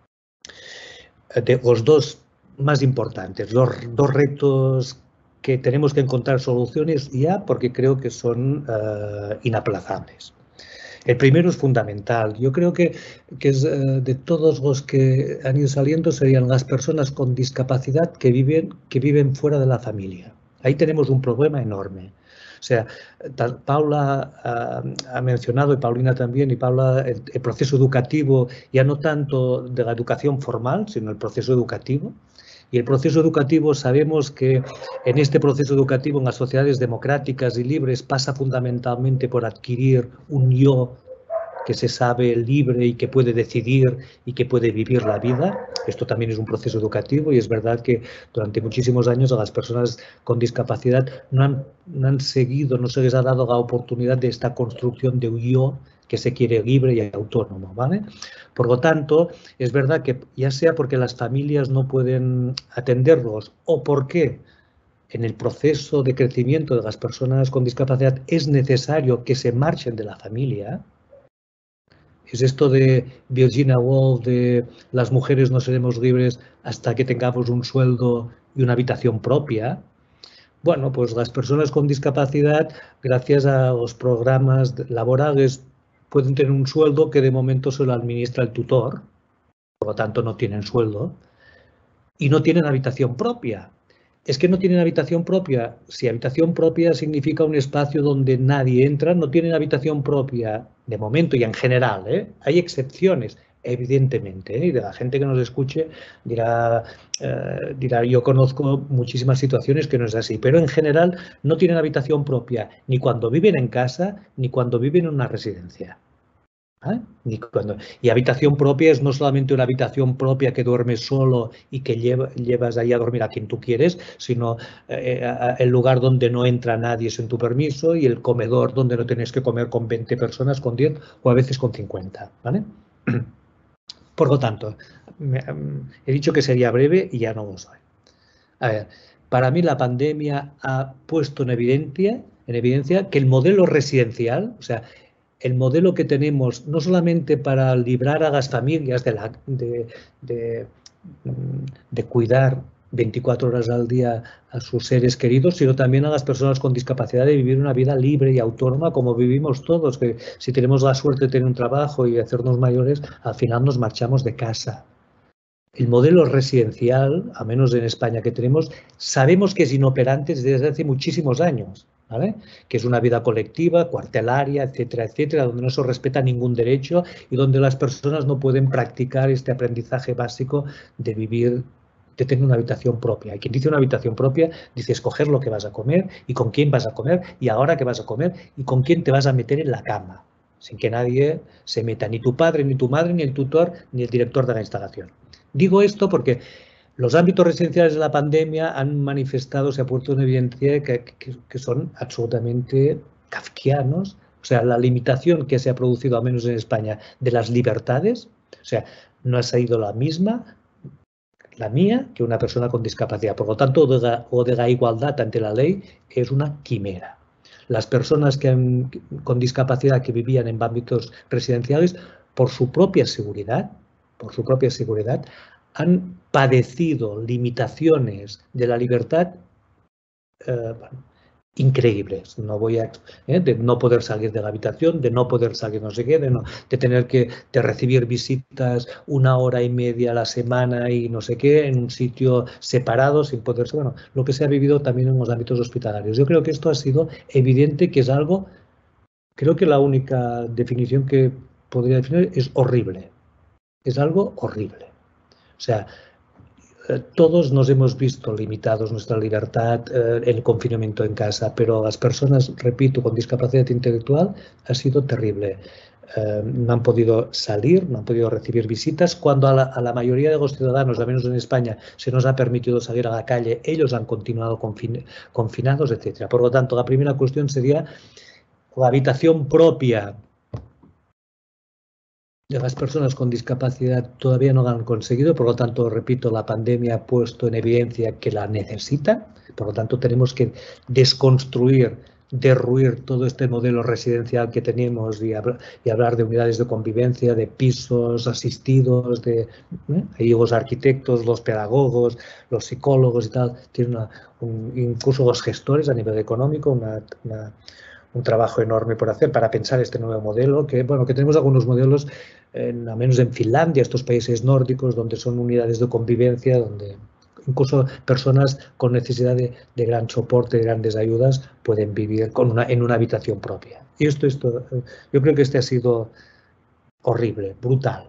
De los dos más importantes, los dos retos que tenemos que encontrar soluciones ya porque creo que son uh, inaplazables. El primero es fundamental. Yo creo que, que es, uh, de todos los que han ido saliendo serían las personas con discapacidad que viven, que viven fuera de la familia. Ahí tenemos un problema enorme. O sea, Paula uh, ha mencionado, y Paulina también, y Paula, el, el proceso educativo, ya no tanto de la educación formal, sino el proceso educativo. Y el proceso educativo, sabemos que en este proceso educativo, en las sociedades democráticas y libres, pasa fundamentalmente por adquirir un yo que se sabe libre y que puede decidir y que puede vivir la vida. Esto también es un proceso educativo y es verdad que durante muchísimos años a las personas con discapacidad no han, no han seguido, no se les ha dado la oportunidad de esta construcción de un yo que se quiere libre y autónomo, ¿vale? Por lo tanto, es verdad que ya sea porque las familias no pueden atenderlos o porque en el proceso de crecimiento de las personas con discapacidad es necesario que se marchen de la familia. Es esto de Virginia Woolf, de las mujeres no seremos libres hasta que tengamos un sueldo y una habitación propia. Bueno, pues las personas con discapacidad, gracias a los programas laborales, pueden tener un sueldo que de momento se lo administra el tutor, por lo tanto no tienen sueldo, y no tienen habitación propia. Es que no tienen habitación propia. Si habitación propia significa un espacio donde nadie entra, no tienen habitación propia de momento y en general, ¿eh? Hay excepciones. evidentemente, ¿eh? Y de la gente que nos escuche dirá, eh, dirá, yo conozco muchísimas situaciones que no es así, pero en general no tienen habitación propia ni cuando viven en casa ni cuando viven en una residencia. ¿Eh? Ni cuando, y habitación propia es no solamente una habitación propia que duermes solo y que lleva, llevas ahí a dormir a quien tú quieres, sino eh, el lugar donde no entra nadie sin tu permiso y el comedor donde no tienes que comer con veinte personas, con diez o a veces con cincuenta. ¿Vale? Por lo tanto, me, he dicho que sería breve y ya no lo soy. A ver, para mí la pandemia ha puesto en evidencia, en evidencia que el modelo residencial, o sea, el modelo que tenemos no solamente para librar a las familias de, la, de, de, de cuidar veinticuatro horas al día a sus seres queridos, sino también a las personas con discapacidad de vivir una vida libre y autónoma como vivimos todos, que si tenemos la suerte de tener un trabajo y hacernos mayores, al final nos marchamos de casa. El modelo residencial, a menos en España que tenemos, sabemos que es inoperante desde hace muchísimos años, ¿vale? Que es una vida colectiva, cuartelaria, etcétera, etcétera, donde no se respeta ningún derecho y donde las personas no pueden practicar este aprendizaje básico de vivir, de tener una habitación propia. Y quien dice una habitación propia dice escoger lo que vas a comer y con quién vas a comer y ahora qué vas a comer y con quién te vas a meter en la cama, sin que nadie se meta, ni tu padre, ni tu madre, ni el tutor, ni el director de la instalación. Digo esto porque los ámbitos residenciales de la pandemia han manifestado, se ha puesto en evidencia que, que, que son absolutamente kafkianos. O sea, la limitación que se ha producido, al menos en España, de las libertades, o sea, no ha sido la misma, la mía, que una persona con discapacidad. Por lo tanto, de la, o de la igualdad ante la ley es una quimera. Las personas que han, con discapacidad que vivían en ámbitos residenciales, por su propia seguridad, por su propia seguridad, han padecido limitaciones de la libertad eh, increíbles. No voy a, eh, de no poder salir de la habitación, de no poder salir no sé qué, de, no, de tener que de recibir visitas una hora y media a la semana y no sé qué, en un sitio separado, sin poder, bueno, lo que se ha vivido también en los ámbitos hospitalarios. Yo creo que esto ha sido evidente que es algo, creo que la única definición que podría definir es horrible. Es algo horrible. O sea, eh, todos nos hemos visto limitados nuestra libertad eh, en el confinamiento en casa, pero las personas, repito, con discapacidad intelectual ha sido terrible. Eh, no han podido salir, no han podido recibir visitas. Cuando a la, a la mayoría de los ciudadanos, al menos en España, se nos ha permitido salir a la calle, ellos han continuado confin confinados, etcétera. Por lo tanto, la primera cuestión sería la habitación propia de las personas con discapacidad todavía no la han conseguido, por lo tanto, repito, la pandemia ha puesto en evidencia que la necesitan, por lo tanto tenemos que desconstruir, derruir todo este modelo residencial que tenemos y, hab y hablar de unidades de convivencia, de pisos asistidos, de ¿eh? Ahí los arquitectos, los pedagogos, los psicólogos y tal, tienen una, un, incluso los gestores a nivel económico, una, una un trabajo enorme por hacer para pensar este nuevo modelo, que bueno, que tenemos algunos modelos, en, al menos en Finlandia, estos países nórdicos, donde son unidades de convivencia, donde incluso personas con necesidad de, de gran soporte, de grandes ayudas, pueden vivir con una, en una habitación propia. Y esto, esto, yo creo que este ha sido horrible, brutal.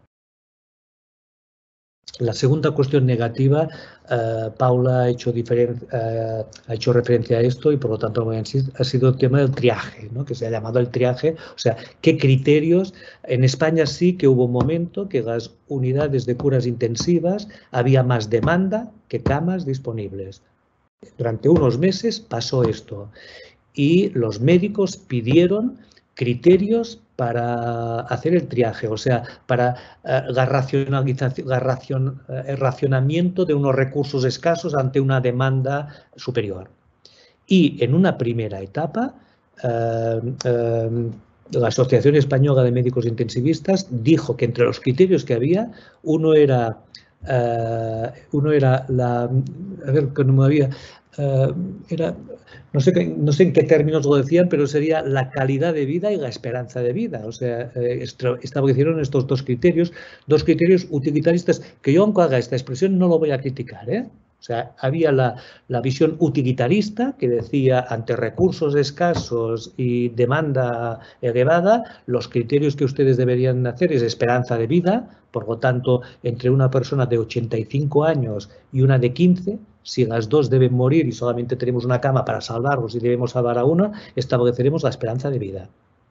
La segunda cuestión negativa, eh, Paula ha hecho, eh, ha hecho referencia a esto y por lo tanto ha sido el tema del triaje, ¿no? Que se ha llamado el triaje, o sea, qué criterios. En España sí que hubo un momento que las unidades de curas intensivas había más demanda que camas disponibles. Durante unos meses pasó esto y los médicos pidieron criterios para hacer el triaje, o sea, para eh, la racionalización, la racion, eh, el racionamiento de unos recursos escasos ante una demanda superior. Y en una primera etapa, eh, eh, la Asociación Española de Médicos Intensivistas dijo que entre los criterios que había, uno era, eh, uno era la, a ver, que no me había, eh, era, no sé, no sé en qué términos lo decían, pero sería la calidad de vida y la esperanza de vida. O sea, eh, establecieron estos dos criterios, dos criterios utilitaristas, que yo aunque haga esta expresión no lo voy a criticar, ¿eh? O sea, había la, la visión utilitarista que decía, ante recursos escasos y demanda elevada, los criterios que ustedes deberían hacer es esperanza de vida, por lo tanto, entre una persona de ochenta y cinco años y una de quince, si las dos deben morir y solamente tenemos una cama para salvarlos y debemos salvar a una, estableceremos la esperanza de vida.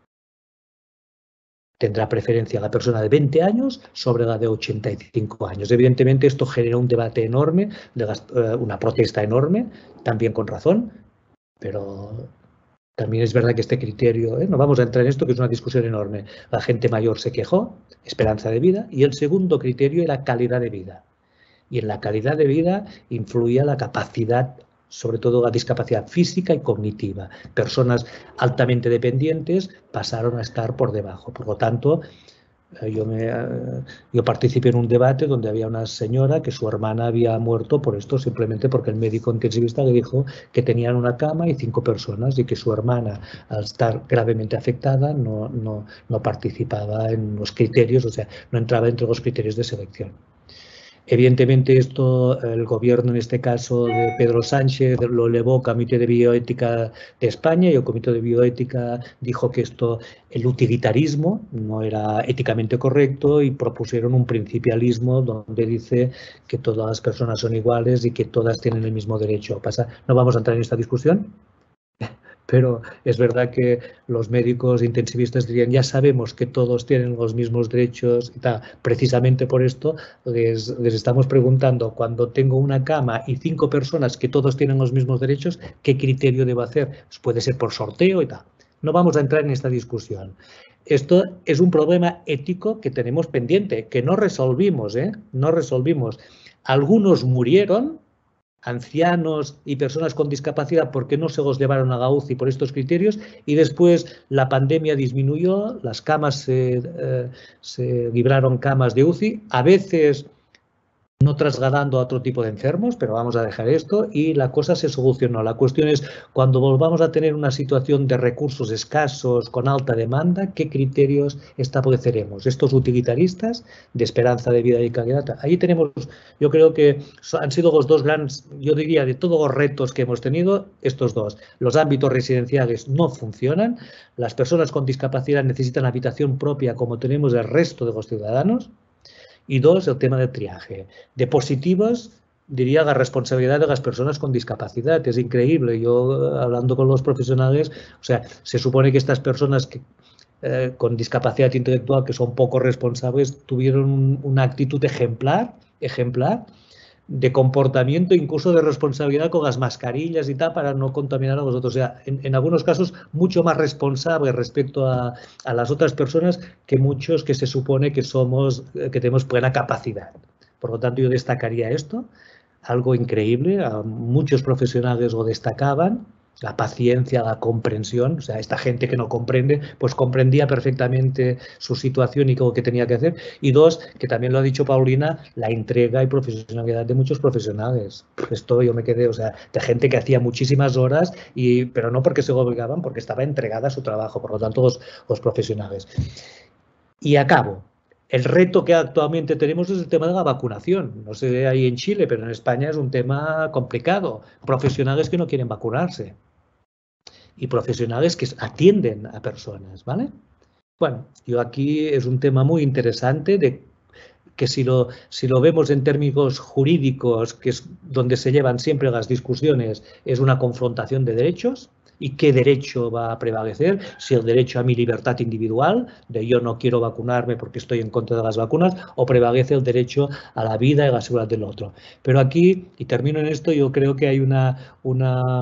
Tendrá preferencia la persona de veinte años sobre la de ochenta y cinco años. Evidentemente, esto genera un debate enorme, una protesta enorme, también con razón, pero también es verdad que este criterio, ¿eh? no vamos a entrar en esto, que es una discusión enorme. La gente mayor se quejó, esperanza de vida, y el segundo criterio era calidad de vida. Y en la calidad de vida influía la capacidad, sobre todo la discapacidad física y cognitiva. Personas altamente dependientes pasaron a estar por debajo. Por lo tanto, yo, me, yo participé en un debate donde había una señora que su hermana había muerto por esto, simplemente porque el médico intensivista le dijo que tenían una cama y cinco personas y que su hermana, al estar gravemente afectada, no, no, no participaba en los criterios, o sea, no entraba entre los criterios de selección. Evidentemente esto, el gobierno en este caso de Pedro Sánchez lo elevó al Comité de Bioética de España y el Comité de Bioética dijo que esto, el utilitarismo no era éticamente correcto y propusieron un principialismo donde dice que todas las personas son iguales y que todas tienen el mismo derecho. ¿Pasa? No vamos a entrar en esta discusión, pero es verdad que los médicos intensivistas dirían, ya sabemos que todos tienen los mismos derechos y tal. Precisamente por esto les, les estamos preguntando, cuando tengo una cama y cinco personas que todos tienen los mismos derechos, ¿qué criterio debo hacer? Pues puede ser por sorteo y tal. No vamos a entrar en esta discusión. Esto es un problema ético que tenemos pendiente, que no resolvimos, ¿eh? No resolvimos. Algunos murieron, ancianos y personas con discapacidad, porque no se los llevaron a la U C I por estos criterios, y después la pandemia disminuyó, las camas se, eh, se libraron camas de U C I, a veces no trasladando a otro tipo de enfermos, pero vamos a dejar esto, y la cosa se solucionó. La cuestión es, cuando volvamos a tener una situación de recursos escasos con alta demanda, ¿qué criterios estableceremos? Estos utilitaristas de esperanza de vida y calidad. Ahí tenemos, yo creo que han sido los dos grandes, yo diría, de todos los retos que hemos tenido, estos dos. Los ámbitos residenciales no funcionan, las personas con discapacidad necesitan habitación propia como tenemos el resto de los ciudadanos. Y dos, el tema del triaje. De positivos, diría la responsabilidad de las personas con discapacidad. Es increíble. Yo, hablando con los profesionales, o sea, se supone que estas personas que, eh, con discapacidad intelectual, que son poco responsables, tuvieron una actitud ejemplar, ejemplar, de comportamiento, incluso de responsabilidad con las mascarillas y tal, para no contaminar a los otros. O sea, en, en algunos casos, mucho más responsable respecto a, a las otras personas que muchos que se supone que somos, que tenemos plena capacidad. Por lo tanto, yo destacaría esto, algo increíble, a muchos profesionales lo destacaban, la paciencia, la comprensión, o sea, esta gente que no comprende, pues comprendía perfectamente su situación y lo que tenía que hacer. Y dos, que también lo ha dicho Paulina, la entrega y profesionalidad de muchos profesionales. Esto yo me quedé, o sea, de gente que hacía muchísimas horas, y, pero no porque se lo obligaban, porque estaba entregada a su trabajo, por lo tanto, los, los profesionales. Y acabo. El reto que actualmente tenemos es el tema de la vacunación. No sé ahí en Chile, pero en España es un tema complicado. Profesionales que no quieren vacunarse y profesionales que atienden a personas, ¿vale? Bueno, yo aquí es un tema muy interesante de que si lo, si lo vemos en términos jurídicos, que es donde se llevan siempre las discusiones, es una confrontación de derechos. ¿Y qué derecho va a prevalecer? Si el derecho a mi libertad individual, de yo no quiero vacunarme porque estoy en contra de las vacunas, o prevalece el derecho a la vida y la seguridad del otro. Pero aquí, y termino en esto, yo creo que hay una, una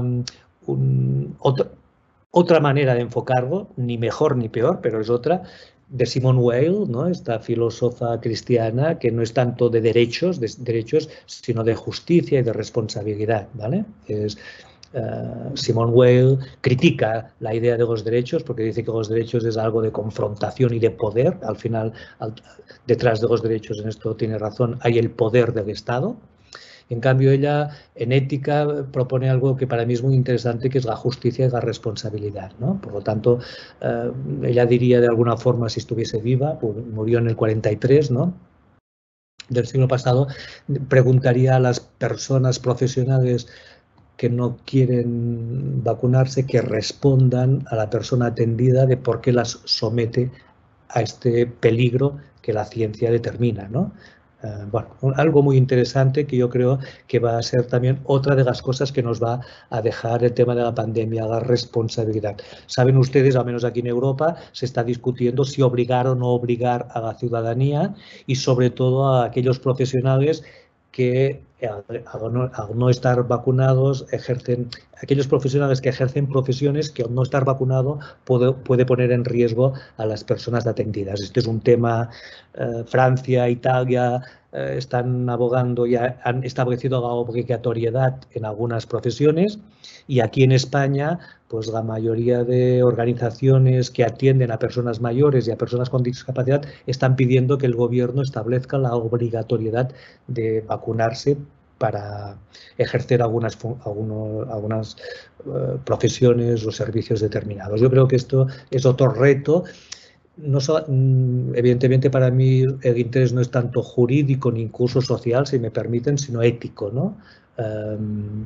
un, otra, otra manera de enfocarlo, ni mejor ni peor, pero es otra, de Simone Weil, ¿no? Esta filósofa cristiana que no es tanto de derechos, de derechos, sino de justicia y de responsabilidad, ¿vale? Es, Uh, Simone Weil critica la idea de los derechos porque dice que los derechos es algo de confrontación y de poder. Al final, al, detrás de los derechos, en esto tiene razón, hay el poder del Estado. En cambio, ella en ética propone algo que para mí es muy interesante, que es la justicia y la responsabilidad, ¿no? Por lo tanto, uh, ella diría de alguna forma, si estuviese viva, pues murió en el cuarenta y tres, ¿no? del siglo pasado, preguntaría a las personas profesionales que no quieren vacunarse que respondan a la persona atendida de por qué las somete a este peligro que la ciencia determina, ¿no? Uh, bueno, algo muy interesante que yo creo que va a ser también otra de las cosas que nos va a dejar el tema de la pandemia, la responsabilidad. Saben ustedes, al menos aquí en Europa, se está discutiendo si obligar o no obligar a la ciudadanía y sobre todo a aquellos profesionales que al no, al no estar vacunados ejercen, aquellos profesionales que ejercen profesiones que al no estar vacunado puede, puede poner en riesgo a las personas atendidas. Este es un tema, eh, Francia, Italia eh, están abogando, ya han establecido la obligatoriedad en algunas profesiones y aquí en España pues la mayoría de organizaciones que atienden a personas mayores y a personas con discapacidad están pidiendo que el gobierno establezca la obligatoriedad de vacunarse para ejercer algunas, algunos, algunas uh, profesiones o servicios determinados. Yo creo que esto es otro reto. No, evidentemente para mí el interés no es tanto jurídico ni incluso social, si me permiten, sino ético, ¿no? Um,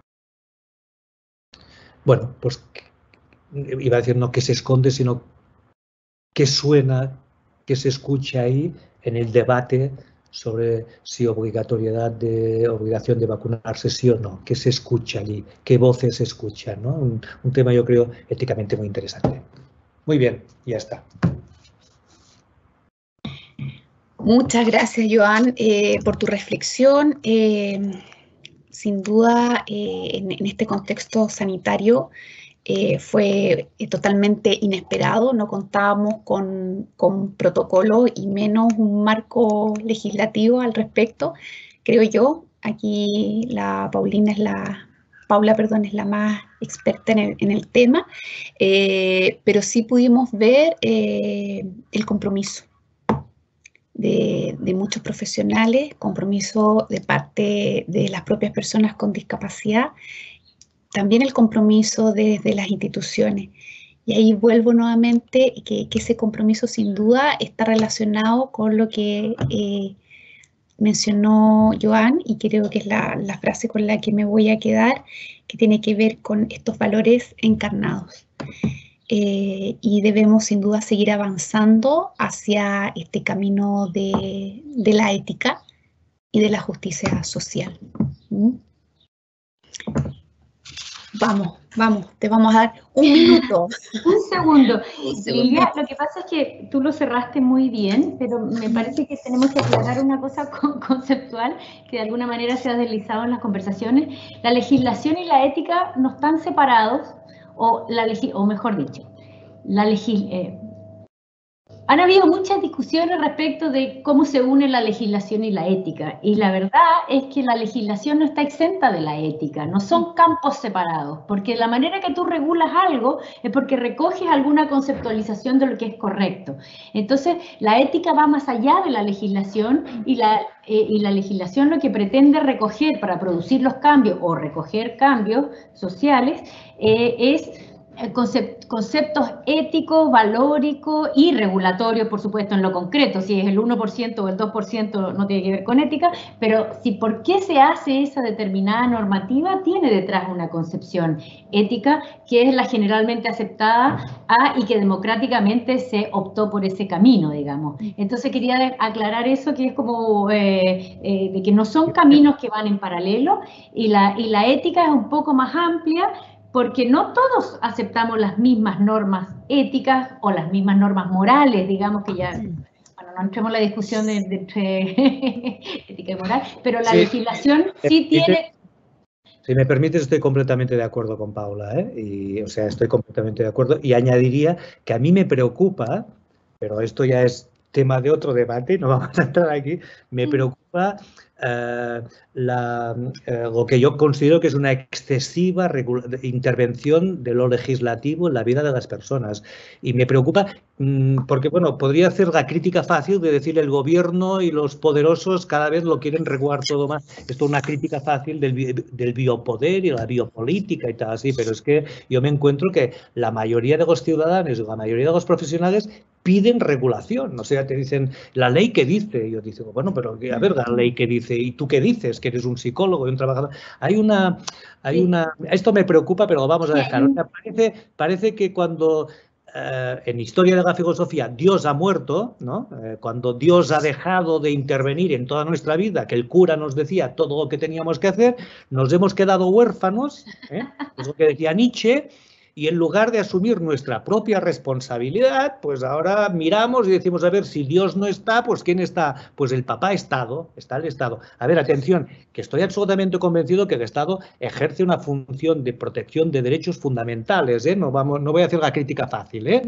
bueno, pues iba a decir no que se esconde, sino que suena, que se escucha ahí en el debate sobre si obligatoriedad de obligación de vacunarse sí o no, qué se escucha allí, qué voces se escuchan, ¿no? Un, un tema yo creo éticamente muy interesante. Muy bien, ya está. Muchas gracias, Joan, eh, por tu reflexión. Eh, sin duda, eh, en, en este contexto sanitario, Eh, fue eh, totalmente inesperado, no contábamos con, con protocolos y menos un marco legislativo al respecto, creo yo. Aquí la Paulina es la, Paula, perdón, es la más experta en el, en el tema, eh, pero sí pudimos ver eh, el compromiso de, de muchos profesionales, compromiso de parte de las propias personas con discapacidad, también el compromiso desde las instituciones. Y ahí vuelvo nuevamente que, que ese compromiso sin duda está relacionado con lo que eh, mencionó Joan, y creo que es la, la frase con la que me voy a quedar, que tiene que ver con estos valores encarnados. Eh, y debemos sin duda seguir avanzando hacia este camino de, de la ética y de la justicia social. ¿Mm? Vamos, vamos, te vamos a dar un minuto. Un segundo. Lilia, lo que pasa es que tú lo cerraste muy bien, pero me parece que tenemos que aclarar una cosa conceptual que de alguna manera se ha deslizado en las conversaciones. La legislación y la ética no están separados, o, la o mejor dicho, la legis eh, han habido muchas discusiones respecto de cómo se une la legislación y la ética, y la verdad es que la legislación no está exenta de la ética, no son campos separados, porque la manera que tú regulas algo es porque recoges alguna conceptualización de lo que es correcto. Entonces, la ética va más allá de la legislación, y la, eh, y la legislación lo que pretende recoger para producir los cambios, o recoger cambios sociales, eh, es Concept, conceptos éticos, valóricos y regulatorios, por supuesto, en lo concreto. Si es el uno por ciento o el dos por ciento no tiene que ver con ética, pero si por qué se hace esa determinada normativa, tiene detrás una concepción ética que es la generalmente aceptada ah, y que democráticamente se optó por ese camino, digamos. Entonces quería aclarar eso, que es como eh, eh, de que no son caminos que van en paralelo, y la, y la ética es un poco más amplia, porque no todos aceptamos las mismas normas éticas o las mismas normas morales, digamos que ya, bueno, no entremos en la discusión de, de entre ética y moral, pero la sí, legislación sí tiene... Si me permites, estoy completamente de acuerdo con Paula, ¿eh? Y, o sea, estoy completamente de acuerdo, y añadiría que a mí me preocupa, pero esto ya es tema de otro debate, no vamos a entrar aquí, me preocupa preocupa eh, la, eh, lo que yo considero que es una excesiva intervención de lo legislativo en la vida de las personas. Y me preocupa mmm, porque, bueno, podría hacer la crítica fácil de decir el gobierno y los poderosos cada vez lo quieren regular todo más. Esto es una crítica fácil del, del biopoder y la biopolítica y tal así, pero es que yo me encuentro que la mayoría de los ciudadanos y la mayoría de los profesionales piden regulación, o sea, te dicen, ¿la ley qué dice? Y yo digo, bueno, pero a ver, la ley qué dice, ¿y tú qué dices? Que eres un psicólogo y un trabajador. Hay una, hay una, esto me preocupa, pero lo vamos a dejar. O sea, parece, parece que cuando eh, en historia de la filosofía Dios ha muerto, ¿no? Eh, cuando Dios ha dejado de intervenir en toda nuestra vida, que el cura nos decía todo lo que teníamos que hacer, nos hemos quedado huérfanos, ¿eh? Es lo que decía Nietzsche. Y en lugar de asumir nuestra propia responsabilidad, pues ahora miramos y decimos, a ver, si Dios no está, pues ¿quién está? Pues el papá Estado, está el Estado. A ver, atención, que estoy absolutamente convencido que el Estado ejerce una función de protección de derechos fundamentales, ¿eh? No, vamos, no voy a hacer la crítica fácil, ¿eh?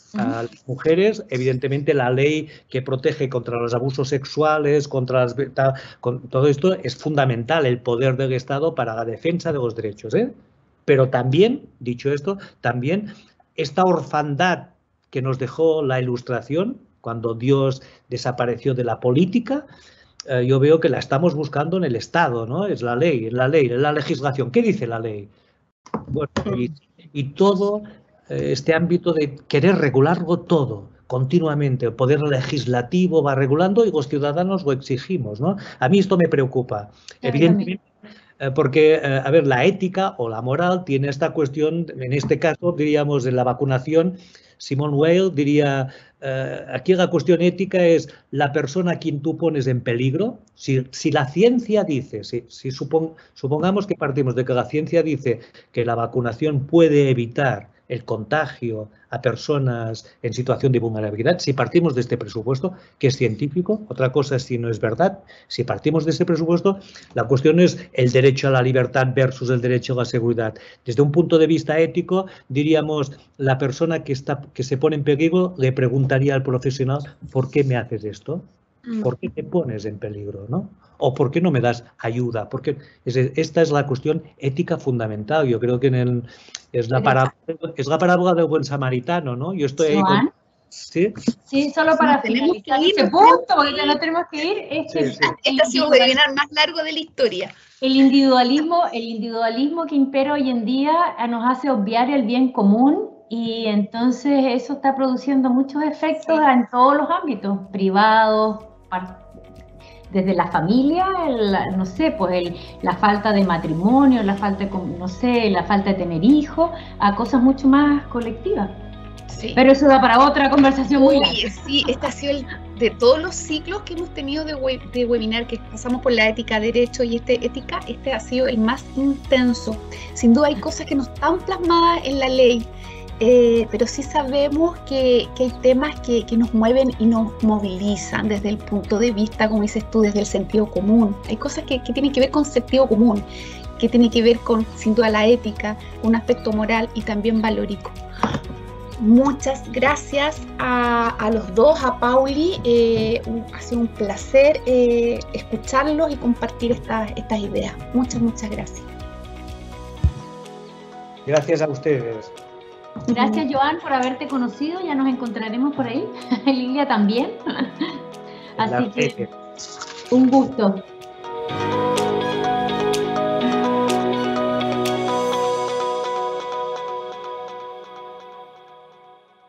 A las mujeres, evidentemente, la ley que protege contra los abusos sexuales, contra las, con, todo esto es fundamental, el poder del Estado para la defensa de los derechos, ¿eh? Pero también, dicho esto, también esta orfandad que nos dejó la Ilustración, cuando Dios desapareció de la política, eh, yo veo que la estamos buscando en el Estado, ¿no? Es la ley, es la ley, es la legislación. ¿Qué dice la ley? Bueno, y, y todo eh, este ámbito de querer regularlo todo, continuamente. El poder legislativo va regulando y los ciudadanos lo exigimos, ¿no? A mí esto me preocupa. Evidentemente, porque, a ver, la ética o la moral tiene esta cuestión, en este caso, diríamos, de la vacunación. Simone Weil diría, eh, aquí la cuestión ética es la persona a quien tú pones en peligro. Si, si la ciencia dice, si, si supong, supongamos que partimos de que la ciencia dice que la vacunación puede evitar el contagio a personas en situación de vulnerabilidad, si partimos de este presupuesto, que es científico, otra cosa es si no es verdad, si partimos de este presupuesto, la cuestión es el derecho a la libertad versus el derecho a la seguridad. Desde un punto de vista ético, diríamos, la persona que, está, que se pone en peligro le preguntaría al profesional, ¿por qué me haces esto? ¿Por qué te pones en peligro, ¿no? ¿O por qué no me das ayuda? Porque esta es la cuestión ética fundamental. Yo creo que en el, es, la parábola, es la parábola del buen samaritano, ¿no? Yo estoy ahí con... ¿Sí? Sí, solo para finalizar ese punto, porque ya no tenemos que ir. Es que sí, sí. Este ha sido el webinar más largo de la historia. El individualismo, el individualismo que impera hoy en día nos hace obviar el bien común y entonces eso está produciendo muchos efectos sí. en todos los ámbitos, privados, desde la familia, el, no sé, pues el, la falta de matrimonio, la falta de, no sé, la falta de tener hijos, a cosas mucho más colectivas. Sí. Pero eso da para otra conversación muy larga. Sí, este ha sido el de todos los ciclos que hemos tenido de, web, de webinar, que pasamos por la ética, derecho y este ética, este ha sido el más intenso. Sin duda hay cosas que no están plasmadas en la ley, eh, pero sí sabemos que, que hay temas que, que nos mueven y nos movilizan desde el punto de vista, como dices tú, desde el sentido común. Hay cosas que, que tienen que ver con sentido común, que tienen que ver con, sin duda, la ética, un aspecto moral y también valórico. Muchas gracias a, a los dos, a Pauli, eh, un, ha sido un placer eh, escucharlos y compartir estas, estas ideas. Muchas, muchas gracias. Gracias a ustedes. Gracias, Joan, por haberte conocido, ya nos encontraremos por ahí, Lilia también. Así que un gusto.